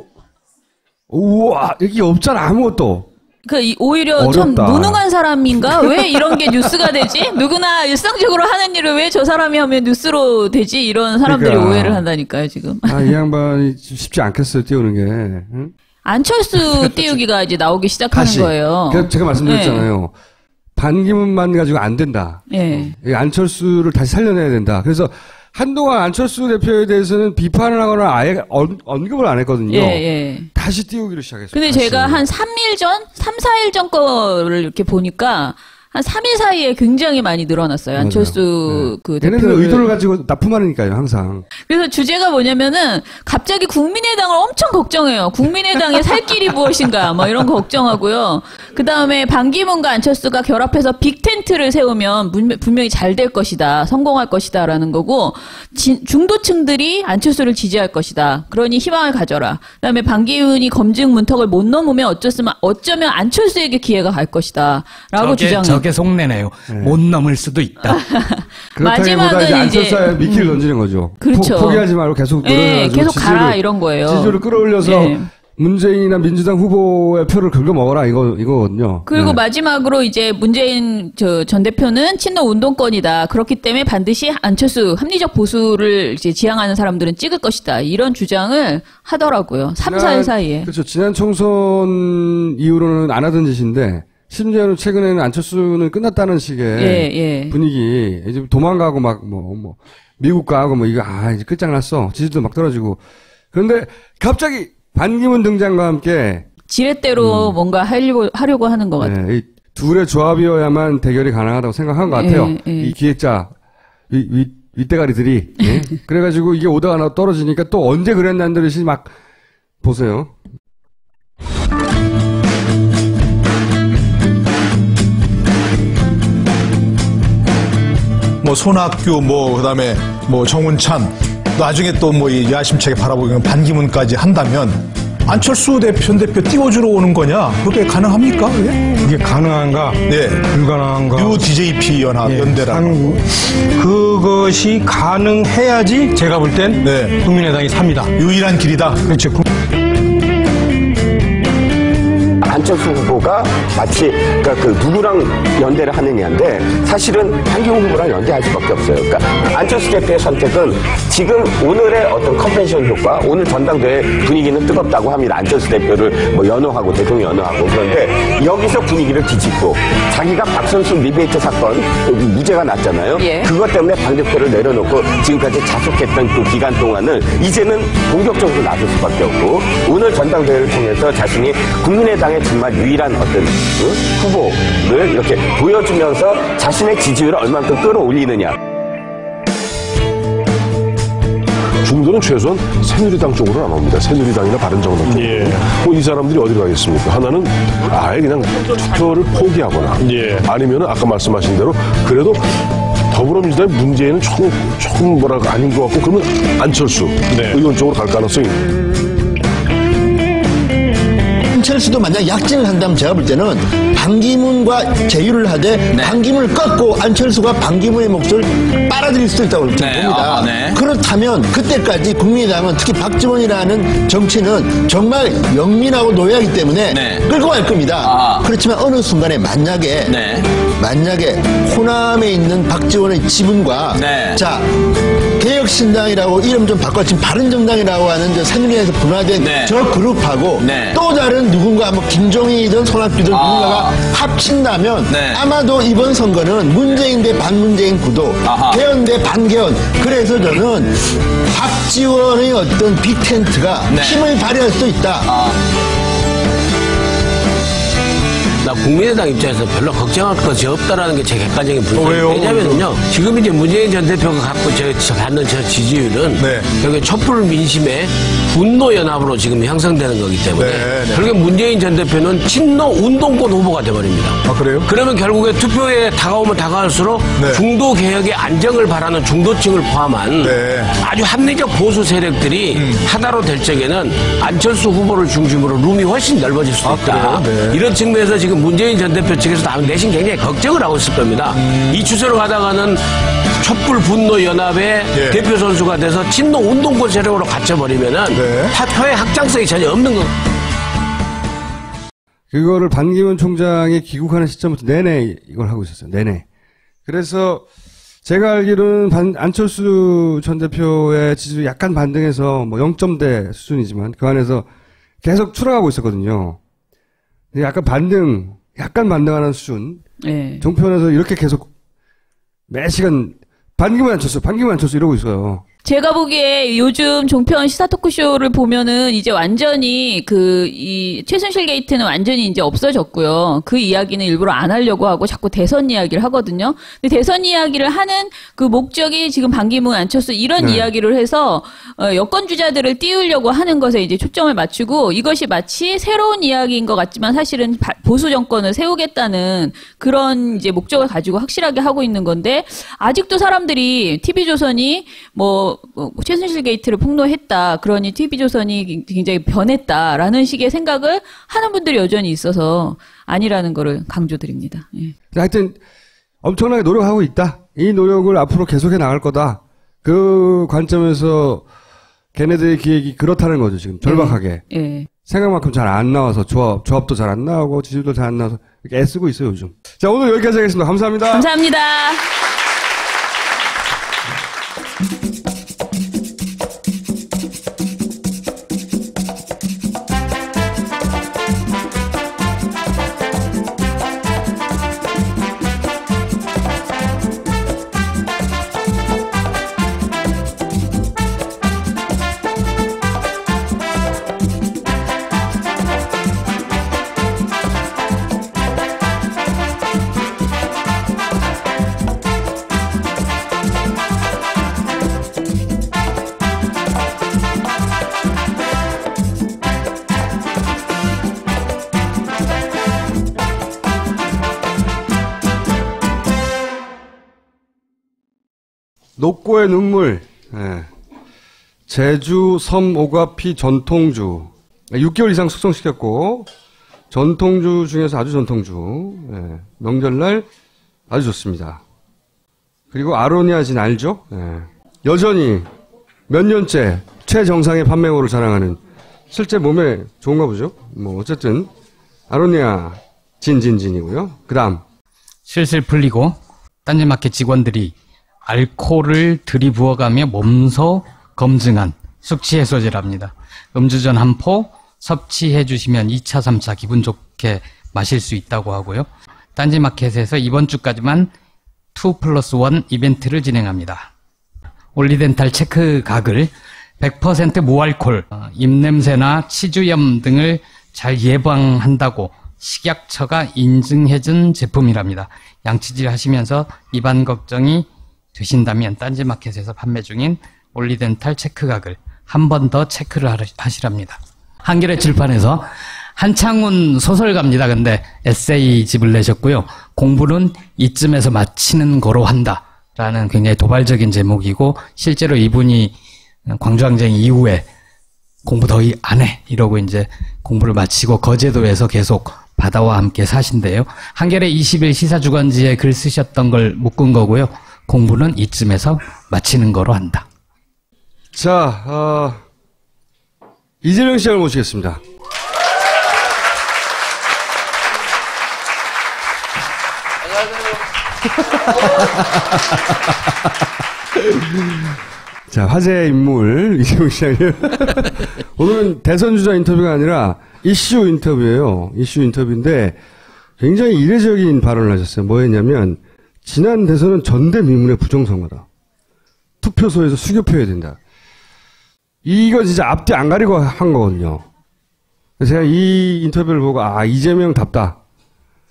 우와 이게 없잖아 아무것도. 그 오히려 어렵다. 참 무능한 사람인가? 왜 이런 게 뉴스가 되지? 누구나 일상적으로 하는 일을 왜 저 사람이 하면 뉴스로 되지? 이런 사람들이 그러니까. 오해를 한다니까요 지금. 아, 이 양반이 쉽지 않겠어요 띄우는 게. 응? 안철수 띄우기가 이제 나오기 시작하는 다시. 거예요. 그래서 제가 말씀드렸잖아요. 네. 반기문만 가지고 안 된다. 네. 이 안철수를 다시 살려내야 된다. 그래서 한동안 안철수 대표에 대해서는 비판을 하거나 아예 언, 언급을 안 했거든요. 예, 예. 다시 띄우기로 시작했어요. 근데 다시. 제가 한 삼 일 전, 삼, 사 일 전 거를 이렇게 보니까 한 삼 일 사이에 굉장히 많이 늘어났어요. 안철수 그 걔네들 대표를. 의도를 가지고 납품하니까요, 항상. 그래서 주제가 뭐냐면은 갑자기 국민의당을 엄청 걱정해요. 국민의당의 살 길이 무엇인가 뭐 이런 거 걱정하고요. 그다음에 반기문과 안철수가 결합해서 빅텐트를 세우면 분명히 잘 될 것이다. 성공할 것이다라는 거고 진, 중도층들이 안철수를 지지할 것이다. 그러니 희망을 가져라. 그다음에 반기문이 검증 문턱을 못 넘으면 어쩌면 어쩌면 안철수에게 기회가 갈 것이다. 라고 저게, 주장해요. 저게 속내네요. 네. 못 넘을 수도 있다. 그렇다기보다 이제 안철수에 미끼를 음. 던지는 거죠. 그렇죠. 포, 기하지 말고 계속 네, 노력해가지고 계속 가라 이런 거예요. 지지율을 끌어올려서 네. 문재인이나 민주당 후보의 표를 긁어 먹어라 이거 이거거든요. 그리고 네. 마지막으로 이제 문재인 저 전 대표는 친노 운동권이다. 그렇기 때문에 반드시 안철수 합리적 보수를 이제 지향하는 사람들은 찍을 것이다. 이런 주장을 하더라고요. 삼, 사 일 사이에. 그렇죠. 지난 총선 이후로는 안 하던 짓인데 심지어는 최근에는 안철수는 끝났다는 식의 예, 예. 분위기. 이제 도망가고 막 뭐 뭐 미국 가고 뭐 이거 아 이제 끝장났어. 지지도 막 떨어지고. 그런데 갑자기 반기문 등장과 함께 지렛대로 음. 뭔가 하려고 하려고 하는 것 같아요. 네, 이 둘의 조합이어야만 대결이 가능하다고 생각한 것 같아요. 예, 예. 이 기획자 위, 위, 윗대가리들이 예? 그래가지고 이게 오다가 나 떨어지니까 또 언제 그랬냐는 듯이 막 보세요. 뭐 손학규 뭐 그다음에 뭐 정운찬 나중에 또 뭐 야심차게 바라보기는 반기문까지 한다면 안철수 대표 대표 띄워주러 오는 거냐? 그게 가능합니까? 그게, 그게 가능한가? 네. 불가능한가? 뉴 디제이피 연합 네, 연대라고. 그것이 가능해야지 제가 볼 땐 네. 국민의당이 삽니다. 유일한 길이다. 그렇죠. 안철수 후보가 마치 그러니까 그 누구랑 연대를 하느냐인데 사실은 한기훈 후보랑 연대할 수밖에 없어요. 그러니까 안철수 대표의 선택은 지금 오늘의 어떤 컨벤션 효과, 오늘 전당대회 분위기는 뜨겁다고 합니다. 안철수 대표를 뭐 연호하고 대통령 연호하고 그런데 여기서 분위기를 뒤집고 자기가 박선수 리베이트 사건 무죄가 났잖아요. 예. 그것 때문에 당 대표를 내려놓고 지금까지 자숙했던 그 기간 동안을 이제는 공격적으로 나설 수밖에 없고 오늘 전당대회를 통해서 자신이 국민의당의 정말 유일한 어떤 그 후보를 이렇게 보여주면서 자신의 지지율을 얼마만큼 끌어올리느냐. 중도는 최소한 새누리당 쪽으로 나옵니다. 새누리당이나 바른정당 쪽으로. 예. 뭐 이 사람들이 어디로 가겠습니까? 하나는 아예 그냥 투표를 포기하거나 예. 아니면 아까 말씀하신 대로 그래도 더불어민주당의 문재인은 조금, 조금 뭐랄까 아닌 것 같고 그러면 안철수 네. 의원 쪽으로 갈 가능성이 안철수도 만약 약진을 한다면 제가 볼 때는 반기문과 제휴를 하되 네. 반기문을 꺾고 안철수가 반기문의 몫을 빨아들일 수도 있다고 봅니다. 네. 아, 네. 그렇다면 그때까지 국민의당은 특히 박지원이라는 정치는 정말 영민하고 노예하기 때문에 네. 끌고 갈 겁니다. 아. 그렇지만 어느 순간에 만약에 네. 만약에 호남에 있는 박지원의 지분과 네. 자 개혁신당이라고 이름 좀 바꿔 지금 바른정당이라고 하는 저 새누리당에서 분화된 네. 저 그룹하고 네. 또 다른 누군가 뭐 김종인이든 손학규든 아. 누군가가 합친다면 네. 아마도 이번 선거는 문재인 대 반문재인 구도 아하. 개헌 대 반개헌 그래서 저는 박지원의 어떤 빅텐트가 네. 힘을 발휘할 수 있다. 아. 나 국민의당 입장에서 별로 걱정할 것이 없다라는 게 제 객관적인 분석. 어, 왜요? 왜냐면요, 지금 이제 문재인 전 대표가 갖고 저, 저 받는 저 지지율은 네. 결국에 촛불 민심의 분노 연합으로 지금 형성되는 거기 때문에 네, 네. 결국에 문재인 전 대표는 친노 운동권 후보가 돼버립니다. 아, 그래요? 그러면 결국에 투표에 다가오면 다가갈수록 네. 중도 개혁의 안정을 바라는 중도층을 포함한 네. 아주 합리적 보수 세력들이 음. 하나로 될 적에는 안철수 후보를 중심으로 룸이 훨씬 넓어질 수도 아, 있다. 그래요? 네. 이런 측면에서 지금 문재인 전 대표 측에서 내심 굉장히 걱정을 하고 있을 겁니다. 음. 이 추세로 가다가는 촛불 분노 연합의 예. 대표 선수가 돼서 친노 운동권 세력으로 갇혀버리면은 네. 표의 확장성이 전혀 없는 거. 그거를 반기문 총장이 귀국하는 시점부터 내내 이걸 하고 있었어요. 내내. 그래서 제가 알기로는 반, 안철수 전 대표의 지지율이 약간 반등해서 뭐 영 점대 수준이지만 그 안에서 계속 추락하고 있었거든요. 약간 반등, 약간 반등하는 수준. 네. 종편에서 이렇게 계속 매 시간 반기문 안철수, 반기문 안철수 이러고 있어요. 제가 보기에 요즘 종편 시사 토크쇼를 보면은 이제 완전히 그, 이, 최순실 게이트는 완전히 이제 없어졌고요. 그 이야기는 일부러 안 하려고 하고 자꾸 대선 이야기를 하거든요. 근데 대선 이야기를 하는 그 목적이 지금 반기문, 안철수 이런 네. 이야기를 해서, 어, 여권주자들을 띄우려고 하는 것에 이제 초점을 맞추고 이것이 마치 새로운 이야기인 것 같지만 사실은 바, 보수 정권을 세우겠다는 그런 이제 목적을 가지고 확실하게 하고 있는 건데 아직도 사람들이 티비조선이 뭐, 뭐 최순실 게이트를 폭로했다. 그러니 티비조선이 굉장히 변했다라는 식의 생각을 하는 분들이 여전히 있어서 아니라는 거를 강조드립니다. 예. 하여튼 엄청나게 노력하고 있다. 이 노력을 앞으로 계속해 나갈 거다. 그 관점에서 걔네들의 기획이 그렇다는 거죠. 지금 절박하게. 예. 예. 생각만큼 잘 안 나와서 조합, 조합도 잘 안 나오고 지지율도 잘 안 나와서 이렇게 애쓰고 있어요 요즘. 자, 오늘 여기까지 하겠습니다. 감사합니다. 감사합니다. 녹고의 눈물, 예. 제주 섬 오가피 전통주, 육 개월 이상 숙성시켰고 전통주 중에서 아주 전통주, 예. 명절날 아주 좋습니다. 그리고 아로니아 진 알죠? 예. 여전히 몇 년째 최정상의 판매고를 자랑하는, 실제 몸에 좋은가 보죠? 뭐 어쨌든 아로니아 진진진이고요. 그 다음 슬슬 풀리고 딴지마켓 직원들이 알코올을 들이부어가며 몸소 검증한 숙취 해소제랍니다. 음주전 한 포 섭취해 주시면 이 차, 삼 차 기분 좋게 마실 수 있다고 하고요. 딴지마켓에서 이번 주까지만 이 플러스 일 이벤트를 진행합니다. 올리덴탈 체크 각을 백 퍼센트 무알콜, 입냄새나 치주염 등을 잘 예방한다고 식약처가 인증해준 제품이랍니다. 양치질 하시면서 입안 걱정이 되신다면 딴지마켓에서 판매 중인 올리덴탈 체크각을 한 번 더 체크를 하시랍니다. 한겨레 출판에서 한창훈 소설가입니다. 근데 에세이집을 내셨고요. 공부는 이쯤에서 마치는 거로 한다라는 굉장히 도발적인 제목이고, 실제로 이분이 광주항쟁 이후에 공부 더 안 해 이러고 이제 공부를 마치고 거제도에서 계속 바다와 함께 사신대요. 한겨레 이십 일 시사주간지에 글 쓰셨던 걸 묶은 거고요. 공부는 이쯤에서 마치는 거로 한다. 자, 어, 이재명 시장을 모시겠습니다. 자, 화제의 인물 이재명 시장이요. 오늘은 대선 주자 인터뷰가 아니라 이슈 인터뷰예요. 이슈 인터뷰인데 굉장히 이례적인 발언을 하셨어요. 뭐였냐면 지난 대선은 전대미문의 부정선거다. 투표소에서 수교표해야 된다. 이거 진짜 앞뒤 안 가리고 한 거거든요. 그래서 제가 이 인터뷰를 보고 아 이재명답다.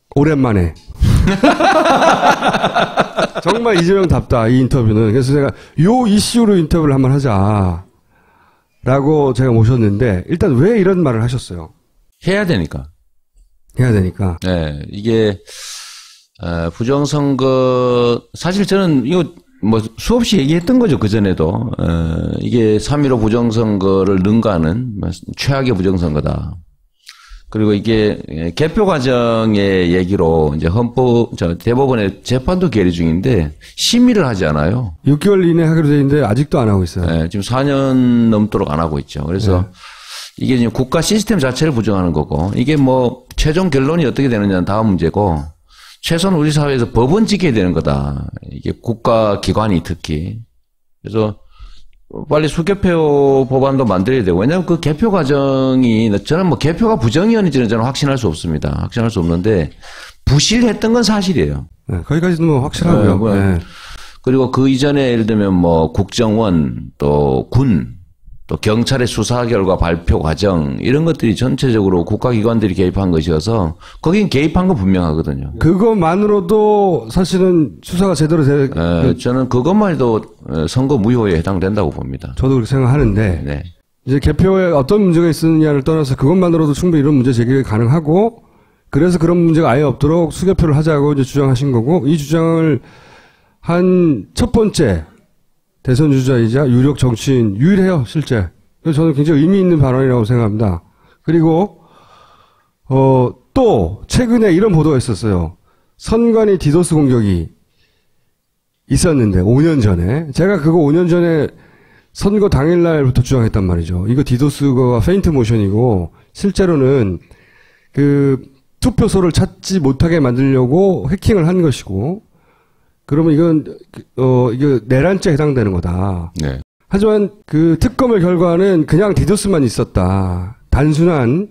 오랜만에. 정말 이재명답다, 이 인터뷰는. 그래서 제가 요 이슈로 인터뷰를 한번 하자. 라고 제가 모셨는데, 일단 왜 이런 말을 하셨어요? 해야 되니까. 해야 되니까. 네, 이게, 어, 부정선거, 사실 저는 이거 뭐 수없이 얘기했던 거죠, 그전에도. 어, 이게 삼일오 부정선거를 능가하는 최악의 부정선거다. 그리고 이게 개표 과정의 얘기로 이제 헌법, 저 대법원의 재판도 계류 중인데 심의를 하지 않아요. 육 개월 이내 하기로 돼 있는데 아직도 안 하고 있어요. 네, 지금 사 년 넘도록 안 하고 있죠. 그래서 네. 이게 이제 국가 시스템 자체를 부정하는 거고 이게 뭐 최종 결론이 어떻게 되느냐는 다음 문제고 최소한 우리 사회에서 법은 지켜야 되는 거다. 이게 국가 기관이 특히. 그래서 빨리 수개표 법안도 만들어야 되고, 왜냐하면 그 개표 과정이, 저는 뭐 개표가 부정이었는지는 저는 확신할 수 없습니다. 확신할 수 없는데, 부실했던 건 사실이에요. 네, 거기까지는 뭐 확실하고요. 네, 뭐 네. 그리고 그 이전에 예를 들면 뭐 국정원, 또 군, 또 경찰의 수사 결과 발표 과정, 이런 것들이 전체적으로 국가기관들이 개입한 것이어서, 거긴 개입한 건 분명하거든요. 그것만으로도 사실은 수사가 제대로 돼. 네, 저는 그것만 해도 선거 무효에 해당된다고 봅니다. 저도 그렇게 생각하는데, 네. 이제 개표에 어떤 문제가 있느냐를 떠나서 그것만으로도 충분히 이런 문제 제기가 가능하고, 그래서 그런 문제가 아예 없도록 수개표를 하자고 이제 주장하신 거고, 이 주장을 한 첫 번째 대선 주자이자 유력 정치인, 유일해요, 실제. 그래서 저는 굉장히 의미 있는 발언이라고 생각합니다. 그리고, 어, 또, 최근에 이런 보도가 있었어요. 선관위 디도스 공격이 있었는데, 오 년 전에. 제가 그거 오 년 전에 선거 당일날부터 주장했단 말이죠. 이거 디도스가 페인트 모션이고, 실제로는 그 투표소를 찾지 못하게 만들려고 해킹을 한 것이고, 그러면 이건, 어, 이거 내란죄에 해당되는 거다. 네. 하지만 그 특검의 결과는 그냥 디도스만 있었다. 단순한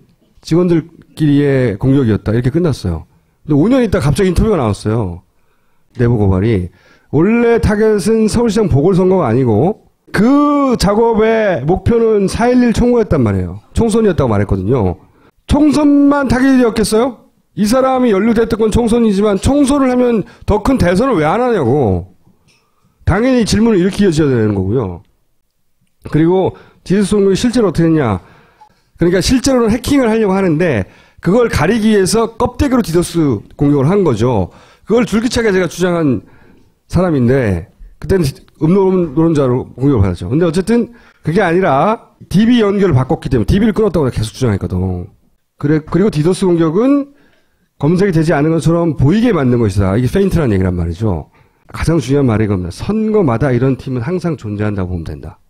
직원들끼리의 공격이었다. 이렇게 끝났어요. 근데 오 년 있다 갑자기 인터뷰가 나왔어요. 내부 고발이. 원래 타겟은 서울시장 보궐선거가 아니고 그 작업의 목표는 사 일일 총무였단 말이에요. 총선이었다고 말했거든요. 총선만 타겟이 되었겠어요? 이 사람이 연루됐던 건 총선이지만 총선을 하면 더 큰 대선을 왜 안 하냐고. 당연히 질문을 이렇게 이어져야 되는 거고요. 그리고 디도스 공격이 실제로 어떻게 했냐. 그러니까 실제로는 해킹을 하려고 하는데 그걸 가리기 위해서 껍데기로 디도스 공격을 한 거죠. 그걸 줄기차게 제가 주장한 사람인데 그때는 음노 노론자로 공격을 받았죠. 근데 어쨌든 그게 아니라 디비 연결을 바꿨기 때문에 디비를 끊었다고 내가 계속 주장했거든. 그래, 그리고 디도스 공격은 검색이 되지 않은 것처럼 보이게 만든 것이다. 이게 페인트라는 얘기란 말이죠. 가장 중요한 말이 이겁니다. 선거마다 이런 팀은 항상 존재한다고 보면 된다.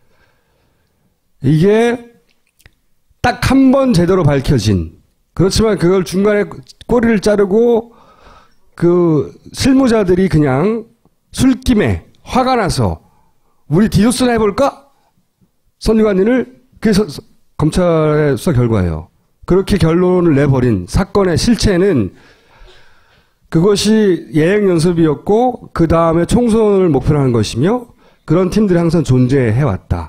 이게 딱 한 번 제대로 밝혀진, 그렇지만 그걸 중간에 꼬리를 자르고 그 실무자들이 그냥 술김에 화가 나서 우리 디도스나 해볼까? 선관위를, 그래서 검찰의 수사 결과예요. 그렇게 결론을 내버린 사건의 실체는 그것이 예행연습이었고 그 다음에 총선을 목표로 한 것이며 그런 팀들이 항상 존재해왔다.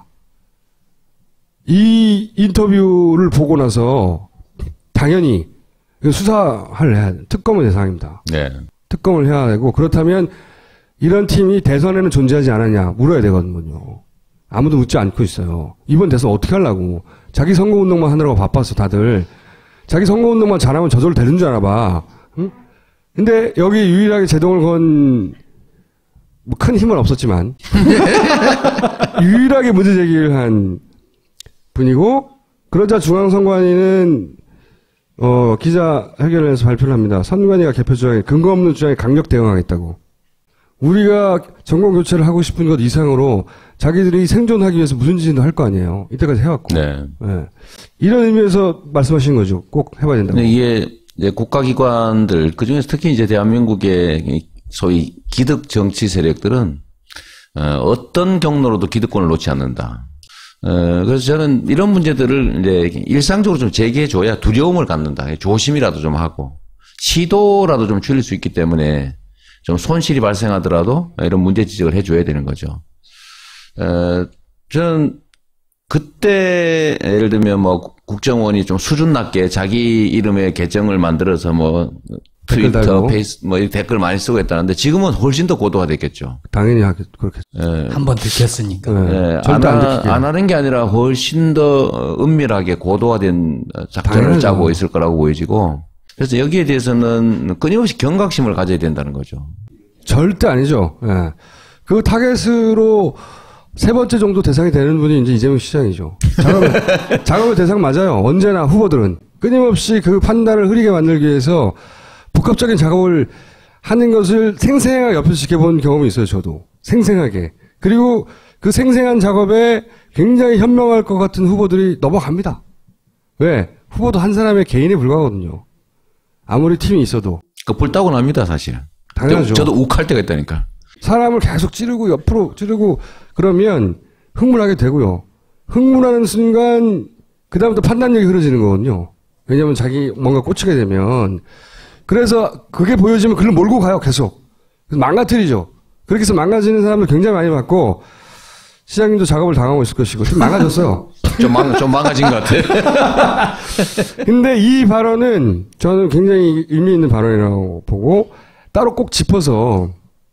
이 인터뷰를 보고 나서 당연히 수사를 해야 돼. 특검의 대상입니다. 네. 특검을 해야 되고 그렇다면 이런 팀이 대선에는 존재하지 않았냐 물어야 되거든요. 아무도 묻지 않고 있어요. 이번 대선 어떻게 하려고. 자기 선거운동만 하느라고 바빴어, 다들. 자기 선거운동만 잘하면 저절로 되는 줄 알아 봐. 응? 근데 여기 유일하게 제동을 건, 뭐 큰 힘은 없었지만, 유일하게 문제 제기를 한 분이고, 그러자 중앙선관위는, 어, 기자회견을 해서 발표를 합니다. 선관위가 개표 주장에 근거 없는 주장에 강력 대응하겠다고. 우리가 정권 교체를 하고 싶은 것 이상으로 자기들이 생존하기 위해서 무슨 짓도 할 거 아니에요. 이때까지 해왔고. 네. 네. 이런 의미에서 말씀하신 거죠. 꼭 해봐야 된다고. 근데 이게 이제 국가기관들, 그 중에서 특히 이제 대한민국의 소위 기득 정치 세력들은 어, 어떤 경로로도 기득권을 놓지 않는다. 어, 그래서 저는 이런 문제들을 이제 일상적으로 좀 제기해줘야 두려움을 갖는다. 조심이라도 좀 하고 시도라도 좀 줄일 수 있기 때문에 좀 손실이 발생하더라도 이런 문제 지적을 해줘야 되는 거죠. 어, 저는 그때 예를 들면 뭐 국정원이 좀 수준 낮게 자기 이름의 계정을 만들어서 뭐 트위터, 페이스, 뭐, 이 댓글 많이 쓰고 했다는데 지금은 훨씬 더 고도화됐겠죠. 당연히 그렇겠죠. 예. 한 번 들켰으니까. 예. 안, 하, 안 하는 게 아니라 훨씬 더 은밀하게 고도화된 작전을 당연하죠. 짜고 있을 거라고 보여지고 그래서 여기에 대해서는 끊임없이 경각심을 가져야 된다는 거죠. 절대 아니죠. 예. 그 타겟으로 세 번째 정도 대상이 되는 분이 이제 이재명 시장이죠. 작업의, 작업의 대상 맞아요. 언제나 후보들은. 끊임없이 그 판단을 흐리게 만들기 위해서 복합적인 작업을 하는 것을 생생하게 옆에서 지켜본 경험이 있어요, 저도. 생생하게. 그리고 그 생생한 작업에 굉장히 현명할 것 같은 후보들이 넘어갑니다. 왜? 후보도 한 사람의 개인에 불과하거든요. 아무리 팀이 있어도. 그 불타고 납니다, 사실. 당연하죠. 저도 욱할 때가 있다니까. 사람을 계속 찌르고 옆으로 찌르고 그러면 흥분하게 되고요. 흥분하는 순간 그다음부터 판단력이 흐려지는 거거든요. 왜냐하면 자기 뭔가 꽂히게 되면 그래서 그게 보여지면 그걸 몰고 가요 계속. 그래서 망가뜨리죠. 그렇게 해서 망가지는 사람들 굉장히 많이 봤고 시장님도 작업을 당하고 있을 것이고 좀 망가졌어요. 좀, 망, 좀 망가진 것 같아. 근데 이 발언은 저는 굉장히 의미 있는 발언이라고 보고 따로 꼭 짚어서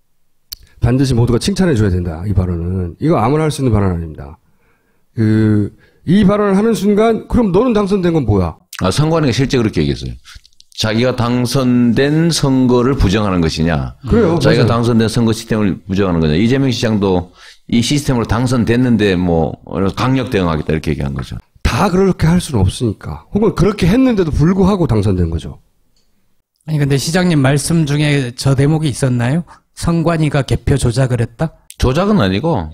반드시 모두가 칭찬해 줘야 된다. 이 발언은. 이거 아무나 할 수 있는 발언 아닙니다. 그, 이 발언을 하는 순간 그럼 너는 당선된 건 뭐야? 아, 선관위가 실제 그렇게 얘기했어요. 자기가 당선된 선거를 부정하는 것이냐. 그래요. 자기가 맞아요. 당선된 선거 시스템을 부정하는 거냐. 이재명 시장도 이 시스템으로 당선됐는데 뭐 강력 대응하겠다 이렇게 얘기한 거죠. 다 그렇게 할 수는 없으니까. 혹은 그렇게 했는데도 불구하고 당선된 거죠. 아니 근데 시장님 말씀 중에 저 대목이 있었나요? 선관위가 개표 조작을 했다? 조작은 아니고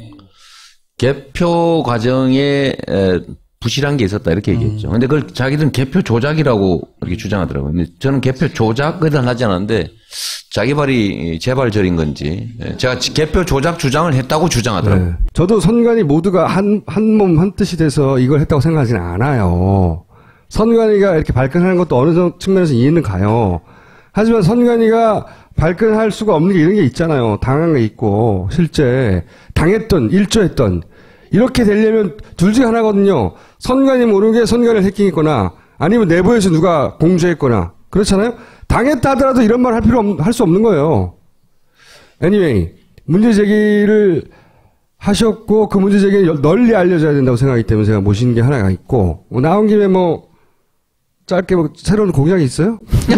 개표 과정에 에, 부실한 게 있었다 이렇게 얘기했죠. 음. 근데 그걸 자기들은 개표 조작이라고 이렇게 주장하더라고요. 근데 저는 개표 조작을 하지 않았는데 자기 발이 제발 저린 건지 제가 개표 조작 주장을 했다고 주장하더라고요. 네. 저도 선관위 모두가 한, 한 몸, 한 뜻이 돼서 이걸 했다고 생각하지는 않아요. 선관위가 이렇게 발끈하는 것도 어느 측면에서 이해는 가요. 하지만 선관위가 발끈할 수가 없는 게 이런 게 있잖아요. 당한 게 있고, 실제 당했던, 일조했던. 이렇게 되려면 둘 중에 하나거든요. 선관위 모르게 선관위를 해킹했거나 아니면 내부에서 누가 공조했거나 그렇잖아요. 당했다 하더라도 이런 말 할 필요 없, 할 수 없는 거예요. anyway, 문제 제기를 하셨고 그 문제 제기를 널리 알려져야 된다고 생각하기 때문에 제가 모신 게 하나가 있고 뭐 나온 김에 뭐 짧게 뭐 새로운 공약이 있어요?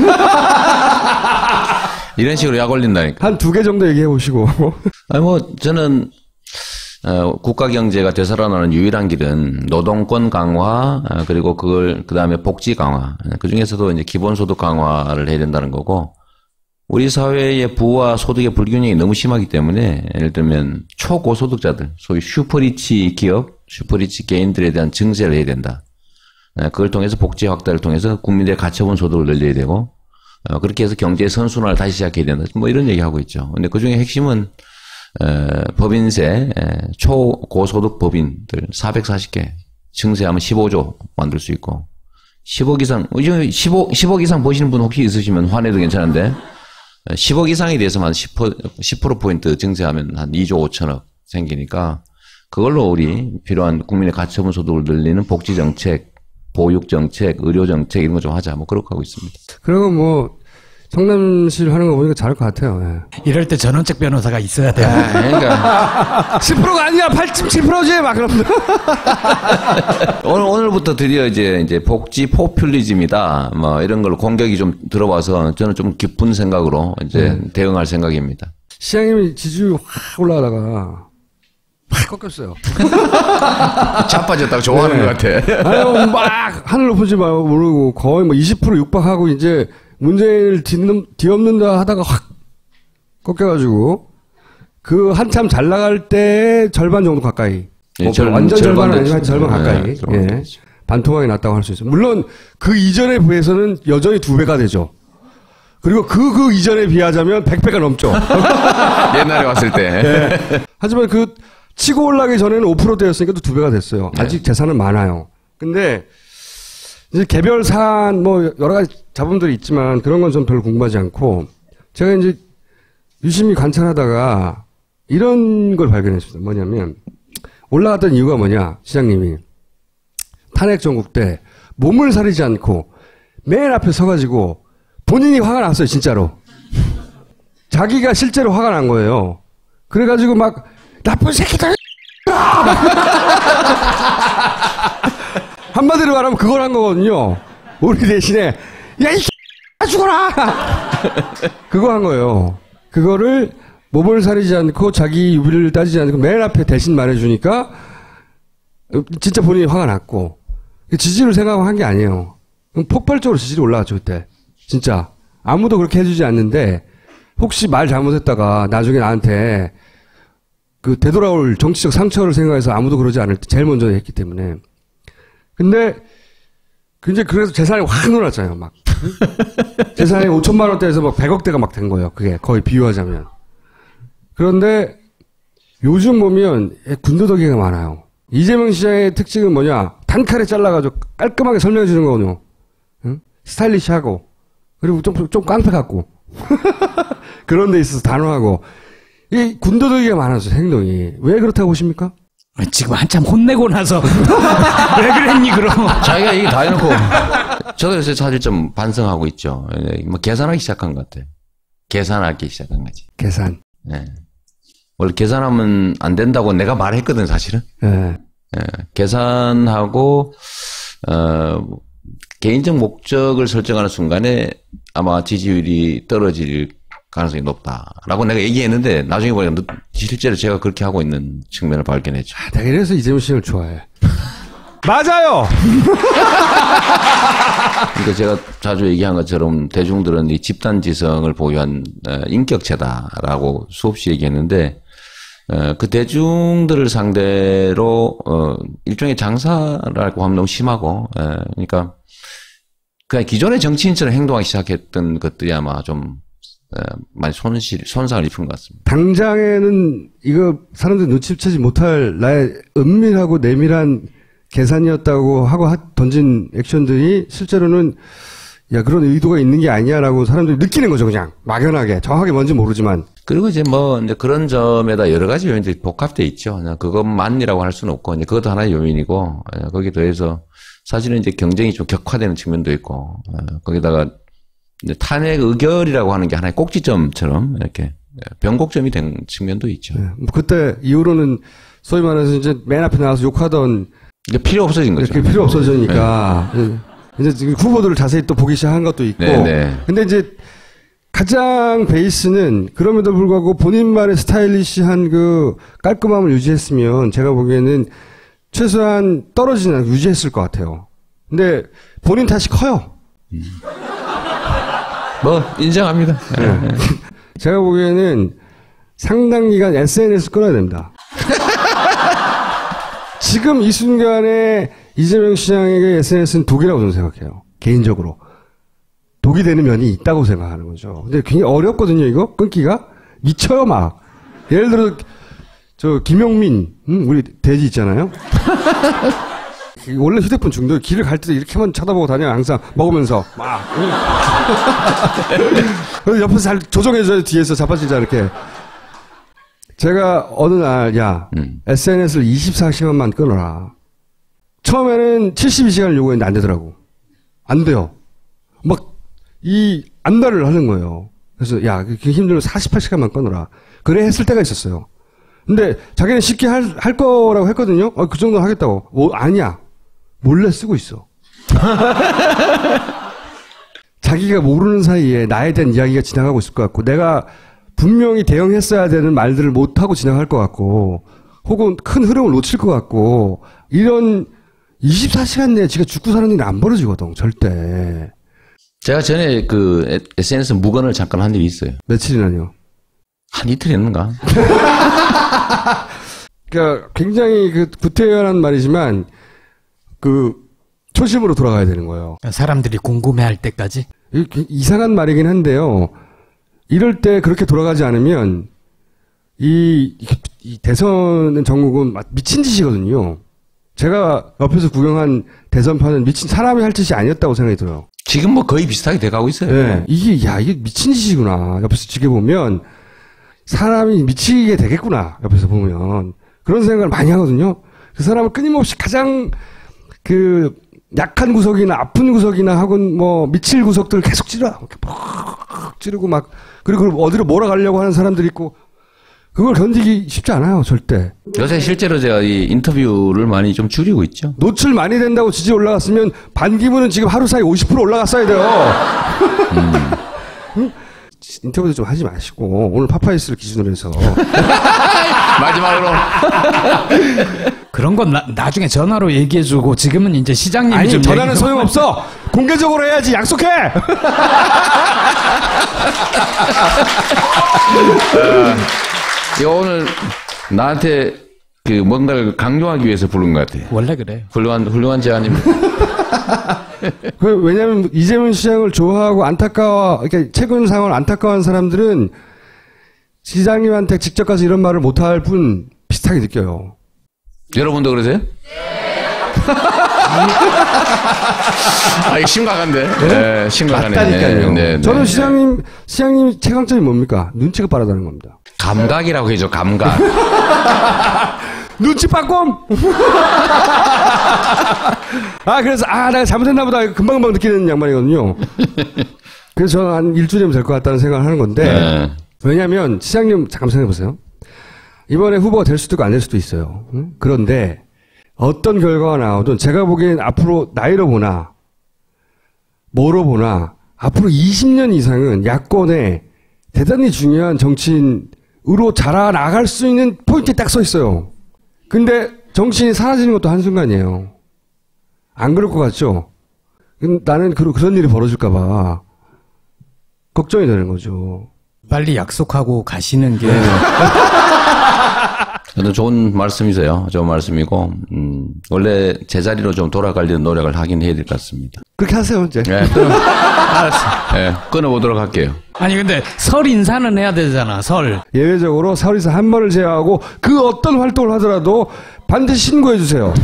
이런 식으로 약 올린다니까. 한 두 개 정도 얘기해 보시고. 아니 뭐 저는 어, 국가 경제가 되살아나는 유일한 길은 노동권 강화 어, 그리고 그걸 그 다음에 복지 강화 그 중에서도 이제 기본소득 강화를 해야 된다는 거고 우리 사회의 부와 소득의 불균형이 너무 심하기 때문에 예를 들면 초고소득자들 소위 슈퍼리치 기업, 슈퍼리치 개인들에 대한 증세를 해야 된다. 어, 그걸 통해서 복지 확대를 통해서 국민들의 가처분 소득을 늘려야 되고 어, 그렇게 해서 경제의 선순환을 다시 시작해야 된다. 뭐 이런 얘기하고 있죠. 근데 그 중에 핵심은 에, 법인세, 에, 초고소득 법인들 사백사십 개 증세하면 십오조 만들 수 있고 십억 이상, 십억, 십억 이상 버시는 분 혹시 있으시면 환해도 괜찮은데 십억 이상에 대해서만 십 퍼센트 증세하면 한 이조 오천억 생기니까 그걸로 우리 필요한 국민의 가처분 소득을 늘리는 복지정책, 보육정책, 의료정책 이런 거 좀 하자 뭐 그렇게 하고 있습니다. 그리고 뭐 성남시를 하는 거 보니까 잘할 것 같아요. 예. 이럴 때 전원책 변호사가 있어야 돼요. 아, 그러니까 십 퍼센트가 아니야 팔 점 칠 퍼센트지 막 그러면 오늘 오늘부터 드디어 이제 이제 복지 포퓰리즘이다 뭐 이런 걸로 공격이 좀 들어와서 저는 좀 기쁜 생각으로 이제 음. 대응할 생각입니다. 시장님이 지지율 확 올라가다가 확 꺾였어요. 자빠졌다고 좋아하는 네. 것 같아. 아유 막 하늘 높은지 모르고 거의 뭐 이십 퍼센트 육박하고 이제 문재인을 뒤넘, 뒤엎는다 하다가 확 꺾여가지고 그 한참 잘 나갈 때 절반 정도 가까이 예, 뭐 절, 완전 절반은 절반 아니지만 절반 가까이 네, 절반 예. 반토막이 났다고 할 수 있어요. 물론 그 이전에 비해서는 여전히 두 배가 되죠. 그리고 그, 그 이전에 비하자면 백 배가 넘죠. 옛날에 왔을 때. 예. 하지만 그 치고 올라가기 전에는 오 퍼센트대였으니까 또 두 배가 됐어요. 아직 네. 재산은 많아요. 근데 이제 개별 사안 뭐 여러 가지 자본들이 있지만 그런 건 좀 별로 궁금하지 않고 제가 이제 유심히 관찰하다가 이런 걸 발견했습니다. 뭐냐면 올라갔던 이유가 뭐냐 시장님이 탄핵 정국 때 몸을 사리지 않고 맨 앞에 서가지고 본인이 화가 났어요, 진짜로. 자기가 실제로 화가 난 거예요. 그래가지고 막 나쁜 새끼들 한마디로 말하면 그걸 한 거거든요. 우리 대신에 야이 죽어라 그거 한 거예요. 그거를 몸을 사리지 않고 자기 유비를 따지지 않고 맨 앞에 대신 말해주니까 진짜 본인이 화가 났고 지지를 생각하고 한 게 아니에요. 폭발적으로 지지율이 올라갔죠 그때. 진짜 아무도 그렇게 해주지 않는데 혹시 말 잘못했다가 나중에 나한테 그 되돌아올 정치적 상처를 생각해서 아무도 그러지 않을 때 제일 먼저 했기 때문에. 근데 이제 그래서 재산이 확 늘어났잖아요. 막 재산이 오천만 원대에서 막 백억대가 막 된 거예요. 그게 거의 비유하자면. 그런데 요즘 보면 군더더기가 많아요. 이재명 시장의 특징은 뭐냐? 단칼에 잘라가지고 깔끔하게 설명해 주는 거거든요. 응? 스타일리시하고 그리고 좀, 좀 깡패 같고 그런 데 있어서 단호하고 이 군더더기가 많아서 행동이. 왜 그렇다고 보십니까? 지금 한참 혼내고 나서 왜 그랬니 그럼? 자기가 얘기 다 해놓고 저도 요새 사실 좀 반성하고 있죠. 뭐 계산하기 시작한 것 같아요. 계산하기 시작한 거지. 계산. 네. 원래 계산하면 안 된다고 내가 말했거든 사실은. 네. 네. 계산하고 어, 개인적 목적을 설정하는 순간에 아마 지지율이 떨어질 가능성이 높다라고 내가 얘기했는데 나중에 보니까 실제로 제가 그렇게 하고 있는 측면을 발견했죠. 아, 내가 이래서 이재명 씨를 좋아해. 맞아요. 그러니까 제가 자주 얘기한 것처럼 대중들은 이 집단지성을 보유한 인격체다라고 수없이 얘기했는데 그 대중들을 상대로 일종의 장사라고 하면 너무 심하고 그러니까 그냥 기존의 정치인처럼 행동하기 시작했던 것들이 아마 좀 많이 손실, 손상을 입은 것 같습니다. 당장에는 이거 사람들이 눈치채지 못할 나의 은밀하고 내밀한 계산이었다고 하고 던진 액션들이 실제로는 야 그런 의도가 있는 게 아니야라고 사람들이 느끼는 거죠. 그냥 막연하게 정확하게 뭔지 모르지만. 그리고 이제 뭐 이제 그런 점에다 여러 가지 요인들이 복합돼 있죠. 그냥 그것만이라고 할 수는 없고 이제 그것도 하나의 요인이고 거기에 더해서 사실은 이제 경쟁이 좀 격화되는 측면도 있고 거기다가 이제 탄핵 의결이라고 하는 게 하나의 꼭지점처럼 이렇게 변곡점이 된 측면도 있죠. 네, 그때 이후로는 소위 말해서 이제 맨 앞에 나와서 욕하던 이제 필요 없어진 거죠. 필요 없어지니까 네. 이제 후보들을 자세히 또 보기 시작한 것도 있고. 네, 네. 근데 이제 가장 베이스는 그럼에도 불구하고 본인만의 스타일리시한 그 깔끔함을 유지했으면 제가 보기에는 최소한 떨어지지 않고 유지했을 것 같아요. 근데 본인 탓이 커요. 음. 뭐 인정합니다. 네. 제가 보기에는 상당 기간 에스엔에스 끊어야 됩니다. 지금 이 순간에 이재명 시장에게 에스엔에스는 독이라고 저는 생각해요. 개인적으로. 독이 되는 면이 있다고 생각하는 거죠. 근데 굉장히 어렵거든요, 이거? 끊기가? 미쳐요, 막. 예를 들어, 저, 김용민, 음, 우리 돼지 있잖아요? 원래 휴대폰 중독, 길을 갈 때도 이렇게만 쳐다보고 다녀요, 항상. 먹으면서. 막. 그래서 옆에서 잘 조정해줘요, 뒤에서 자빠지자, 이렇게. 제가 어느 날, 야, 음. 에스엔에스를 이십사 시간만 끊어라. 처음에는 칠십이 시간을 요구했는데 안 되더라고. 안 돼요. 막, 이, 안달을 하는 거예요. 그래서, 야, 그게 힘들면 사십팔 시간만 끊어라. 그래 했을 때가 있었어요. 근데 자기는 쉽게 할, 할 거라고 했거든요. 어, 그 정도는 하겠다고. 뭐, 아니야. 몰래 쓰고 있어. 자기가 모르는 사이에 나에 대한 이야기가 지나가고 있을 것 같고, 내가 분명히 대응했어야 되는 말들을 못하고 지나갈 것 같고, 혹은 큰 흐름을 놓칠 것 같고, 이런 이십사 시간 내에 지가 죽고 사는 일이 안 벌어지거든, 절대. 제가 전에 그 에스엔에스 무건을 잠깐 한 적이 있어요. 며칠이나요? 한 이틀 했는가? 그러니까 굉장히 그 구태연한 말이지만, 그 초심으로 돌아가야 되는 거예요. 사람들이 궁금해할 때까지? 이상한 말이긴 한데요. 이럴 때 그렇게 돌아가지 않으면 이, 이 대선 전국은 미친 짓이거든요. 제가 옆에서 구경한 대선판은 미친 사람이 할 짓이 아니었다고 생각이 들어요. 지금 뭐 거의 비슷하게 돼가고 있어요. 네. 이게 야 이게 미친 짓이구나. 옆에서 지켜보면 사람이 미치게 되겠구나. 옆에서 보면 그런 생각을 많이 하거든요. 그 사람은 끊임없이 가장 그 약한 구석이나 아픈 구석이나 혹은 뭐 미칠 구석들을 계속 찌르, 이렇게 막 찌르고 막 그리고 어디로 몰아가려고 하는 사람들이 있고 그걸 견디기 쉽지 않아요, 절대. 요새 실제로 제가 이 인터뷰를 많이 좀 줄이고 있죠. 노출 많이 된다고 지지 올라갔으면 반기문은 지금 하루 사이 오십 퍼센트 올라갔어야 돼요. 음. 인터뷰도 좀 하지 마시고 오늘 파파이스를 기준으로 해서 마지막으로 그런 건 나, 나중에 전화로 얘기해주고 지금은 이제 시장님이 아니 좀 전화는 얘기 좀 소용없어. 공개적으로 해야지. 약속해. 이 오늘 나한테 그 뭔가를 강요하기 위해서 부른 것 같아. 원래 그래. 훌륭한 훌륭한 제안입니다. 왜냐하면 이재명 시장을 좋아하고 안타까워, 그러니까 최근 상황을 안타까워하는 사람들은 시장님한테 직접 가서 이런 말을 못할 뿐 비슷하게 느껴요. 여러분도 그러세요? 아, 이거 심각한데? 네? 네, 심각하네. 맞다니까요. 네, 네, 저는 네. 시장님, 시장님 최강점이 뭡니까? 눈치가 빠르다는 겁니다. 감각이라고 해줘, 감각. 눈치 빠꼼! 아, 그래서, 아, 내가 잘못했나 보다. 금방금방 느끼는 양반이거든요. 그래서 저는 한 일주일이면 될 것 같다는 생각을 하는 건데, 네. 왜냐면, 시장님, 잠깐 생각해보세요. 이번에 후보가 될 수도 있고 안 될 수도 있어요. 응? 그런데, 어떤 결과가 나오든 제가 보기엔 앞으로 나이로 보나, 뭐로 보나, 앞으로 이십 년 이상은 야권에 대단히 중요한 정치인으로 자라나갈 수 있는 포인트에 딱 서 있어요. 근데 정치인이 사라지는 것도 한순간이에요. 안 그럴 것 같죠? 나는 그, 그런 일이 벌어질까봐 걱정이 되는 거죠. 빨리 약속하고 가시는 게. 저도 좋은 말씀이세요. 좋은 말씀이고, 음, 원래 제자리로 좀 돌아가려는 노력을 하긴 해야 될 것 같습니다. 그렇게 하세요, 이제. 네, 끊어, 알았어. 네, 끊어보도록 할게요. 아니, 근데 설 인사는 해야 되잖아, 설. 예외적으로 설 인사 한 번을 제외하고 그 어떤 활동을 하더라도 반드시 신고해 주세요.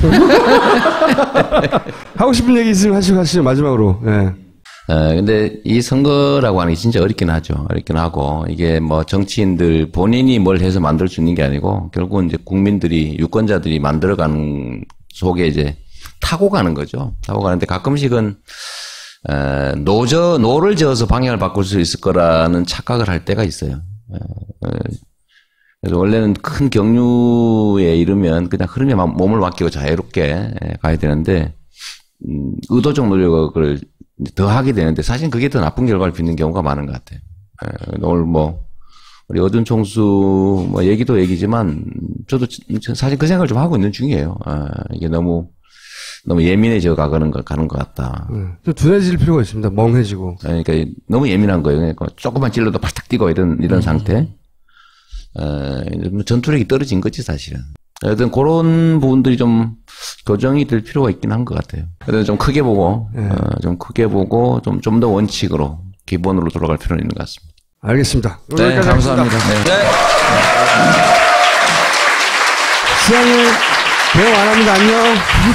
하고 싶은 얘기 있으면 하시고 하시죠, 마지막으로. 네. 어, 근데 이 선거라고 하는 게 진짜 어렵긴 하죠. 어렵긴 하고, 이게 뭐 정치인들 본인이 뭘 해서 만들 수 있는 게 아니고, 결국은 이제 국민들이, 유권자들이 만들어가는 속에 이제 타고 가는 거죠. 타고 가는데 가끔씩은, 어, 노저, 노를 저어서 방향을 바꿀 수 있을 거라는 착각을 할 때가 있어요. 어, 어, 그래서 원래는 큰 경류에 이르면 그냥 흐름에 몸을 맡기고 자유롭게 가야 되는데, 음, 의도적 노력을 더 하게 되는데 사실 그게 더 나쁜 결과를 빚는 경우가 많은 것 같아요. 에, 오늘 뭐 우리 어둔 총수 뭐 얘기도 얘기지만 저도 사실 그 생각을 좀 하고 있는 중이에요. 아, 이게 너무 너무 예민해져 가는 것 가는 것 같다. 음, 좀 둔해질 필요가 있습니다. 멍해지고. 그러니까 너무 예민한 거예요. 그러니까 조금만 찔러도 팔딱 뛰고 이런 이런 음. 상태. 에, 전투력이 떨어진 거지 사실은. 하여튼 그런 부분들이 좀 교정이 될 필요가 있긴 한 것 같아요. 하여튼 좀 크게 보고, 네. 어, 좀 크게 보고, 좀, 좀 더 원칙으로, 기본으로 돌아갈 필요는 있는 것 같습니다. 알겠습니다. 네, 감사합니다. 네. 네. 시장님, 대응 안 합니다. 안녕.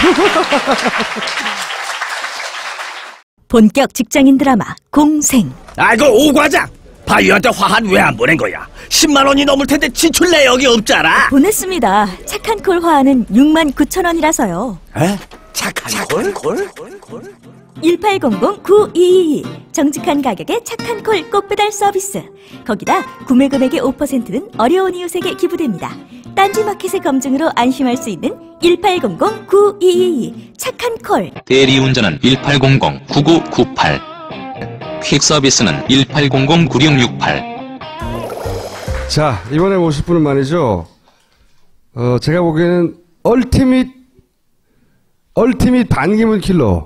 본격 직장인 드라마, 공생. 아이고, 오 과장! 바이오한테 화한 왜 안 보낸 거야? 십만 원이 넘을 텐데 지출 내역이 없잖아. 보냈습니다. 착한 콜 화하는 육만 구천 원이라서요. 에? 착한 콜? 콜? 일팔공공 구이이이 정직한 가격에 착한 콜 꽃배달 서비스. 거기다 구매 금액의 오 퍼센트는 어려운 이웃에게 기부됩니다. 딴지마켓의 검증으로 안심할 수 있는 일팔공공 구이이이 착한 콜. 대리운전은 일팔공공 구구구팔. 퀵 서비스는 일팔공공 구육육팔. 자, 이번에 모실 분은 말이죠. 어, 제가 보기에는 얼티밋, 얼티밋 반기문 킬러.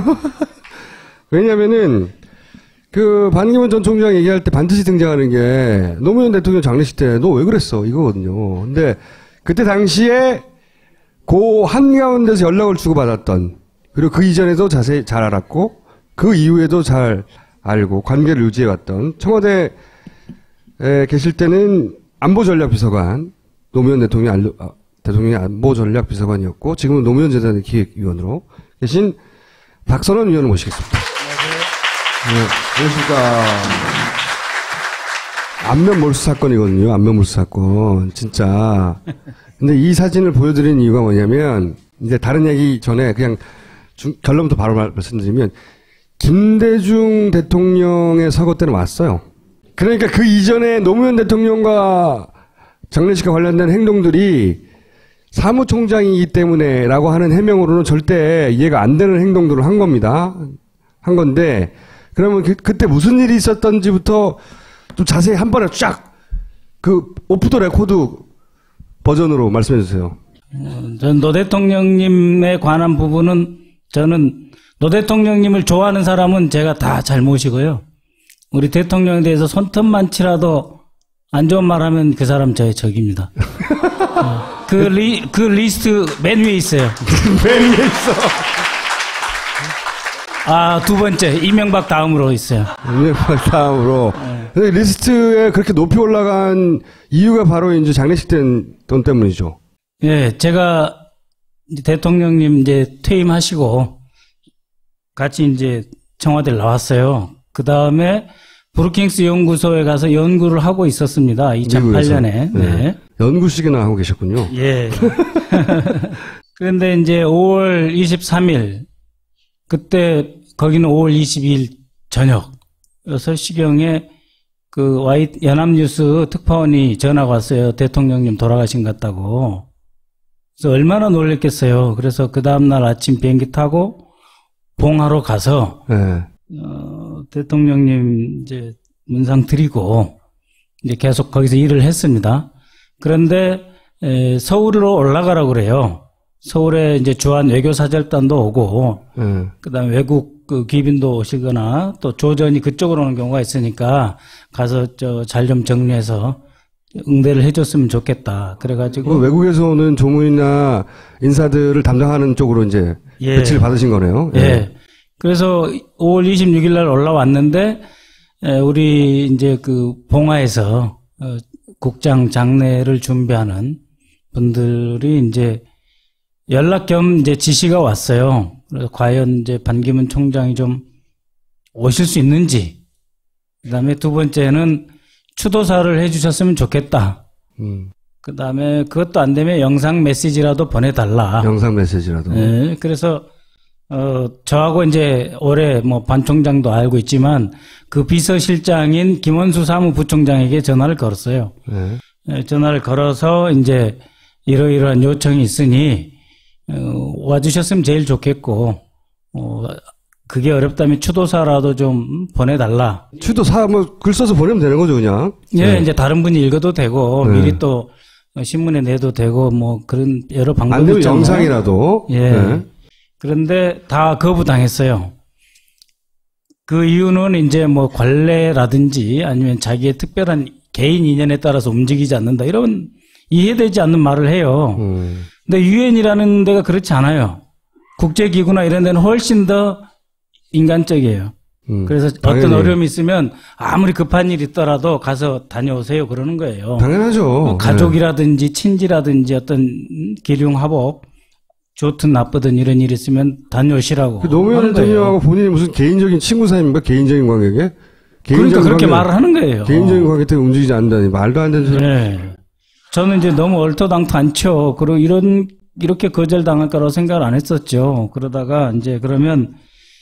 왜냐면은, 그, 반기문 전 총장 얘기할 때 반드시 등장하는 게, 노무현 대통령 장례식 때, 너 왜 그랬어? 이거거든요. 근데, 그때 당시에, 고 한가운데서 연락을 주고받았던, 그리고 그 이전에도 자세히 잘 알았고, 그 이후에도 잘 알고, 관계를 유지해왔던, 청와대, 에 계실 때는 안보전략비서관, 노무현 대통령 안보, 아, 대통령의 안보전략비서관이었고, 지금은 노무현 재단의 기획위원으로 계신 박선원 위원을 모시겠습니다. 네, 안녕하십니까. 안면 몰수 사건이거든요. 안면 몰수 사건. 진짜. 근데 이 사진을 보여드리는 이유가 뭐냐면, 이제 다른 얘기 전에 그냥 중, 결론부터 바로 말, 말씀드리면 김대중 대통령의 서거 때는 왔어요. 그러니까 그 이전에 노무현 대통령과 장례식과 관련된 행동들이 사무총장이기 때문에라고 하는 해명으로는 절대 이해가 안 되는 행동들을 한 겁니다. 한 건데 그러면 그, 그때 무슨 일이 있었던지부터 좀 자세히 한 번에 쫙 그 오프 더 레코드 버전으로 말씀해 주세요. 전 노 대통령님에 관한 부분은 저는 노 대통령님을 좋아하는 사람은 제가 다 잘 모시고요. 우리 대통령에 대해서 손톱만 치라도 안 좋은 말 하면 그 사람 저의 적입니다. 어, 그, 리, 그 리스트 맨 위에 있어요. 맨 위에 있어. 아, 두 번째, 이명박 다음으로 있어요. 이명박 다음으로. 네. 근데 리스트에 그렇게 높이 올라간 이유가 바로 이제 장례식 돈 때문이죠. 예, 제가 이제 대통령님 이제 퇴임하시고 같이 이제 청와대를 나왔어요. 그 다음에 브루킹스 연구소에 가서 연구를 하고 있었습니다. 이천팔 년에. 네. 네. 연구식이나 하고 계셨군요. 예. 그런데 이제 오월 이십삼일, 그때 거기는 오월 이십이일 저녁 여섯 시경에 그 와이 연합뉴스 특파원이 전화가 왔어요. 대통령님 돌아가신 것 같다고. 그래서 얼마나 놀랬겠어요. 그래서 그 다음날 아침 비행기 타고 봉하로 가서 네. 어, 대통령님 이제 문상 드리고 이제 계속 거기서 일을 했습니다. 그런데 에, 서울로 올라가라고 그래요. 서울에 이제 주한 외교사절단도 오고, 네. 그 다음에 외국 그 귀빈도 오시거나 또 조전이 그쪽으로 오는 경우가 있으니까 가서 저 잘 좀 정리해서 응대를 해줬으면 좋겠다. 그래가지고. 외국에서 오는 조문이나 인사들을 담당하는 쪽으로 이제 예. 배치를 받으신 거네요. 예. 예. 그래서 오월 이십육일 날 올라왔는데, 에, 우리 이제 그 봉화에서 어, 국장 장례를 준비하는 분들이 이제 연락 겸 이제 지시가 왔어요. 그래서 과연 이제 반기문 총장이 좀 오실 수 있는지. 그 다음에 두 번째는 추도사를 해주셨으면 좋겠다. 음. 그 다음에 그것도 안 되면 영상 메시지라도 보내달라. 영상 메시지라도. 네. 그래서, 어, 저하고 이제 올해 뭐 반 총장도 알고 있지만 그 비서실장인 김원수 사무부총장에게 전화를 걸었어요. 네. 네, 전화를 걸어서 이제 이러이러한 요청이 있으니 어, 와주셨으면 제일 좋겠고, 어, 그게 어렵다면 추도사라도 좀 보내달라. 추도사 뭐 글 써서 보내면 되는 거죠, 그냥. 예, 네. 이제 다른 분이 읽어도 되고 네. 미리 또 신문에 내도 되고 뭐 그런 여러 방법이 안 되면 있잖아요. 영상이라도. 예. 네. 그런데 다 거부당했어요. 그 이유는 이제 뭐 관례라든지 아니면 자기의 특별한 개인 인연에 따라서 움직이지 않는다 이런 이해되지 않는 말을 해요. 음. 근데 유엔이라는 데가 그렇지 않아요. 국제기구나 이런 데는 훨씬 더 인간적이에요. 음, 그래서 당연히. 어떤 어려움이 있으면 아무리 급한 일 있더라도 가서 다녀오세요 그러는 거예요. 당연하죠. 뭐 가족이라든지 친지라든지 어떤 기륭화복 좋든 나쁘든 이런 일 있으면 다녀오시라고. 그 노무현 하는 거예요. 대통령하고 본인이 무슨 개인적인 친구 사이입니까? 개인적인 관계에? 그러니까 그렇게 말을 하는 거예요. 개인적인 관계 때문에 움직이지 않는다니 말도 안 되는 소리. 네. 저는 이제 너무 얼토당토 않죠. 그리고 이런 이렇게 거절당할 거라고 생각을 안 했었죠. 그러다가 이제 그러면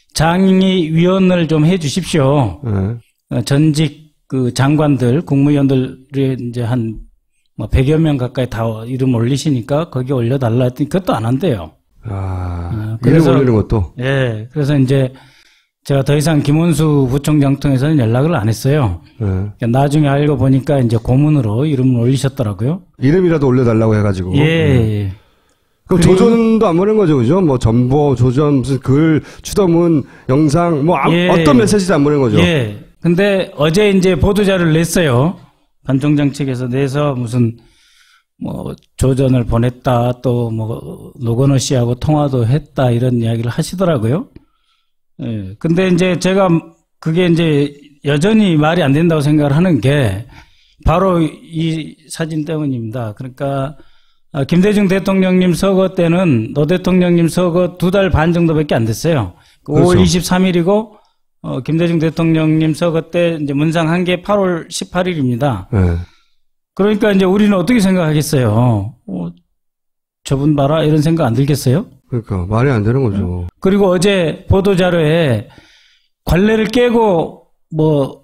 장의위원을 좀 해 주십시오. 네. 전직 그 장관들, 국무위원들이 이제 한 뭐 백여 명 가까이 다 이름 올리시니까 거기 올려달라 했더니 그것도 안 한대요. 아, 어, 이름 올리는 것도? 예. 그래서 이제 제가 더 이상 김원수 부총장 통해서는 연락을 안 했어요. 네. 나중에 알고 보니까 이제 고문으로 이름을 올리셨더라고요. 이름이라도 올려달라고 해가지고. 예. 네. 그럼 그리고- 조전도 안 보낸 거죠, 그죠? 뭐 전보, 조전, 무슨 글, 추더문, 영상, 뭐 아, 예. 어떤 메시지도 안 보낸 거죠. 예. 근데 어제 이제 보도자를 냈어요. 반 총장 측에서 내서 무슨 뭐 조전을 보냈다 또 뭐 노건호 씨하고 통화도 했다 이런 이야기를 하시더라고요. 예. 근데 이제 제가 그게 이제 여전히 말이 안 된다고 생각을 하는 게 바로 이 사진 때문입니다. 그러니까 아, 김대중 대통령님 서거 때는 노 대통령님 서거 두 달 반 정도밖에 안 됐어요. 그렇죠. 오월 이십삼일이고 어, 김대중 대통령님 서거 때 이제 문상한 게 팔월 십팔일입니다. 네. 그러니까 이제 우리는 어떻게 생각하겠어요? 어, 저분 봐라 이런 생각 안 들겠어요? 그러니까 말이 안 되는 거죠. 그리고 어제 보도자료에 관례를 깨고 뭐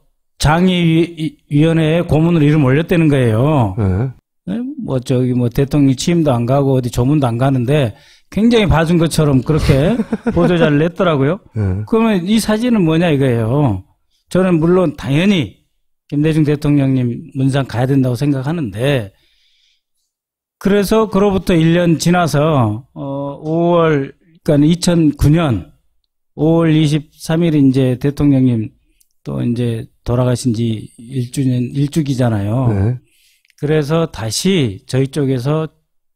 장의위원회에 고문으로 이름 올렸다는 거예요. 네. 뭐 저기 뭐 대통령 취임도 안 가고 어디 조문도 안 가는데 굉장히 봐준 것처럼 그렇게 보도자를 냈더라고요. 네. 그러면 이 사진은 뭐냐 이거예요. 저는 물론 당연히 김대중 대통령님 문상 가야 된다고 생각하는데 그래서 그로부터 일 년 지나서 어 오월 그러니까 이천구 년 오월 이십삼일 이제 대통령님 또 이제 돌아가신 지 일 주년 일주기잖아요. 네. 그래서 다시 저희 쪽에서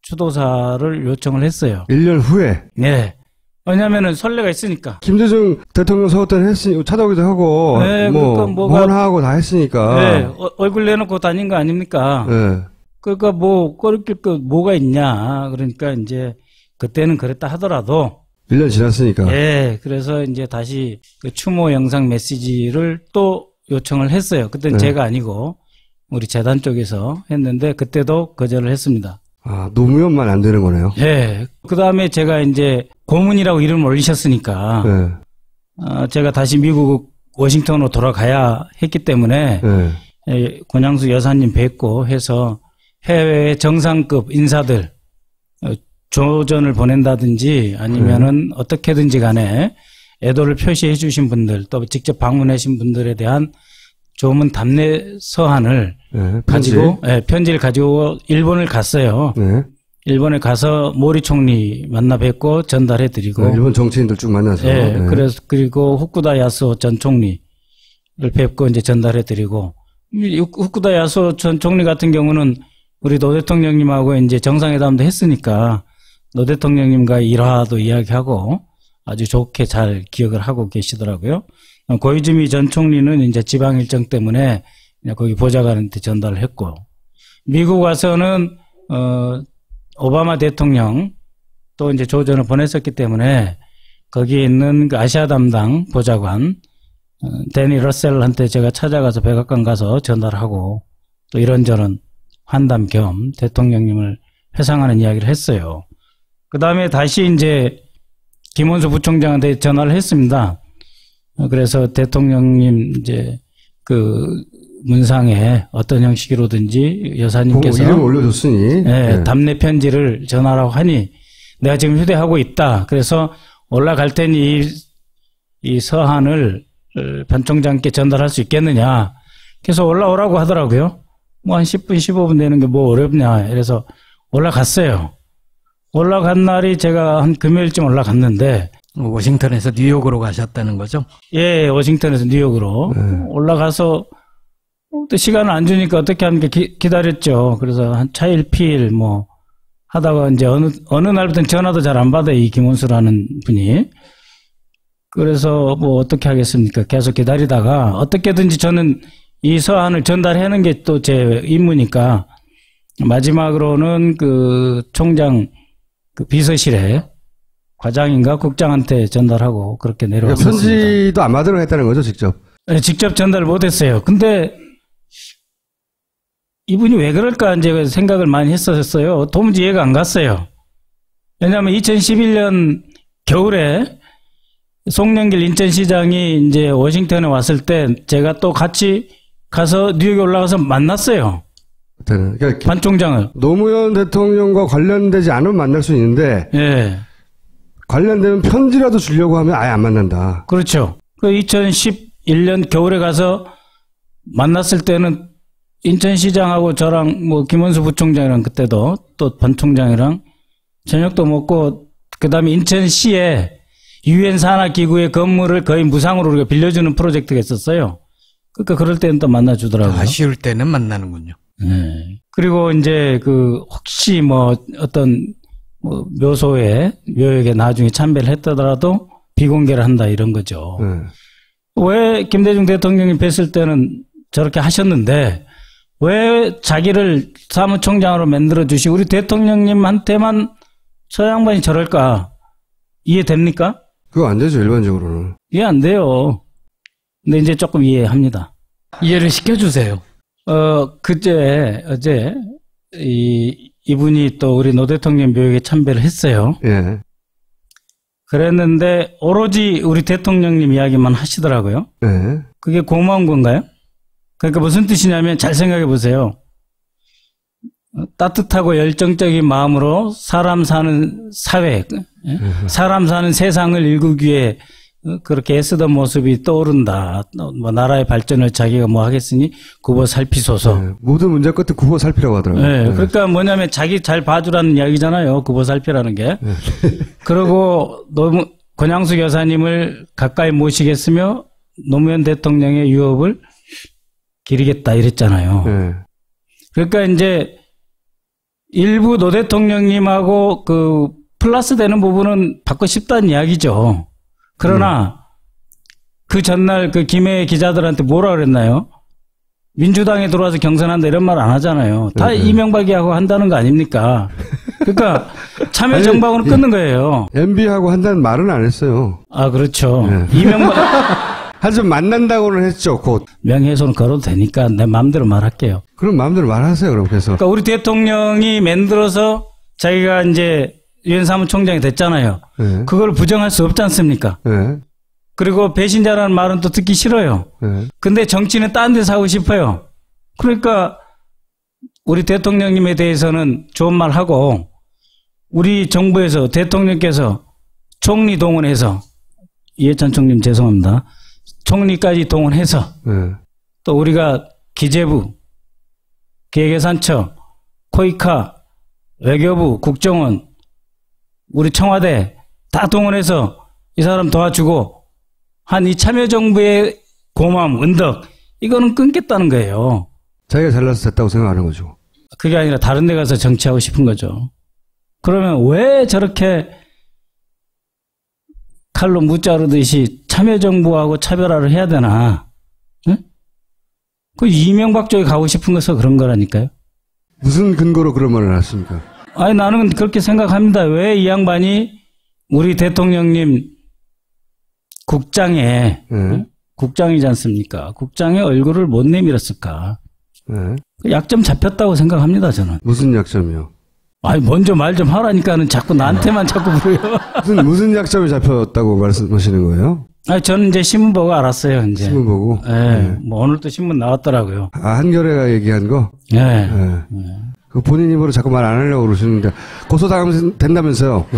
추도사를 요청을 했어요. 일 년 후에? 네. 왜냐면은 선례가 있으니까. 김대중 대통령 서거 때는 했으니, 찾아오기도 하고, 네, 뭐, 그러니까 뭐가- 헌하고 다 했으니까. 네. 어, 얼굴 내놓고 다닌 거 아닙니까? 네. 그러니까 뭐, 꺼릴 거 뭐가 있냐. 그러니까 이제, 그때는 그랬다 하더라도. 일 년 지났으니까. 예. 그래서 이제 다시 그 추모 영상 메시지를 또 요청을 했어요. 그때는 네. 제가 아니고, 우리 재단 쪽에서 했는데, 그때도 거절을 했습니다. 아, 노무현만 안 되는 거네요. 예. 그 다음에 제가 이제 고문이라고 이름을 올리셨으니까, 네. 어, 제가 다시 미국 워싱턴으로 돌아가야 했기 때문에, 네. 예, 권양수 여사님 뵙고 해서 해외 정상급 인사들, 어, 조전을 보낸다든지 아니면은 어떻게든지 간에 애도를 표시해 주신 분들, 또 직접 방문하신 분들에 대한 조문 답례 서한을 네, 편지. 가지고, 예, 편지를 가지고 일본을 갔어요. 네. 일본에 가서 모리 총리 만나 뵙고 전달해 드리고. 네, 일본 정치인들 쭉 만나서. 예, 네. 그래서, 그리고 후쿠다 야스오 전 총리를 뵙고 이제 전달해 드리고. 이 후쿠다 야스오 전 총리 같은 경우는 우리 노 대통령님하고 이제 정상회담도 했으니까 노 대통령님과 일화도 이야기하고 아주 좋게 잘 기억을 하고 계시더라고요. 고이즈미 전 총리는 이제 지방 일정 때문에 그냥 거기 보좌관한테 전달을 했고, 미국 와서는 어 오바마 대통령 또 이제 조전을 보냈었기 때문에 거기에 있는 그 아시아 담당 보좌관 어, 데니 러셀한테 제가 찾아가서 백악관 가서 전달하고 또 이런저런 환담 겸 대통령님을 회상하는 이야기를 했어요. 그 다음에 다시 이제 김원수 부총장한테 전화를 했습니다. 그래서 대통령님 이제 그 문상에 어떤 형식으로든지 여사님께서 이름 올려줬으니 네, 네. 답례 편지를 전하라고 하니 내가 지금 휴대하고 있다. 그래서 올라갈 테니 이, 이 서한을 반 총장께 전달할 수 있겠느냐. 그래서 올라오라고 하더라고요. 뭐 한 십 분, 십오 분 되는 게 뭐 어렵냐. 그래서 올라갔어요. 올라간 날이 제가 한 금요일쯤 올라갔는데 워싱턴에서 뉴욕으로 가셨다는 거죠? 예, 워싱턴에서 뉴욕으로 네. 올라가서 또 시간을 안 주니까 어떻게 하는 게 기, 기다렸죠. 그래서 한 차일피일 뭐 하다가 이제 어느 어느 날부터는 전화도 잘 안 받아요, 이 김원수라는 분이. 그래서 뭐 어떻게 하겠습니까? 계속 기다리다가 어떻게든지 저는 이 서한을 전달하는 게 또 제 임무니까 마지막으로는 그 총장 그 비서실에 과장인가 국장한테 전달하고 그렇게 내려왔습니다. 편지도 안 받으러 했다는 거죠, 직접? 네, 직접 전달을 못했어요. 근데 이분이 왜 그럴까 이제 생각을 많이 했었어요. 도무지 이해가 안 갔어요. 왜냐하면 이천십일 년 겨울에 송영길 인천시장이 이제 워싱턴에 왔을 때 제가 또 같이 가서 뉴욕에 올라가서 만났어요. 그러니까 반 총장을. 노무현 대통령과 관련되지 않으면 만날 수 있는데 예. 관련되면 편지라도 주려고 하면 아예 안 만난다. 그렇죠. 그 이천십일 년 겨울에 가서 만났을 때는 인천시장하고 저랑 뭐 김원수 부총장이랑 그때도 또 반 총장이랑 저녁도 먹고 그다음에 인천시에 유엔 산하기구의 건물을 거의 무상으로 우리가 빌려주는 프로젝트가 있었어요. 그러니까 그럴 때는 또 만나주더라고요. 아쉬울 때는 만나는군요. 네. 그리고 이제 그 혹시 뭐 어떤 뭐 묘소에 묘역에 나중에 참배를 했더라도 비공개를 한다 이런 거죠. 네. 왜 김대중 대통령이 뵀을 때는 저렇게 하셨는데 왜 자기를 사무총장으로 만들어 주시고 우리 대통령님한테만 저 양반이 저럴까 이해됩니까? 그거 안 되죠, 일반적으로는. 이해 안 돼요. 근데 이제 조금 이해합니다. 이해를 시켜주세요. 어, 그제, 어제, 이, 이분이 또 우리 노 대통령 묘역에 참배를 했어요. 예. 그랬는데 오로지 우리 대통령님 이야기만 하시더라고요. 네. 그게 고마운 건가요? 그러니까 무슨 뜻이냐면 잘 생각해 보세요. 따뜻하고 열정적인 마음으로 사람 사는 사회, 사람 사는 세상을 일구기 위해 그렇게 애쓰던 모습이 떠오른다. 뭐 나라의 발전을 자기가 뭐 하겠으니 굽어 살피소서. 네. 모든 문제 끝에 굽어 살피라고 하더라고요. 네. 네. 그러니까 뭐냐면 자기 잘 봐주라는 이야기잖아요. 굽어 살피라는 게. 네. 그리고 너무 권양숙 여사님을 가까이 모시겠으며 노무현 대통령의 유업을 기리겠다 이랬잖아요. 네. 그러니까 이제 일부 노 대통령님하고 그 플러스 되는 부분은 받고 싶다는 이야기죠. 그러나 음. 그 전날 그 김해 기자들한테 뭐라 그랬나요? 민주당에 들어와서 경선한다 이런 말 안 하잖아요. 다 네, 네. 이명박이하고 한다는 거 아닙니까? 그러니까 참여정당으로 끊는 거예요. 엠비하고 한다는 말은 안 했어요. 아 그렇죠. 네. 이명박 하지만 만난다고는 했죠. 곧 명예훼손 걸어도 되니까 내 마음대로 말할게요. 그럼 마음대로 말하세요. 그럼 그래서 그러니까 우리 대통령이 만들어서 자기가 이제 유엔 사무총장이 됐잖아요. 네. 그걸 부정할 수 없지 않습니까? 네. 그리고 배신자라는 말은 또 듣기 싫어요. 네. 근데 정치는 딴 데서 하고 싶어요. 그러니까 우리 대통령님에 대해서는 좋은 말 하고 우리 정부에서 대통령께서 총리 동원해서 이해찬 총리님 죄송합니다. 총리까지 동원해서 네. 또 우리가 기재부, 기획예산처, 코이카, 외교부, 국정원, 우리 청와대 다 동원해서 이 사람 도와주고 한 이 참여정부의 고마움, 은덕 이거는 끊겠다는 거예요. 자기가 잘나서 됐다고 생각하는 거죠. 그게 아니라 다른 데 가서 정치하고 싶은 거죠. 그러면 왜 저렇게 칼로 무자르듯이 참여정부하고 차별화를 해야 되나? 응? 그 이명박 쪽에 가고 싶은 거서 그런 거라니까요. 무슨 근거로 그런 말을 하십니까? 아니 나는 그렇게 생각합니다. 왜 이 양반이 우리 대통령님 국장에 네. 응? 국장이지 않습니까? 국장의 얼굴을 못 내밀었을까? 네. 약점 잡혔다고 생각합니다. 저는. 무슨 약점이요? 아니 먼저 말 좀 하라니까는 자꾸 나한테만 자꾸 물어요. 무슨 무슨 약점이 잡혔다고 말씀하시는 거예요? 아니 저는 이제 신문 보고 알았어요. 이제 신문 보고. 네. 네. 뭐 오늘 또 신문 나왔더라고요. 아 한겨레가 얘기한 거? 네. 네. 네. 그 본인 입으로 자꾸 말 안 하려고 그러시는데 고소당하면 된다면서요?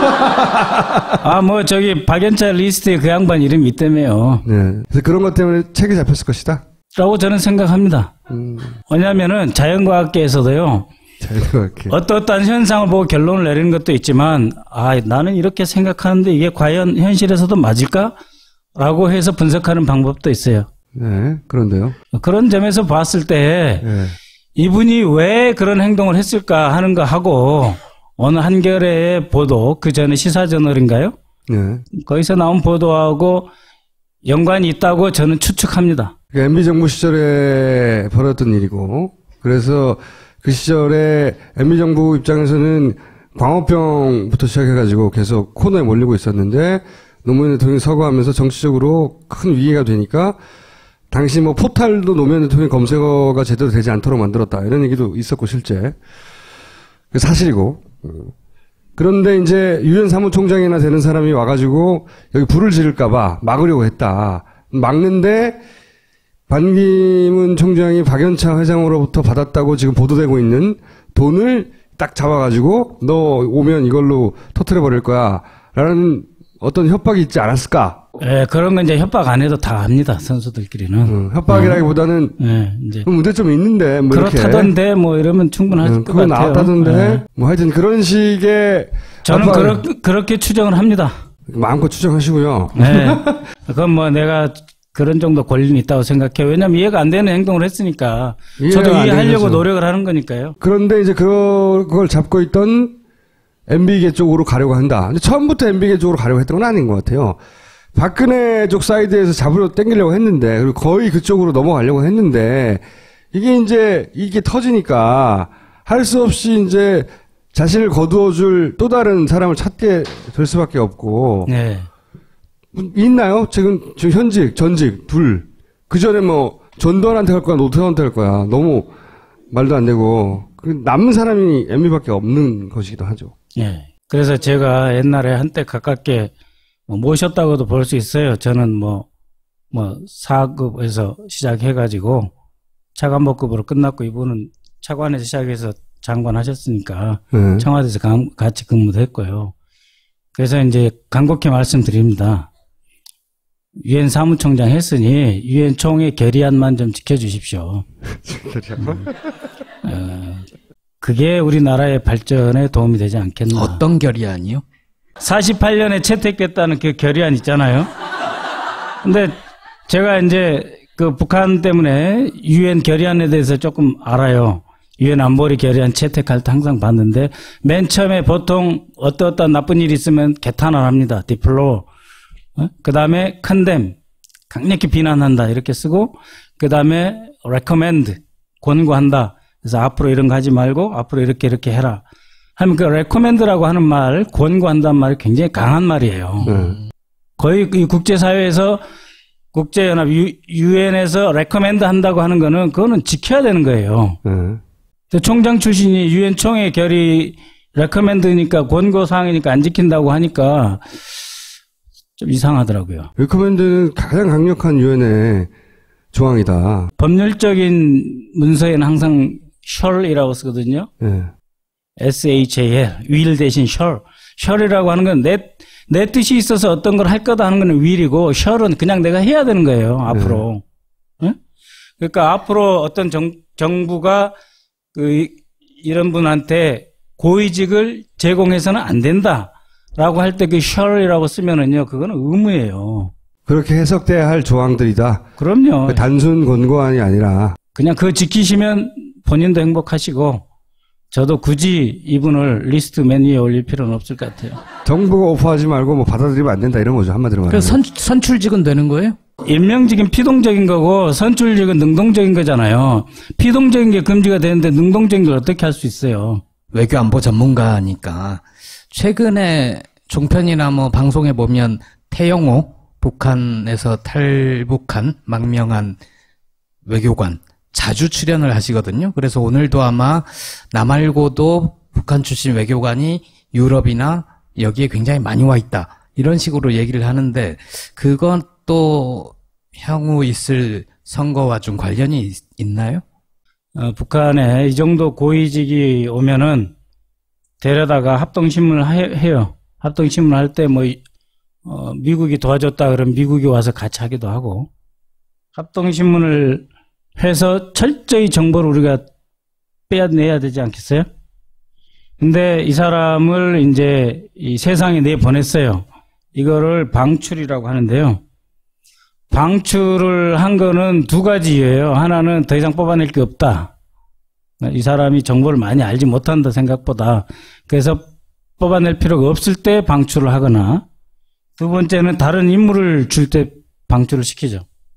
아 뭐 저기 박연차 리스트에 그 양반 이름이 있다며요. 네. 그래서 그런 것 때문에 책이 잡혔을 것이다. 라고 저는 생각합니다. 음. 왜냐하면은 자연과학계에서도요. 자연과학계. 어떠어떠한 현상을 보고 결론을 내리는 것도 있지만 아 나는 이렇게 생각하는데 이게 과연 현실에서도 맞을까? 라고 해서 분석하는 방법도 있어요. 네. 그런데요. 그런 점에서 봤을 때 네. 이분이 왜 그런 행동을 했을까 하는 거 하고 어느 한겨레의 보도 그 전에 시사저널인가요? 네. 거기서 나온 보도하고 연관이 있다고 저는 추측합니다. 엠비 정부 시절에 벌어졌던 일이고 그래서 그 시절에 엠비 정부 입장에서는 광우병부터 시작해가지고 계속 코너에 몰리고 있었는데 노무현 대통령이 서거하면서 정치적으로 큰 위기가 되니까 당시 뭐 포탈도 노무현 대통령 검색어가 제대로 되지 않도록 만들었다 이런 얘기도 있었고 실제 사실이고 그런데 이제 유엔 사무총장이나 되는 사람이 와가지고 여기 불을 지를까봐 막으려고 했다. 막는데 반기문 총장이 박연차 회장으로부터 받았다고 지금 보도되고 있는 돈을 딱 잡아가지고 너 오면 이걸로 터뜨려 버릴 거야 라는 어떤 협박이 있지 않았을까? 예, 그런 건 이제 협박 안 해도 다 합니다, 선수들끼리는. 음, 협박이라기보다는 예, 이제 문제점이 있는데 뭐 그렇다던데 이렇게. 뭐 이러면 충분할 음, 것 그거 같아요. 나왔다던데 예. 뭐 하여튼 그런 식의 저는 협박... 그렇, 그렇게 추정을 합니다. 마음껏 추정하시고요. 네. 그건 뭐 내가 그런 정도 권리는 있다고 생각해요. 왜냐면 이해가 안 되는 행동을 했으니까. 저도 이해하려고 노력을 하는 거니까요. 그런데 이제 그걸 잡고 있던 엠비계 쪽으로 가려고 한다. 근데 처음부터 엠비계 쪽으로 가려고 했던 건 아닌 것 같아요. 박근혜 쪽 사이드에서 잡으려 당기려고 했는데, 그리고 거의 그쪽으로 넘어가려고 했는데, 이게 이제, 이게 터지니까, 할 수 없이 이제, 자신을 거두어줄 또 다른 사람을 찾게 될 수밖에 없고, 네. 있나요? 지금, 지금 현직, 전직, 둘. 그 전에 뭐, 전두환한테 갈 거야, 노태우한테 갈 거야. 너무 말도 안 되고, 남은 사람이 엠비밖에 없는 것이기도 하죠. 예. 그래서 제가 옛날에 한때 가깝게 뭐 모셨다고도 볼 수 있어요. 저는 뭐, 뭐, 사급에서 시작해가지고 차관복급으로 끝났고 이분은 차관에서 시작해서 장관 하셨으니까 네. 청와대에서 감, 같이 근무도 했고요. 그래서 이제 간곡히 말씀드립니다. 유엔 사무총장 했으니 유엔 총회 결의안만 좀 지켜주십시오. 어, 그게 우리나라의 발전에 도움이 되지 않겠나. 어떤 결의안이요? 사십팔 년에 채택됐다는 그 결의안 있잖아요. 근데 제가 이제 그 북한 때문에 유엔 결의안에 대해서 조금 알아요. 유엔 안보리 결의안 채택할 때 항상 봤는데 맨 처음에 보통 어떠어떤 나쁜 일이 있으면 개탄을 합니다. 디플로. 어? 그 다음에 컨뎀, 강력히 비난한다 이렇게 쓰고 그 다음에 recommend, 권고한다. 그래서 앞으로 이런 거 하지 말고 앞으로 이렇게 이렇게 해라. 하면 그 recommend라고 하는 말, 권고한다는 말이 굉장히 강한 말이에요. 네. 거의 이 국제사회에서 국제연합 유엔에서 recommend 한다고 하는 거는 그거는 지켜야 되는 거예요. 네. 총장 출신이 유엔 총회 결의 recommend니까 권고 사항이니까 안 지킨다고 하니까 좀 이상하더라고요. 레코멘드는 가장 강력한 유엔의 조항이다. 법률적인 문서에는 항상 shall이라고 쓰거든요. 네. eshal, will 대신 shall. shall이라고 하는 건 내, 내 뜻이 있어서 어떤 걸 할 거다 하는 건 will이고 shall은 그냥 내가 해야 되는 거예요. 앞으로. 네. 응? 그러니까 앞으로 어떤 정, 정부가 그 이런 분한테 고위직을 제공해서는 안 된다. 라고 할 때 그 shall이라고 쓰면은요, 그거는 의무예요. 그렇게 해석돼야 할 조항들이다. 그럼요. 그 단순 권고안이 아니라. 그냥 그거 지키시면 본인도 행복하시고, 저도 굳이 이분을 리스트 맨 위에 올릴 필요는 없을 것 같아요. 정부가 오퍼하지 말고 뭐 받아들이면 안 된다 이런 거죠. 한마디로 말하면. 그 선, 선출직은 되는 거예요? 임명직은 피동적인 거고, 선출직은 능동적인 거잖아요. 피동적인 게 금지가 되는데, 능동적인 걸 어떻게 할 수 있어요? 외교안보 전문가니까. 최근에 종편이나 뭐 방송에 보면 태영호 북한에서 탈북한 망명한 외교관 자주 출연을 하시거든요. 그래서 오늘도 아마 나 말고도 북한 출신 외교관이 유럽이나 여기에 굉장히 많이 와 있다. 이런 식으로 얘기를 하는데 그건 또 향후 있을 선거와 좀 관련이 있, 있나요? 어, 북한에 이 정도 고위직이 오면은 데려다가 합동신문을 하, 해요. 합동신문 할 때 뭐, 어, 미국이 도와줬다 그러면 미국이 와서 같이 하기도 하고, 합동신문을 해서 철저히 정보를 우리가 빼내야 되지 않겠어요? 근데 이 사람을 이제 이 세상에 내보냈어요. 이거를 방출이라고 하는데요. 방출을 한 거는 두 가지예요. 하나는 더 이상 뽑아낼 게 없다. 이 사람이 정보를 많이 알지 못한다 생각보다. 그래서 뽑아낼 필요가 없을 때 방출을 하거나, 두 번째는 다른 인물을 줄 때 방출을 시키죠.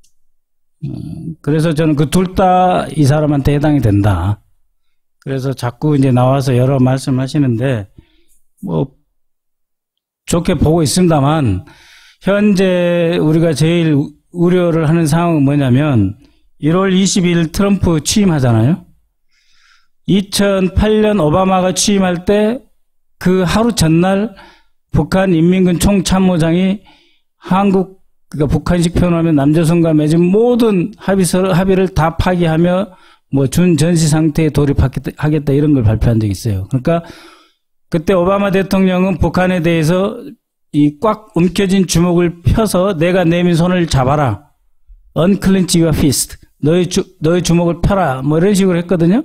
그래서 저는 그 둘 다 이 사람한테 해당이 된다. 그래서 자꾸 이제 나와서 여러 말씀 하시는데, 뭐, 좋게 보고 있습니다만, 현재 우리가 제일 우려를 하는 상황은 뭐냐면, 일월 이십일 트럼프 취임하잖아요. 이천팔 년 오바마가 취임할 때 그 하루 전날 북한 인민군 총참모장이 한국, 그러니까 북한식 표현하면 남조선과 맺은 모든 합의서, 합의를 다 파기하며 뭐 준 전시 상태에 돌입하겠다 이런 걸 발표한 적이 있어요. 그러니까 그때 오바마 대통령은 북한에 대해서 이 꽉 움켜진 주먹을 펴서 내가 내민 손을 잡아라. unclench your fist. 너의 주, 너의 주먹을 펴라. 뭐 이런 식으로 했거든요.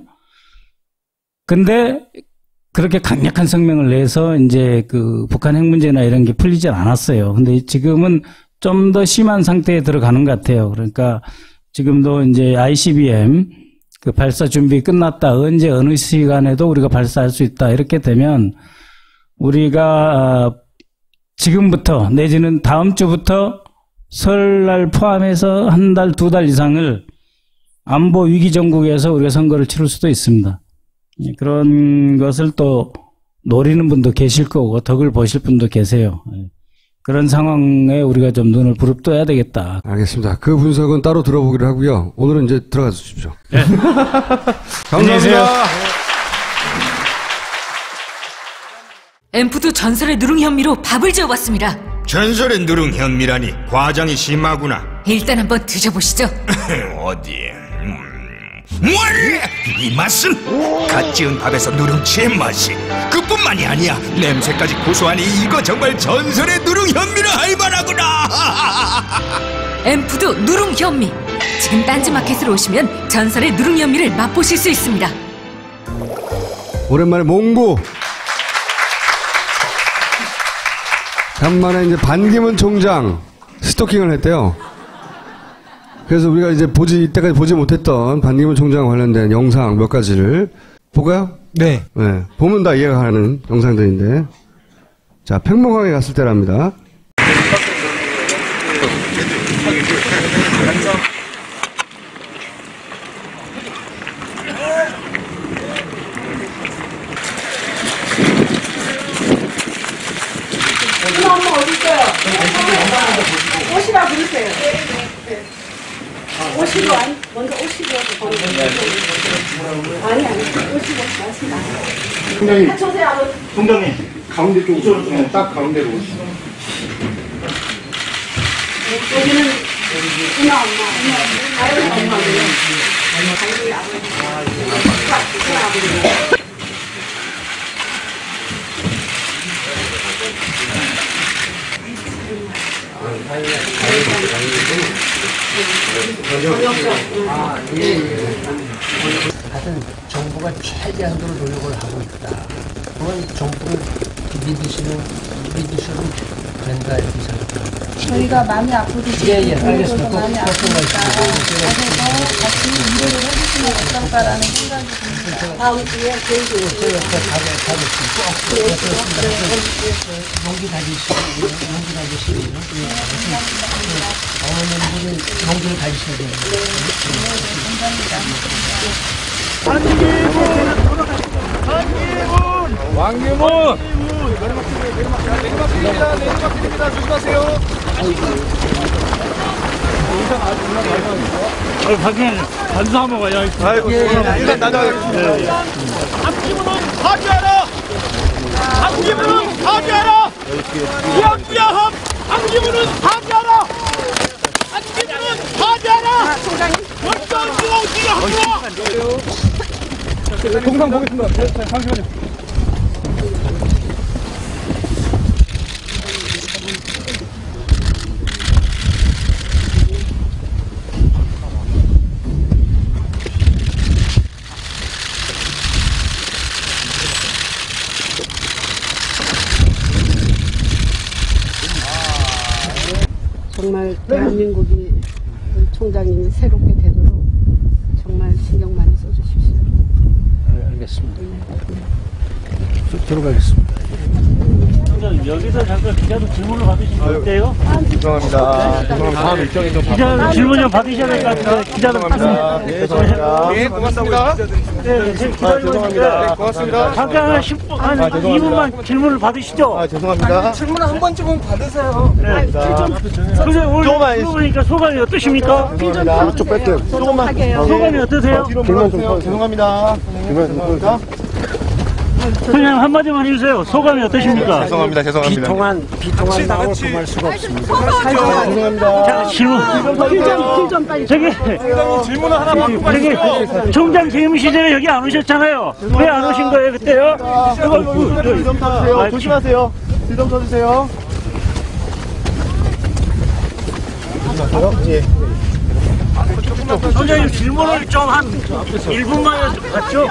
근데 그렇게 강력한 성명을 내서 이제 그 북한 핵 문제나 이런 게 풀리지 않았어요. 근데 지금은 좀 더 심한 상태에 들어가는 것 같아요. 그러니까 지금도 이제 아이씨비엠 그 발사 준비 끝났다. 언제 어느 시간에도 우리가 발사할 수 있다. 이렇게 되면 우리가 지금부터 내지는 다음 주부터 설날 포함해서 한 달, 두 달 이상을 안보 위기 정국에서 우리가 선거를 치를 수도 있습니다. 그런 것을 또 노리는 분도 계실 거고 덕을 보실 분도 계세요. 그런 상황에 우리가 좀 눈을 부릅떠야 되겠다. 알겠습니다. 그 분석은 따로 들어보기로 하고요. 오늘은 이제 들어가 주십시오. 네. 감사합니다. 엠푸드 전설의 누룽 현미로 밥을 지어봤습니다. 전설의 누룽 현미라니 과장이 심하구나. 일단 한번 드셔보시죠. 어디? 음. 이 맛은 갓 지은 밥에서 누룽지의 맛이. 그뿐만이 아니야, 냄새까지 고소하니 이거 정말 전설의 누룽 현미라 할 만하구나. 엠푸드 누룽 현미. 지금 딴지마켓으로 오시면 전설의 누룽 현미를 맛보실 수 있습니다. 오랜만에 몽구. 간만에 이제 반기문 총장 스토킹을 했대요. 그래서 우리가 이제 보지, 이때까지 보지 못했던 반기문 총장 관련된 영상 몇 가지를 볼까요? 네. 네. 보면 다 이해가 가는 영상들인데. 자, 팽목항에 갔을 때랍니다. 엄마 어디 있어요? 오시라 부르세요. 오시고 아니 먼저 오시고 아니 아니 오시고 말씀 안 총장님, 오세요. 총장님 가운데 쪽으로 네, 딱 가운데로 오시죠. 여기는 엄마 엄마 엄마 아이고 엄마 아이고 아버지 아버지 하여튼 정부가 최대한으로 노력을 하고 있다. 그건 정부를 믿으시는, 믿으셔도 된다 이렇게 생각합니다. 저희가 마음이 아프고 예, 예, 알겠습니다. 꼭 마음이 아프니까 가서 같이 일을 해주시면 어떨까라는 생각이 듭니다. 다음 주에 계획이 있어요. 용기 가지시고, 용기 가지시고, 어머님들은 용기를 가지셔야 돼요. 반기문! 왕기문! 내리막길입니다. 내리막길입니다. 조심하세요. 아유, 박님, 반수 한번 가야 아이고, 일단 나가겠습니다. 박기문은 파괴하라! 박기문은 파괴하라! 비합비합! 박기문은 파괴하라! 박기문은 파괴하라! 월권 중앙지가 합니다! 동상 보겠습니다. 잠시만요. 정말 대한민국이 우리 총장님이 새롭게 되도록 정말 신경 많이 써주십시오. 네, 알겠습니다. 들어가겠습니다. 총장님, 여기서 잠깐 기자도 질문을 받으시면 어때요? 죄송합니다. 죄송합니다. 다음 일정이 좀 기자 질문 좀 받으셔야 될 것 같은데, 기자들 죄송합니다. 네, 죄송합니다. 네, 고맙습니다. 네, 지금 기다리고 있는데. 네, 고맙습니다. 잠깐 한 십 분, 한 아, 죄송합니다. 이 분만 질문을 받으시죠? 아, 죄송합니다. 질문 한 번쯤은 받으세요. 네. 죄송합니다. 근데 오늘 들어보니까 소감이 어떠십니까? 죄송합니다. 이쪽 뺄게요. 조금만. 소감이 어떠세요? 불만 좀 펴. 죄송합니다. 불만 좀 펴. 그냥 한마디만 해주세요. 소감이 어떠십니까? 죄송합니다. 죄송합니다. 비통한, 비통한 마음을 금할 수가 없습니다. 죄송합니다. 자, 질문. 길좀 빨리. 저기, 질문을 하나 받고 저기, 가시죠. 총장 재임 시절에 여기 안 오셨잖아요. 왜 안 오신 거예요, 그때요? 좀 타주세요. 조심하세요. 좀 타주세요. 예. 총장님 질문을 좀 한 일 분만 받죠?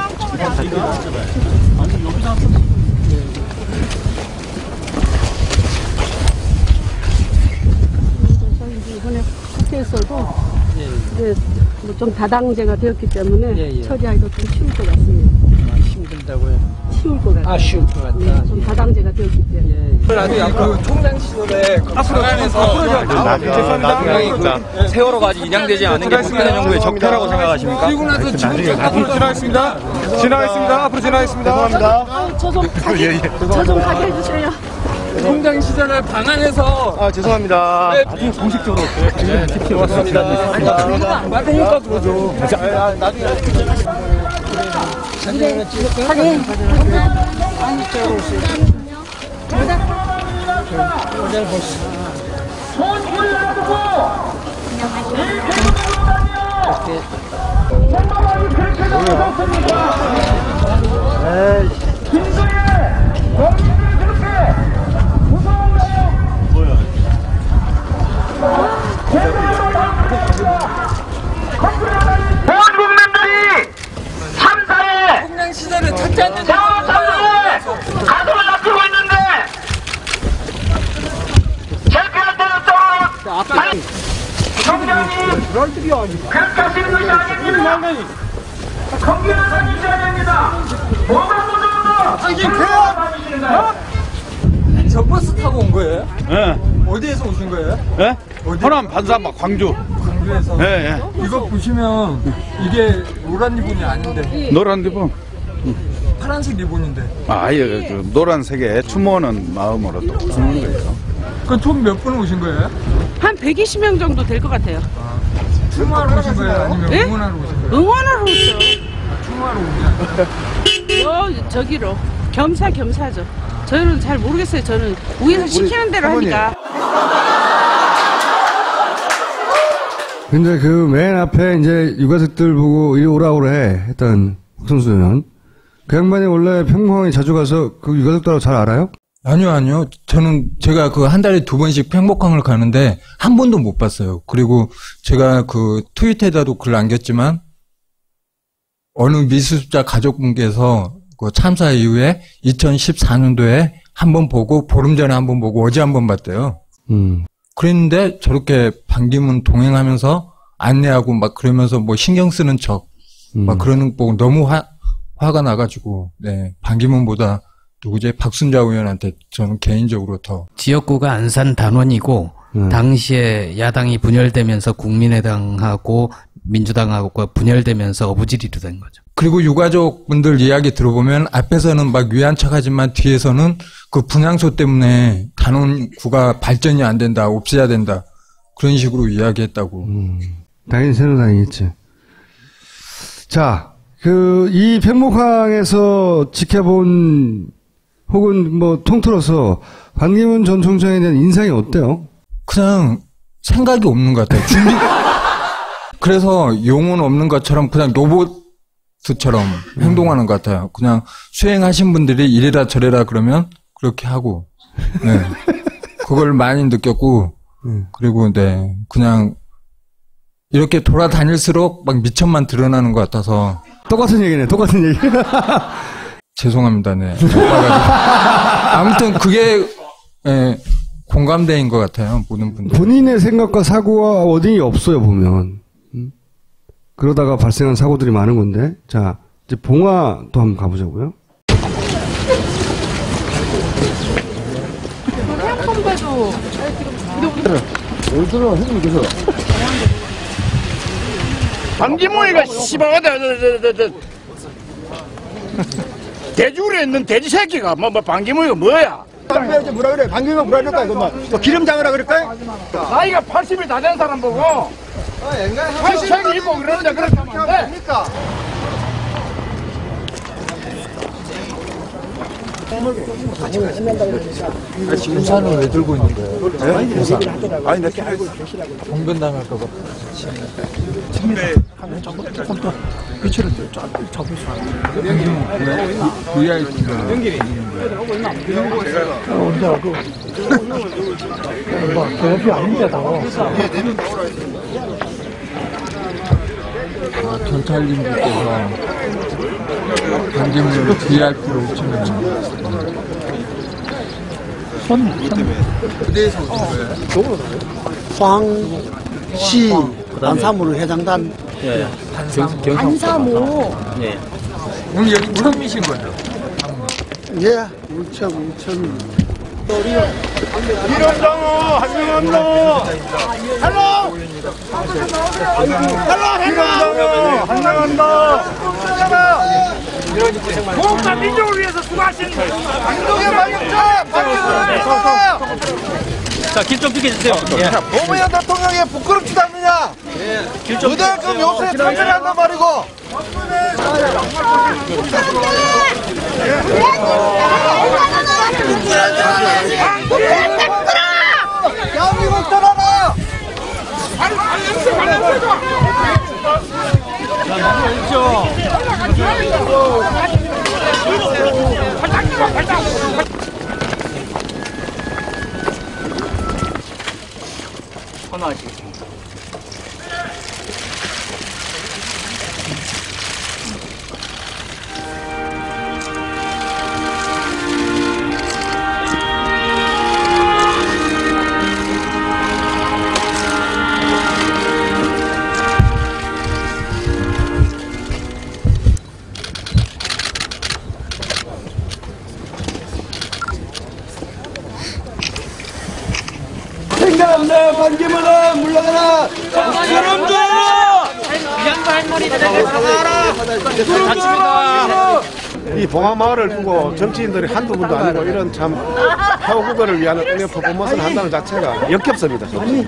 이번에 국회에서도 이제 뭐 좀 다당제가 되었기 때문에 예, 예. 처리하기도 좀 쉬울 것 같습니다. 힘들다고요? 쉬울 것 같아요. 아, 쉬울 것 같다. 네, 좀 다당제가 되었기 때문에. 아니, 그 총장 시절에 앞으로 죄송합니다. 세월호가 아직 인양되지 않은 게 박근혜 정부의 적폐라고 생각하십니까? 그리고 나서 지금 앞으로 지나가겠습니다. 지나가겠습니다. 앞으로 지나가겠습니다. 죄송합니다. 저좀 가게, 예, 예. 저좀 가게 해주세요. 총장 시절에 방한해서 아, 죄송합니다. 네. 나중에 공식적으로. 네, 고맙습니다. 아니, 안 받으니까 그러죠. 아, 나중에. 하긴. 아니, 저 모델 보시죠. 국민들이 참사에 공장 시절을 찾지 않는 장사에 가슴을 낮추고 있는데 제패한테는 또 총장님 그렇게 하시는 것이 아닙니다. 건강한 있어야 됩니다. 뭐가 모두 아니 개야 저 버스 타고 온 거예요? 예. 어디에서 오신 거예요? 예? 호남 반사막 광주. 광주에서? 예, 예. 이거 보시면 이게 노란 리본이 아닌데 노란 리본. 파란색 리본인데 아, 예, 그 노란색에 추모하는 마음으로 또 주는 거예요. 그 총 몇 분 오신 거예요? 한 백이십 명 정도 될 것 같아요. 추모하러 오신 거예요? 아니면 네? 응원하러 오신 거예요? 응원하러 오죠. 추모하러 오신 거예요? 어, 저기로. 겸사겸사죠. 저는 잘 모르겠어요. 저는 위에서 시키는 대로 하니까. 근데 그 맨 앞에 이제 유가족들 보고 이리 오라 그래 했던 박선수 그 양반이 원래 평범하게 자주 가서 그 유가족들하고 잘 알아요? 아니요, 아니요. 저는 제가 그 한 달에 두 번씩 팽목항을 가는데 한 번도 못 봤어요. 그리고 제가 그 트위터에다도 글 남겼지만 어느 미수습자 가족분께서 그 참사 이후에 이천십사 년도에 한 번 보고 보름 전에 한 번 보고 어제 한 번 봤대요. 음. 그랬는데 저렇게 반기문 동행하면서 안내하고 막 그러면서 뭐 신경 쓰는 척 막 음. 그러는 거 보고 너무 화, 화가 나가지고 네 반기문보다 누구지? 박순자 의원한테 저는 개인적으로 더. 지역구가 안산 단원이고 음. 당시에 야당이 분열되면서 국민의당하고 민주당하고 분열되면서 어부지리로 된 거죠. 그리고 유가족분들 이야기 들어보면 앞에서는 막 위안 척하지만 뒤에서는 그 분향소 때문에 단원구가 발전이 안 된다, 없애야 된다 그런 식으로 이야기했다고. 음. 당연히 새누리당이겠지. 자, 그 이 팽목항에서 지켜본 혹은 뭐 통틀어서 반기문 전 총장에 대한 인상이 어때요? 그냥 생각이 없는 것 같아요. 준비. 그래서 용은 없는 것처럼 그냥 로봇처럼 음. 행동하는 것 같아요. 그냥 수행하신 분들이 이래라 저래라 그러면 그렇게 하고, 네. 그걸 많이 느꼈고, 음. 그리고 네, 그냥 이렇게 돌아다닐수록 막 미천만 드러나는 것 같아서. 똑같은 얘기네, 똑같은 얘기. 죄송합니다, 네. 아무튼 그게, 예, 공감대인 것 같아요, 모든 분들. 본인의 생각과 사고와 어딘이 없어요, 보면. 음? 그러다가 발생한 사고들이 많은 건데. 자, 이제 봉화도 한번 가보자고요. 한번 봐도. 뭘 들어, 형님, 그래서. 반기문이가 씨발하다, 돼지우리 있는 돼지 새끼가 뭐, 뭐 반기문이가 뭐야? 방배지 뭐라 그래? 방기문 뭐라 그럴까? 이거 뭐, 뭐 기름 장으라 그럴까? 나이가 팔십이 다 된 사람 보고 팔십이 입고 그러는데 그렇게 하면 안 돼. 우산을 왜 들고 있는 거예요? 네? 우산. 아니, 내게 알고 봉변당할까봐. 선배 하면 조금 더 빛을 쫙 잡을 수 있어요. 브이아이피가. 언제 알고? 뭐, 대답이 아닌데, 다. 아, 경찰님께서 반기문을 브이아이피로 오시면 손, 어디에서 오신 거예요? 포항시 안사무 해장단. 예. 안사무. 예. 오늘 여기 처음이신 거죠? 예, 우천, 우천. 이런정호 한명한노 헬로 헬로 헬로 한명한노 공과 민족을 위해서 수고하신 민족의 발육자 박근혜 자, 길 좀 비켜주세요. 노무현 대통령이 부끄럽지도 않느냐? 그대만큼 요새에 탄생한단 말이고. 대한민국 떠나라! 헌화하시겠습니다. 생각없네 반기문은 물러가라. 사람들! 양반 할머니들에게 사과하라. 다칩니다. 이 봉화마을을 두고 정치인들이 한두 분도 아니고 이런 참 표국어를 위한 은혜 퍼포먼스를 한다는 자체가 역겹습니다.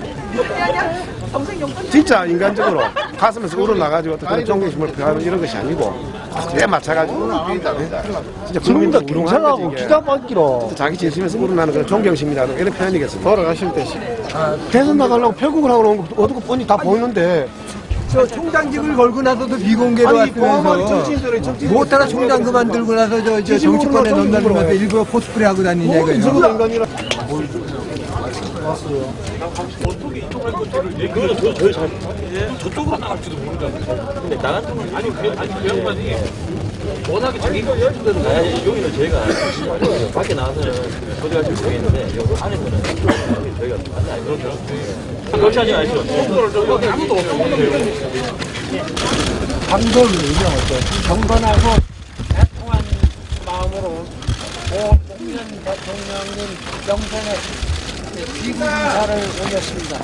진짜 인간적으로 가슴에서 우러나가지고 어떤 존경심을 표하는 이런 것이 아니고 에 맞춰가지고 진짜 국민도 경찰하고 기가 막히러 자기 진심에서 우러나는 그런 존경심이라는 이런 표현이겠습니다. 돌아가실 때 대선 나가려고 표국을 하고 나온 거 어두고 뻔히 다 보이는데 저 총장직을 걸고 나서도 비공개로 왔으면서 못하나 총장 그만들고 나서 저, 저 정치권에 넘나들면서 일부러 코스프레 하고 다니냐 이거예요. 저쪽으로 나갈지도 모른다. 근데 나 같은 건 아니 그 아니 그 양반이 워낙에 자기가 열심히 나야지. 여기는 저희가 밖에 나와서는 어디 갈지 모르겠는데 여기 안에서는 저희가 아니 그런 거 그렇지 않지 않죠. 여기 아무도 없어. 방금 의견 어때요? 경건하고 애통한 마음으로 오공년 대통령님 영생에 기부인사를 올렸습니다.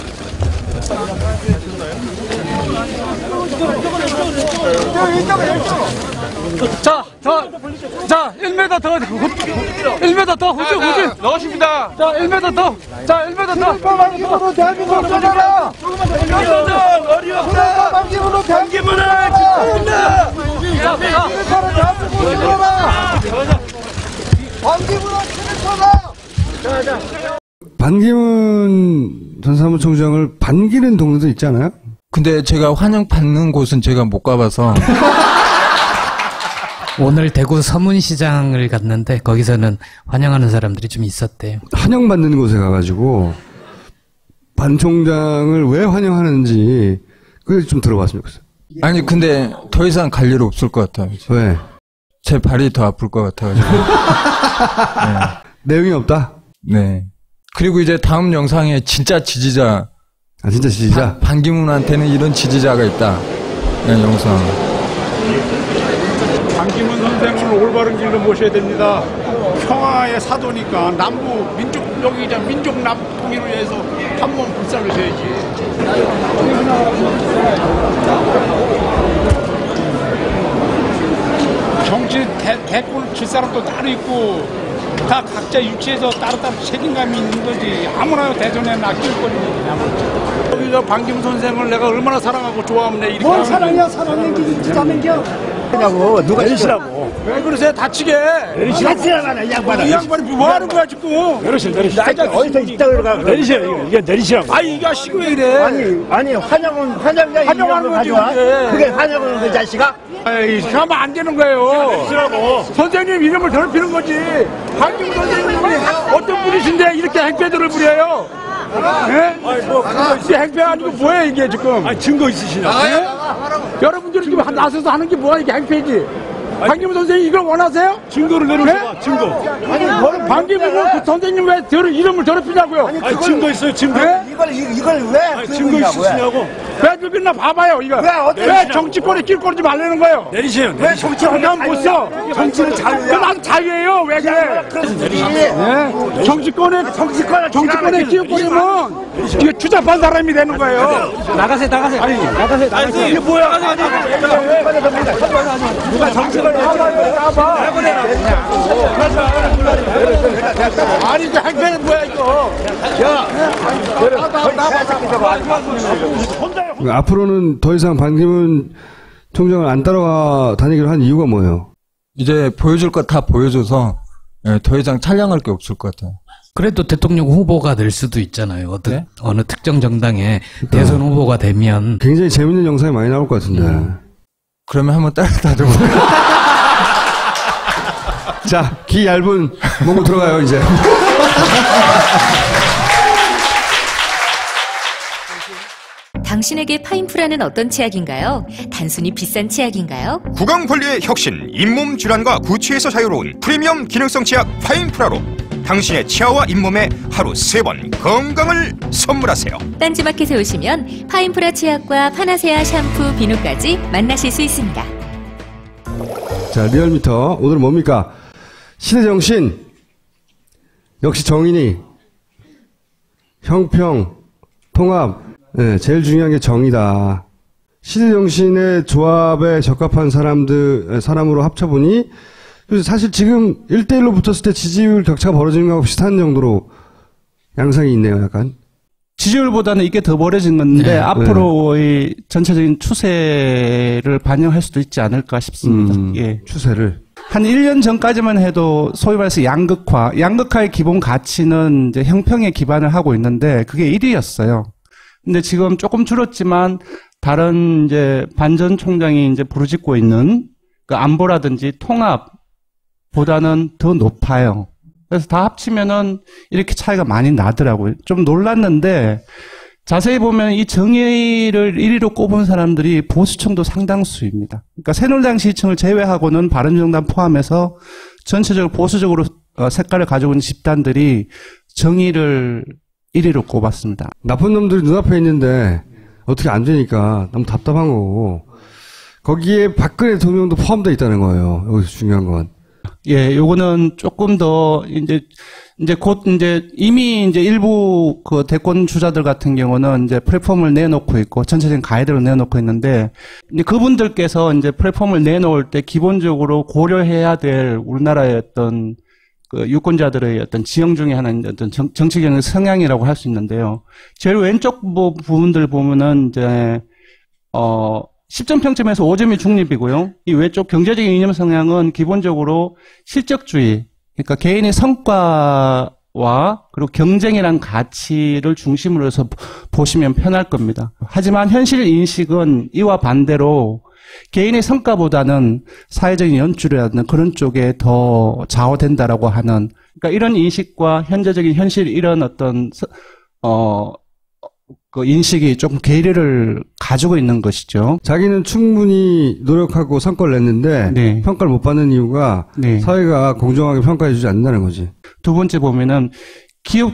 자, 자, 자, 일 미터 더, 일 미터 더, 후진, 후진. 넣으십니다. 자, 일 미터 더, 자, 일 미터 더. 방기문으로 대한민국 떠나라! 어디 없다. 방기문으로 방기문을 집중한다. 대한민국으로 떠나라! 방기문으로 떠나라! 반기문 전 사무총장을 반기는 동네도 있지 않아요? 근데 제가 환영받는 곳은 제가 못 가봐서. 오늘 대구 서문시장을 갔는데 거기서는 환영하는 사람들이 좀 있었대요. 환영받는 곳에 가가지고 반 총장을 왜 환영하는지 그게 좀 들어봤으면 좋겠어요. 아니 근데 더 이상 갈 일 없을 것 같아요. 왜? 제 발이 더 아플 것 같아가지고. 네. 내용이 없다? 네. 그리고 이제 다음 영상에 진짜 지지자. 아, 진짜 지지자? 반, 반기문한테는 이런 지지자가 있다. 이런 영상. 반기문 선생을 올바른 길로 모셔야 됩니다. 평화의 사도니까 남부 민족, 여기 이제 민족 남북 통일을 위해서 한 번 불살르셔야지. 정치 대, 대권 칠 사람도 따로 있고 다 각자 유치해서 따로따로 책임감이 있는 거지. 아무나 대전에 낚일 거리냐. 여기서 반기문 선생을 내가 얼마나 사랑하고 좋아하면 내 이렇게 뭘 사랑이야, 사랑인 게 진짜 남겨. 하냐고 누가 내리시라고. 왜 그러세요? 다치게. 내리시라고. 이 양반아. 이 양반이 뭐 하는 거야 지금? 내리시, 내리시. 나이가 어디서 있다고 가. 내리시라고. 이게 내리시라고. 아니 이거 시고 왜 이래? 아니, 아니, 환영은, 환영자 환영하는 거지, 가져와. 그게. 그게 환영은 그 자식아? 에이, 하면 안 되는 거예요. 내리시라고. 선생님 이름을 더럽히는 거지. 반기문 선생님이 어떤 분이신데 이렇게 행패들을 부려요? 예? 이게 행패 아니고 뭐야 이게 지금? 아니, 증거 있으시냐? 예? 여러분들이 지금 나서서 하는 게 뭐야 이게 행패지? 반기문 선생님 이걸 원하세요? 증거를 내놓으세요. 네? 증거. 아니, 아니 반기문은 그 선생님 왜 더, 이름을 더럽히냐고요? 아니, 아니 증거 있어요, 증거. 네? 이걸, 이걸 왜? 아니, 증거 있으시냐고. 왜 들었나 봐봐요, 이거. 왜, 어떻게 왜 정치권에 낄 거지 말라는 거예요? 내리세요. 왜 정치권에 못 써? 정치는 자유야. 그 나도 자유예요, 왜 그래? 그래서 내리시죠. 네? 정치권에, 정치권에, 정치권에 끼울 거면 이게 추잡한 사람이 되는 거예요. 나가세요, 나가세요. 아니, 나가세요, 나가세요. 이게 뭐야? 누가 정치권에 아니, 이거 행패는 뭐야, 이거? 야, 앞으로는 더 이상 반기문 총장을 안 따라와 다니기로 한 이유가 뭐예요? 이제 보여줄 거 다 보여줘서 예, 더 이상 찬양할 게 없을 것 같아요. 그래도 대통령 후보가 될 수도 있잖아요. 어떤, 네? 어느 특정 정당의 그러니까 대선 후보가 되면. 굉장히 재밌는 영상이 많이 나올 것 같은데. 음. 그러면 한번 따라다녀볼까요? 자, 기 얇은 몽고 들어가요, 이제. 당신에게 파인프라는 어떤 치약인가요? 단순히 비싼 치약인가요? 구강 관리의 혁신, 잇몸 질환과 구취에서 자유로운 프리미엄 기능성 치약 파인프라로 당신의 치아와 잇몸에 하루 세 번 건강을 선물하세요. 딴지마켓에 오시면 파인프라 치약과 파나세아 샴푸, 비누까지 만나실 수 있습니다. 자, 리얼미터 오늘은 뭡니까? 시대정신, 역시 정인이, 형평, 통합, 네, 제일 중요한 게 정의다. 시대정신의 조합에 적합한 사람들, 사람으로 합쳐보니, 사실 지금 일 대일로 붙었을 때 지지율 격차가 벌어지는 거하고 비슷한 정도로 양상이 있네요, 약간. 지지율보다는 이게 더 벌어진 건데, 네. 앞으로의 네. 전체적인 추세를 반영할 수도 있지 않을까 싶습니다. 음, 예. 추세를. 한 일 년 전까지만 해도 소위 말해서 양극화, 양극화의 기본 가치는 이제 형평에 기반을 하고 있는데, 그게 일 위였어요. 근데 지금 조금 줄었지만 다른 이제 반 전 총장이 이제 부르짖고 있는 그 안보라든지 통합보다는 더 높아요. 그래서 다 합치면은 이렇게 차이가 많이 나더라고요. 좀 놀랐는데 자세히 보면 이 정의를 일 위로 꼽은 사람들이 보수층도 상당수입니다. 그러니까 새누리당 지지층을 제외하고는 바른정당 포함해서 전체적으로 보수적으로 색깔을 가지고 있는 집단들이 정의를 일 위로 꼽았습니다. 나쁜 놈들이 눈앞에 있는데 어떻게 안 되니까 너무 답답한 거고 거기에 박근혜 대통령도 포함되어 있다는 거예요. 여기서 중요한 건. 예, 요거는 조금 더 이제 이제 곧 이제 이미 이제 일부 그 대권 주자들 같은 경우는 이제 플랫폼을 내놓고 있고 전체적인 가이드를 내놓고 있는데 이제 그분들께서 이제 플랫폼을 내놓을 때 기본적으로 고려해야 될 우리나라의 어떤 그 유권자들의 어떤 지형 중에 하나인 어떤 정, 정치적인 성향이라고 할 수 있는데요. 제일 왼쪽 부, 부분들 보면은 이제 어 십 점 평점에서 오 점이 중립이고요. 이 왼쪽 경제적인 이념 성향은 기본적으로 실적주의, 그러니까 개인의 성과와 그리고 경쟁이란 가치를 중심으로 해서 보시면 편할 겁니다. 하지만 현실 인식은 이와 반대로 개인의 성과보다는 사회적인 연출이라는 그런 쪽에 더 좌우된다라고 하는, 그러니까 이런 인식과 현재적인 현실 이런 어떤 어 그 인식이 조금 괴리를 가지고 있는 것이죠. 자기는 충분히 노력하고 성과를 냈는데 네. 평가를 못 받는 이유가 네. 사회가 공정하게 평가해주지 않는다는 거지. 두 번째 보면은 기업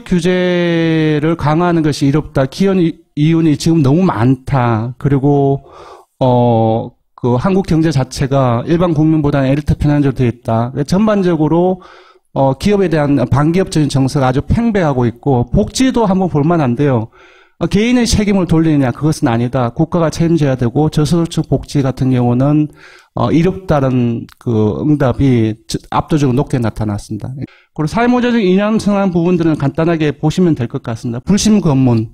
규제를 강화하는 것이 이롭다. 기업 이윤이 지금 너무 많다. 그리고 어 그 한국 경제 자체가 일반 국민보다는 엘리트 편향적으로 되어 있다. 전반적으로 어 기업에 대한 반기업적인 정서가 아주 팽배하고 있고 복지도 한번 볼만한데요. 어, 개인의 책임을 돌리느냐, 그것은 아니다. 국가가 책임져야 되고 저소득층 복지 같은 경우는 어, 이롭다는 그 응답이 압도적으로 높게 나타났습니다. 그리고 사회모적인 이념성한 부분들은 간단하게 보시면 될 것 같습니다. 불심 검문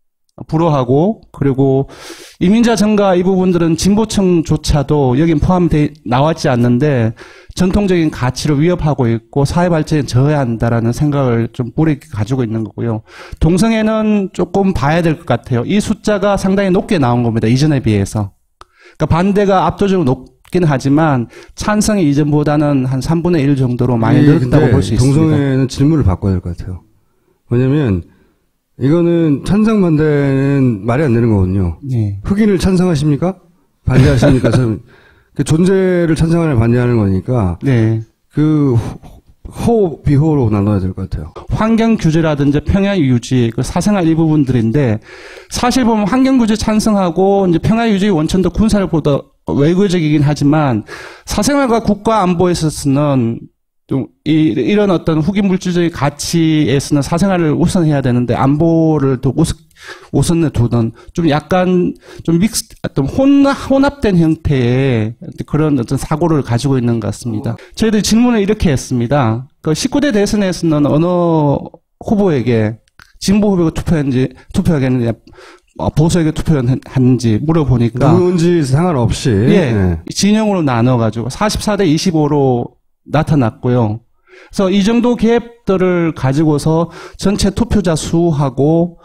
불허하고, 그리고 이민자 증가 이 부분들은 진보층조차도 여긴 포함돼 나왔지 않는데 전통적인 가치를 위협하고 있고 사회 발전에 저해한다라는 생각을 좀 뿌리 가지고 있는 거고요. 동성애는 조금 봐야 될 것 같아요. 이 숫자가 상당히 높게 나온 겁니다. 이전에 비해서. 그러니까 반대가 압도적으로 높긴 하지만 찬성이 이전보다는 한 삼분의 일 정도로 많이 늘었다고 볼 수 있습니다. 동성애는 질문을 바꿔야 될 것 같아요. 왜냐면 이거는 찬성 반대는 말이 안 되는 거거든요. 네. 흑인을 찬성하십니까? 반대하십니까? 그 존재를 찬성하는 반대하는 거니까. 네. 그 호, 비호로 나눠야 될 것 같아요. 환경 규제라든지 평야 유지, 그 사생활 일부분들인데 사실 보면 환경 규제 찬성하고 이제 평야 유지 원천도 군사를 보다 외교적이긴 하지만 사생활과 국가 안보에 있어서는 좀, 이, 이런 어떤 후기 물질적인 가치에서는 사생활을 우선해야 되는데, 안보를 또 우스, 우선에 두던, 좀 약간, 좀 믹스, 좀 혼합, 혼합된 형태의 그런 어떤 사고를 가지고 있는 것 같습니다. 저희들이 질문을 이렇게 했습니다. 그 십구 대 대선에서는 어느 후보에게, 진보 후보가 투표했는지, 투표하겠느냐, 보수에게 투표했는지 물어보니까. 누군지 상관없이. 예. 네. 진영으로 나눠가지고, 사십사 대 이십오로 나타났고요. 그래서 이 정도 갭들을 가지고서 전체 투표자 수하고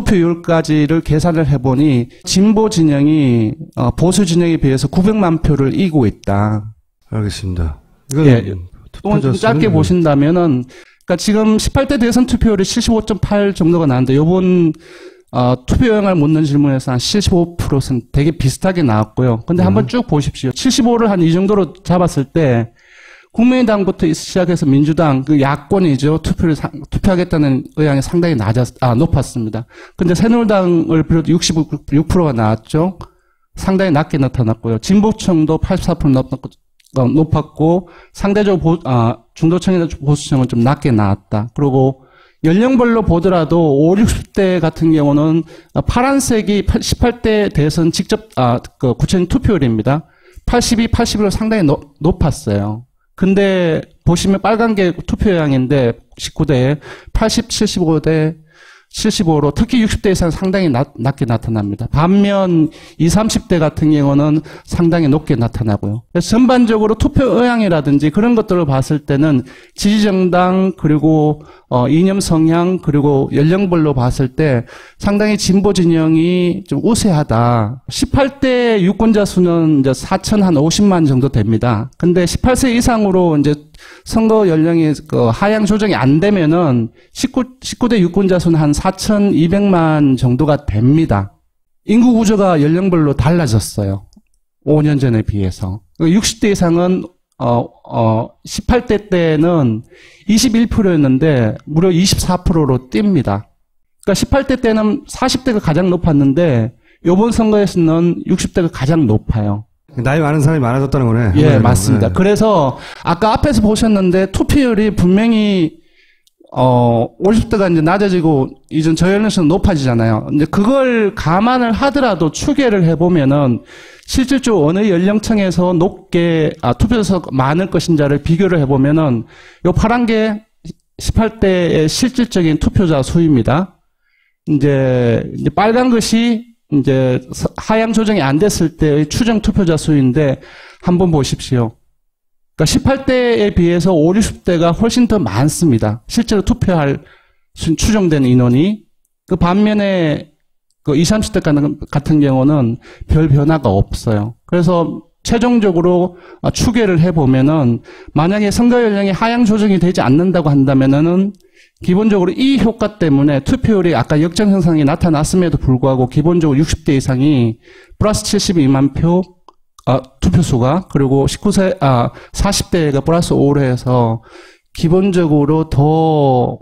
투표율까지를 계산을 해보니 진보 진영이 보수 진영에 비해서 구백만 표를 이기고 있다. 알겠습니다. 이건 예, 좀 짧게 뭐. 보신다면은, 그러니까 지금 십팔 대 대선 투표율이 칠십오 점 팔 정도가 나왔는데, 요번 어, 투표 영향을 묻는 질문에서 한 칠십오 퍼센트는 되게 비슷하게 나왔고요. 근데 음. 한번 쭉 보십시오. 칠십오를 한 이 정도로 잡았을 때, 국민의당부터 시작해서 민주당, 그 야권이죠. 투표를, 상, 투표하겠다는 의향이 상당히 낮았, 아, 높았습니다. 근데 새누리당을 비롯 육십육 퍼센트가 나왔죠. 상당히 낮게 나타났고요. 진보층도 팔십사 퍼센트 높았고, 높았고 상대적으로 보, 아, 중도층이나 보수층은 좀 낮게 나왔다. 그리고 연령별로 보더라도 오십, 육십 대 같은 경우는 파란색이 십팔 대 대선 직접, 아, 그 구체적인 투표율입니다. 팔십이, 팔십일로 상당히 노, 높았어요. 근데 보시면 빨간 게 투표량인데 십구 대에 팔십, 칠십오 대 칠십오로 특히 육십 대 이상은 상당히 낮, 낮게 나타납니다. 반면 이십, 삼십 대 같은 경우는 상당히 높게 나타나고요. 그래서 전반적으로 투표 의향이라든지 그런 것들을 봤을 때는 지지정당 그리고 어, 이념 성향 그리고 연령별로 봤을 때 상당히 진보 진영이 좀 우세하다. 십팔 대 유권자 수는 이제 사천오십만 정도 됩니다. 근데 십팔 세 이상으로 이제 선거 연령이 그 하향 조정이 안 되면은 십구, 십구 대 유권자 수는 한 사천이백만 정도가 됩니다. 인구 구조가 연령별로 달라졌어요. 오 년 전에 비해서. 육십 대 이상은 어, 어, 십팔 대 때는 이십일 퍼센트였는데 무려 이십사 퍼센트로 뜁니다. 그러니까 십팔 대 때는 사십 대가 가장 높았는데 이번 선거에서는 육십 대가 가장 높아요. 나이 많은 사람이 많아졌다는 거네. 예, 맞습니다. 네. 그래서 아까 앞에서 보셨는데 투표율이 분명히 어 오십 대가 이제 낮아지고 이전 저연령층은 높아지잖아요. 근데 그걸 감안을 하더라도 추계를 해보면은 실질적으로 어느 연령층에서 높게 아, 투표에서 많을 것인지를 비교를 해보면은 요 파란 게 십팔 대의 실질적인 투표자 수입니다. 이제, 이제 빨간 것이 이제 하향 조정이 안 됐을 때의 추정 투표자 수인데 한번 보십시오. 그러니까 십팔 대에 비해서 오십, 육십 대가 훨씬 더 많습니다. 실제로 투표할 추정된 인원이. 그 반면에 그 이십, 삼십 대 같은 경우는 별 변화가 없어요. 그래서 최종적으로 추계를 해보면은 만약에 선거 연령이 하향 조정이 되지 않는다고 한다면은 기본적으로 이 효과 때문에 투표율이 아까 역전 현상이 나타났음에도 불구하고 기본적으로 육십 대 이상이 플러스 칠십이만 표 아, 투표수가 그리고 십구 세 아 사십 대가 플러스 오로 해서 기본적으로 더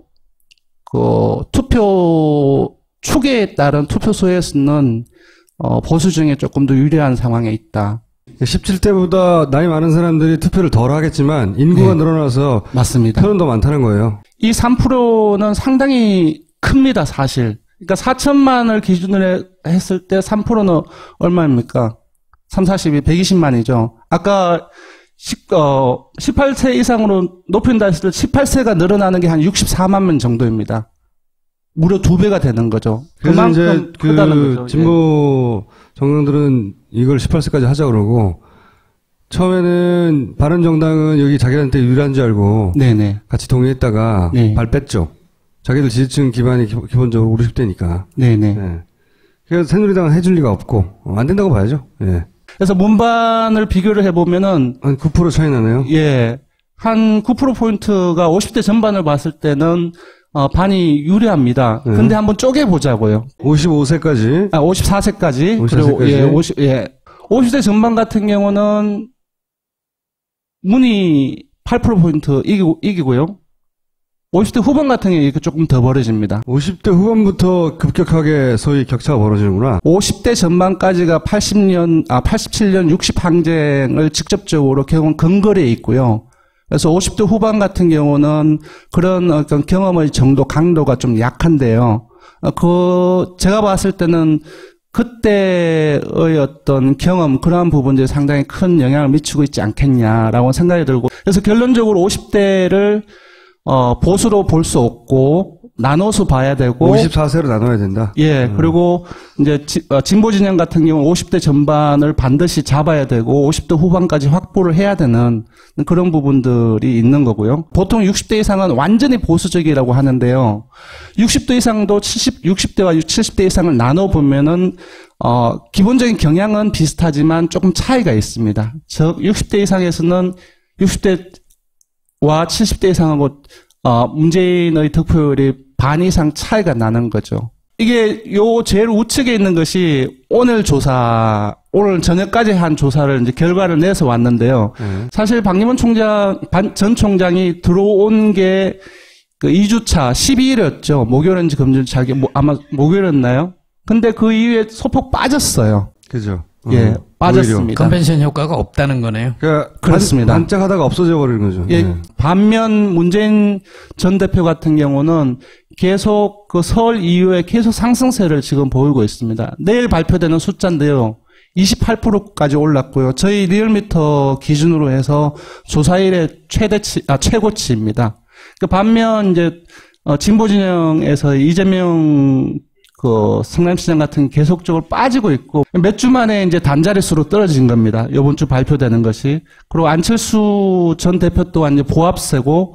그 투표 추계에 따른 투표수에서는 어, 보수 중에 조금 더 유리한 상황에 있다. 십칠 대보다 나이 많은 사람들이 투표를 덜 하겠지만 인구가 네. 늘어나서 맞습니다. 표는 더 많다는 거예요. 이 삼 퍼센트는 상당히 큽니다, 사실. 그러니까 사천만을 기준으로 했을 때 삼 퍼센트는 얼마입니까? 삼, 사십이, 백이십만이죠. 아까 십, 어, 십팔 세 이상으로 높인다 했을 때 십팔 세가 늘어나는 게 한 육십사만 명 정도입니다. 무려 두 배가 되는 거죠. 그래서 이제 그만큼 그 크다는 거죠. 진보 정당들은 이걸 십팔 세까지 하자 그러고 처음에는 바른정당은 여기 자기한테 유리한 줄 알고 네네. 같이 동의했다가 네. 발 뺐죠. 자기들 지지층 기반이 기, 기본적으로 오십 대니까. 네네. 네. 그래서 새누리당은 해줄 리가 없고 어, 안 된다고 봐야죠. 예. 그래서 문반을 비교를 해보면은 한 구 퍼센트 차이 나네요. 예, 한 구 퍼센트 포인트가 오십 대 전반을 봤을 때는 어, 반이 유리합니다. 네. 근데 한번 쪼개보자고요. 오십오 세까지. 아, 오십사 세까지. 오십사 그리고, 세까지. 예, 오십, 예. 오십 대 전반 같은 경우는 문이 팔 퍼센트 포인트 이기고, 이기고요. 오십 대 후반 같은 경우에 조금 더 벌어집니다. 오십 대 후반부터 급격하게 소위 격차가 벌어지는구나. 오십 대 전반까지가 팔십 년, 아, 팔십칠 년 육십 항쟁을 직접적으로 경험, 근거리에 있고요. 그래서 오십 대 후반 같은 경우는 그런 어떤 경험의 정도, 강도가 좀 약한데요. 그, 제가 봤을 때는 그때의 어떤 경험, 그러한 부분들이 상당히 큰 영향을 미치고 있지 않겠냐라고 생각이 들고. 그래서 결론적으로 오십 대를 어, 보수로 볼 수 없고, 나눠서 봐야 되고 오십사 세로 나눠야 된다. 예, 음. 그리고 이제 지, 어, 진보 진영 같은 경우 오십 대 전반을 반드시 잡아야 되고 오십 대 후반까지 확보를 해야 되는 그런 부분들이 있는 거고요. 보통 육십 대 이상은 완전히 보수적이라고 하는데요. 육십 대 이상도 칠십, 육십 대와 칠십 대 이상을 나눠 보면은 어, 기본적인 경향은 비슷하지만 조금 차이가 있습니다. 즉 육십 대 이상에서는 육십 대와 칠십 대 이상하고 어, 문재인의 득표율이 반 이상 차이가 나는 거죠. 이게 요 제일 우측에 있는 것이 오늘 조사, 오늘 저녁까지 한 조사를 이제 결과를 내서 왔는데요. 음. 사실 박기문 총장, 반, 전 총장이 들어온 게 그 이 주차 십이 일이었죠. 목요일인지 금요일인지 뭐, 아마 목요일이었나요? 근데 그 이후에 소폭 빠졌어요. 그죠. 예, 어, 빠졌습니다. 컨벤션 효과가 없다는 거네요. 그러니까 그렇습니다. 반, 반짝하다가 없어져 버리는 거죠. 예, 네. 반면 문재인 전 대표 같은 경우는 계속 그 설 이후에 계속 상승세를 지금 보이고 있습니다. 내일 발표되는 숫자인데요. 이십팔 퍼센트까지 올랐고요. 저희 리얼미터 기준으로 해서 조사일의 최대치, 아, 최고치입니다. 그 반면 이제, 어, 진보 진영에서 이재명 그 성남시장 같은 계속적으로 빠지고 있고 몇 주 만에 이제 단자릿수로 떨어진 겁니다. 이번 주 발표되는 것이. 그리고 안철수 전 대표 또한 이제 보합세고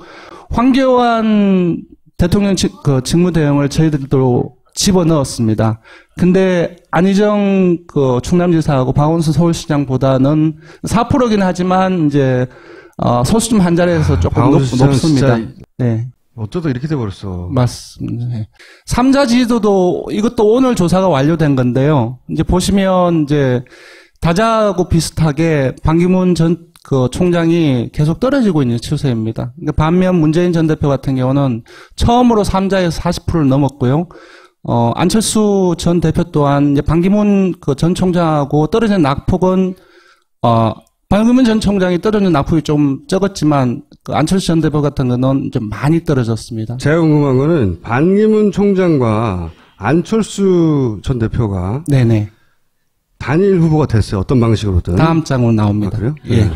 황교안 대통령 직, 그 직무대행을 저희들도 집어넣었습니다. 근데 안희정 그 충남지사하고 박원순 서울시장보다는 사 퍼센트긴 하지만 이제 어, 소수점 한 자리에서 조금 높, 높습니다. 네. 어쩌다 이렇게 돼버렸어. 맞습니다. 네. 삼자 지지도도 이것도 오늘 조사가 완료된 건데요. 이제 보시면 이제 다자하고 비슷하게 반기문 전 그 총장이 계속 떨어지고 있는 추세입니다. 그러니까 반면 문재인 전 대표 같은 경우는 처음으로 삼자에서 사십 퍼센트를 넘었고요. 어, 안철수 전 대표 또한 이제 반기문 그 전 총장하고 떨어진 낙폭은 어, 반기문 전 총장이 떨어진 낙폭이 좀 적었지만 그 안철수 전 대표 같은 거는 좀 많이 떨어졌습니다. 제가 궁금한 거는 반기문 총장과 안철수 전 대표가 네네. 단일 후보가 됐어요. 어떤 방식으로든. 다음 장으로 나옵니다. 아, 그래요? 예.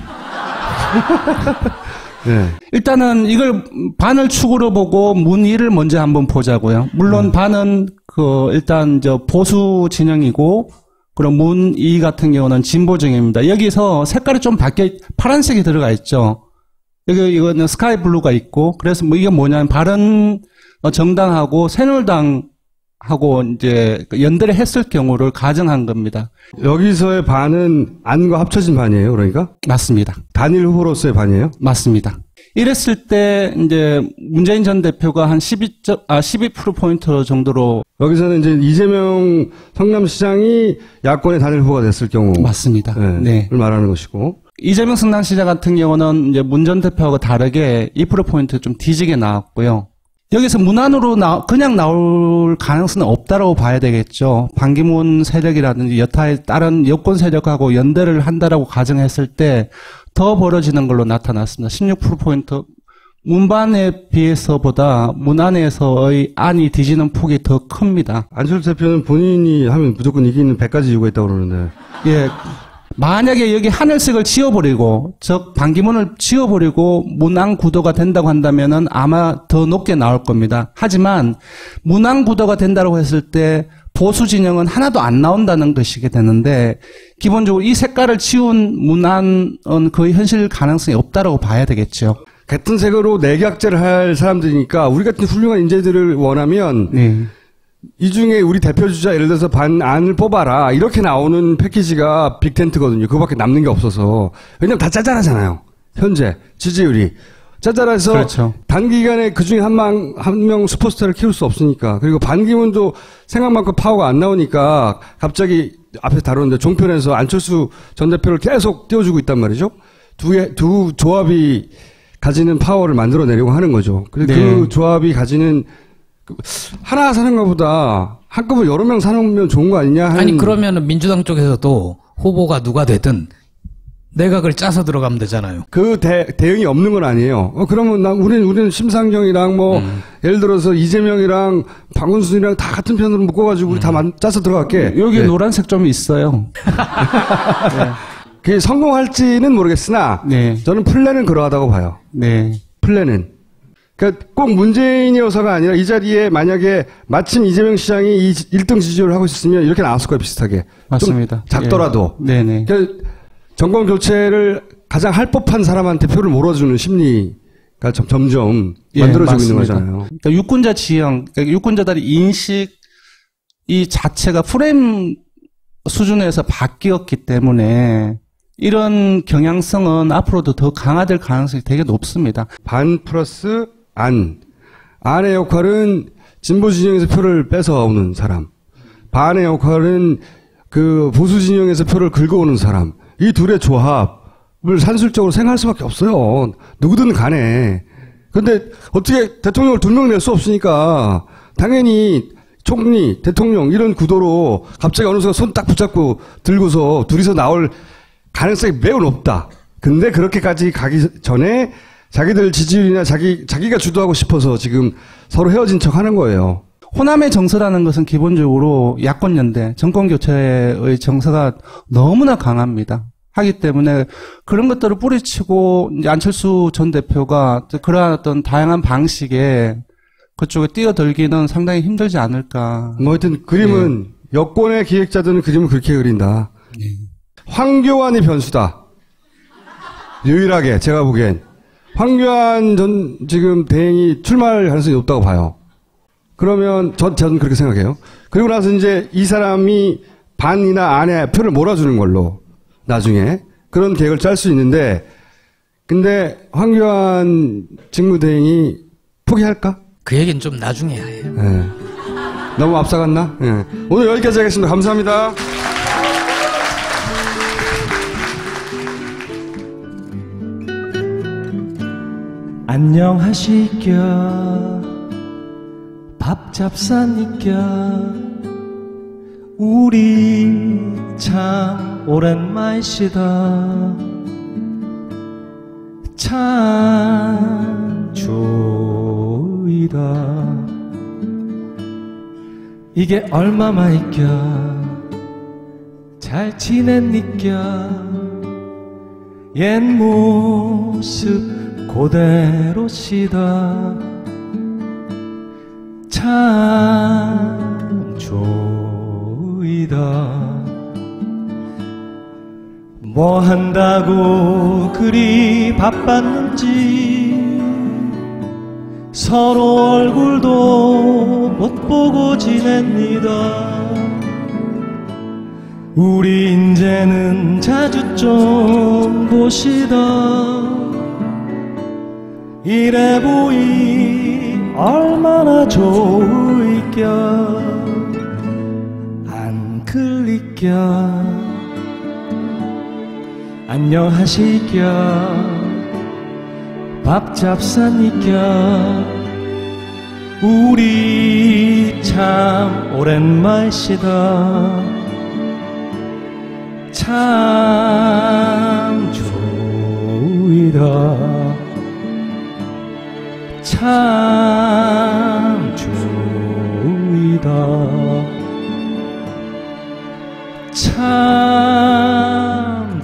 네. 일단은 이걸 반을 축으로 보고 문이를 먼저 한번 보자고요. 물론 음. 반은 그 일단 저 보수 진영이고 그리고 문이 같은 경우는 진보 진영입니다. 여기서 색깔이 좀 바뀌어 파란색이 들어가 있죠. 여기 이거는 스카이 블루가 있고 그래서 뭐 이게 뭐냐면 바른 정당하고 새누리당 하고 이제 연대를 했을 경우를 가정한 겁니다. 여기서의 반은 안과 합쳐진 반이에요, 그러니까? 맞습니다. 단일 후보로서의 반이에요? 맞습니다. 이랬을 때 이제 문재인 전 대표가 한 십이, 아, 십이 퍼센트포인트 정도로 여기서는 이제 이재명 성남시장이 야권의 단일 후보가 됐을 경우 맞습니다. 네, 네. 를 말하는 것이고 이재명 성남시장 같은 경우는 이제 문 전 대표하고 다르게 이 퍼센트포인트 좀 뒤지게 나왔고요. 여기서 문안으로 나, 그냥 나올 가능성은 없다라고 봐야 되겠죠. 반기문 세력이라든지 여타의 다른 여권 세력하고 연대를 한다라고 가정했을 때 더 벌어지는 걸로 나타났습니다. 십육 퍼센트포인트. 문반에 비해서보다 문안에서의 안이 뒤지는 폭이 더 큽니다. 안철수 대표는 본인이 하면 무조건 이기는 백 가지 이유가 있다고 그러는데. 예. 만약에 여기 하늘색을 지워버리고, 즉, 반기문을 지워버리고 문항 구도가 된다고 한다면은 아마 더 높게 나올 겁니다. 하지만, 문항 구도가 된다고 했을 때, 보수 진영은 하나도 안 나온다는 것이게 되는데, 기본적으로 이 색깔을 지운 문항은 거의 현실 가능성이 없다라고 봐야 되겠죠. 같은 색으로 내각제를 할 사람들이니까, 우리 같은 훌륭한 인재들을 원하면, 네. 이 중에 우리 대표 주자 예를 들어서 반안을 뽑아라 이렇게 나오는 패키지가 빅텐트거든요. 그거밖에 남는 게 없어서. 왜냐면 다 짜잘하잖아요. 현재 지지율이 짜잘해서 그렇죠. 단기간에 그중에 한 명 한 명 슈퍼스타를 키울 수 없으니까. 그리고 반기문도 생각만큼 파워가 안 나오니까 갑자기 앞에 다뤘는데 종편에서 안철수 전 대표를 계속 띄워주고 있단 말이죠. 두 개, 두 조합이 가지는 파워를 만들어내려고 하는 거죠. 그래서 네. 그 조합이 가지는 하나 사는 것보다 한꺼번에 여러 명 사는 좋은 거 아니냐 하는. 아니 그러면은 민주당 쪽에서도 후보가 누가 되든 내각을 짜서 들어가면 되잖아요. 그 대, 대응이 없는 건 아니에요. 어, 그러면 나, 우리는, 우리는 심상정이랑 뭐, 음. 예를 들어서 이재명이랑 박원순이랑 다 같은 편으로 묶어가지고 우리 음. 다 만, 짜서 들어갈게. 여기 네. 노란색 좀 있어요. 네. 그게 성공할지는 모르겠으나, 네. 저는 플랜은 그러하다고 봐요. 네. 플랜은. 그러니까 꼭 문재인이어서가 아니라 이 자리에 만약에 마침 이재명 시장이 이 일 등 지지율을 하고 있었으면 이렇게 나왔을 거예요, 비슷하게. 맞습니다. 좀 작더라도. 예. 네네. 그러니까 정권 교체를 가장 할 법한 사람한테 표를 몰아주는 심리가 점, 점점 예, 만들어지고 맞습니다. 있는 거잖아요. 그러니까 유권자 지형, 그러니까 유권자들의 인식 이 자체가 프레임 수준에서 바뀌었기 때문에 이런 경향성은 앞으로도 더 강화될 가능성이 되게 높습니다. 반 플러스 안. 안의 역할은 진보 진영에서 표를 뺏어오는 사람. 반의 역할은 그 보수 진영에서 표를 긁어오는 사람. 이 둘의 조합을 산술적으로 생각할 수밖에 없어요. 누구든 간에. 근데 어떻게 대통령을 두 명 낼 수 없으니까 당연히 총리, 대통령 이런 구도로 갑자기 어느 순간 손 딱 붙잡고 들고서 둘이서 나올 가능성이 매우 높다. 근데 그렇게까지 가기 전에 자기들 지지율이나 자기, 자기가 주도하고 싶어서 지금 서로 헤어진 척 하는 거예요. 호남의 정서라는 것은 기본적으로 야권연대, 정권교체의 정서가 너무나 강합니다. 하기 때문에 그런 것들을 뿌리치고 이제 안철수 전 대표가 그러한 어떤 다양한 방식에 그쪽에 뛰어들기는 상당히 힘들지 않을까. 뭐 하여튼 그림은 예. 여권의 기획자들은 그림을 그렇게 그린다. 예. 황교안이 변수다. 유일하게 제가 보기엔 황교안 전 지금 대행이 출마할 가능성이 높다고 봐요. 그러면 전, 저는 그렇게 생각해요. 그리고 나서 이제 이 사람이 반이나 안에 표를 몰아주는 걸로 나중에 그런 계획을 짤 수 있는데 근데 황교안 직무대행이 포기할까? 그 얘기는 좀 나중에 해야 해요. 네. 너무 앞서갔나? 네. 오늘 여기까지 하겠습니다. 감사합니다. 안녕하시겨 밥잡사니까 우리 참 오랜만이시다 참 좋이다 이게 얼마만이겨 잘 지냈니까 옛 모습 그대로시다 참 좋이다 뭐 한다고 그리 바빴는지 서로 얼굴도 못 보고 지냅니다 우리 인제는 자주 좀 보시다 이래 보이 얼마나 좋으이겨 안 클리겨 안녕하시겨 밥잡사니까 우리 참 오랜만이시다 참 좋이다 참 좋이다 참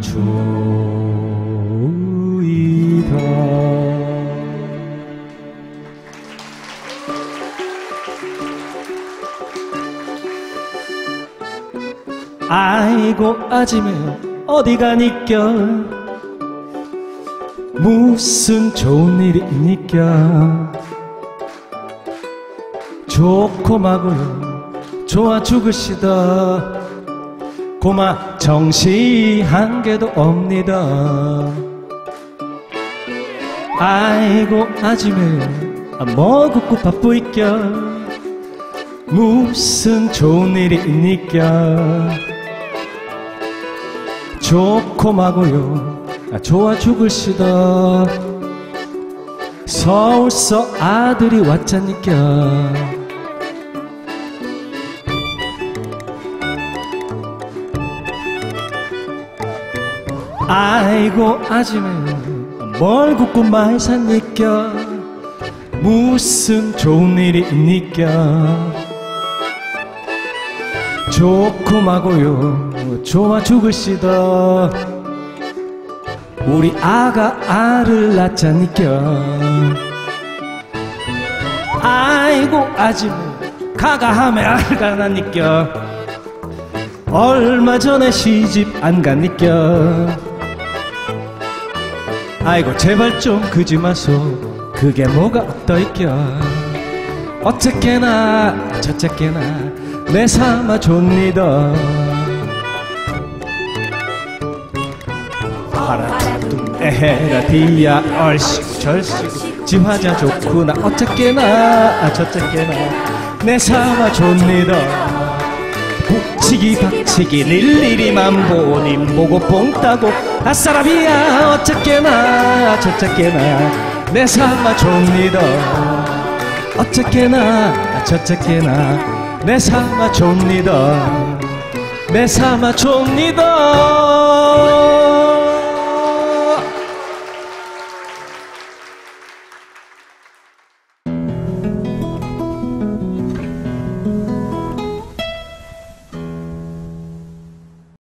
좋이다 아이고 아지매 어디 가니까 무슨 좋은 일이 있니까 좋고 마고요 좋아 죽으시다 고마 정시 한 개도 없니다 아이고 아지매 뭐 굽고 바쁘이까 무슨 좋은 일이 있니까 좋고 마고요 좋아 죽으시다 서울서 아들이 왔자니까 아이고 아지매 뭘 굽고 많이 샀니까 무슨 좋은 일이 있니까 좋고 마고요 좋아 죽으시다 우리 아가 알을 낳자니까 아이고 아지모 가가하며 알가나 느껴 얼마 전에 시집 안 간 느껴 아이고 제발 좀 그지 마소 그게 뭐가 어떠있겨 어쨌게나 저쨌게나 내 삼아 존니다 하라둥 에헤라 디야 얼씨구 절씨구 지화자 좋구나 어쨌게나 저쨌게나 내 삼아 존니다 북치기 박치기 일일이만 보님 보고 뽕 따고 아싸라비야 어쨌게나 저쨌게나 내 삼아 존니다 어쨌게나 저쨌게나 내 삼아 존니다 내 삼아 존니다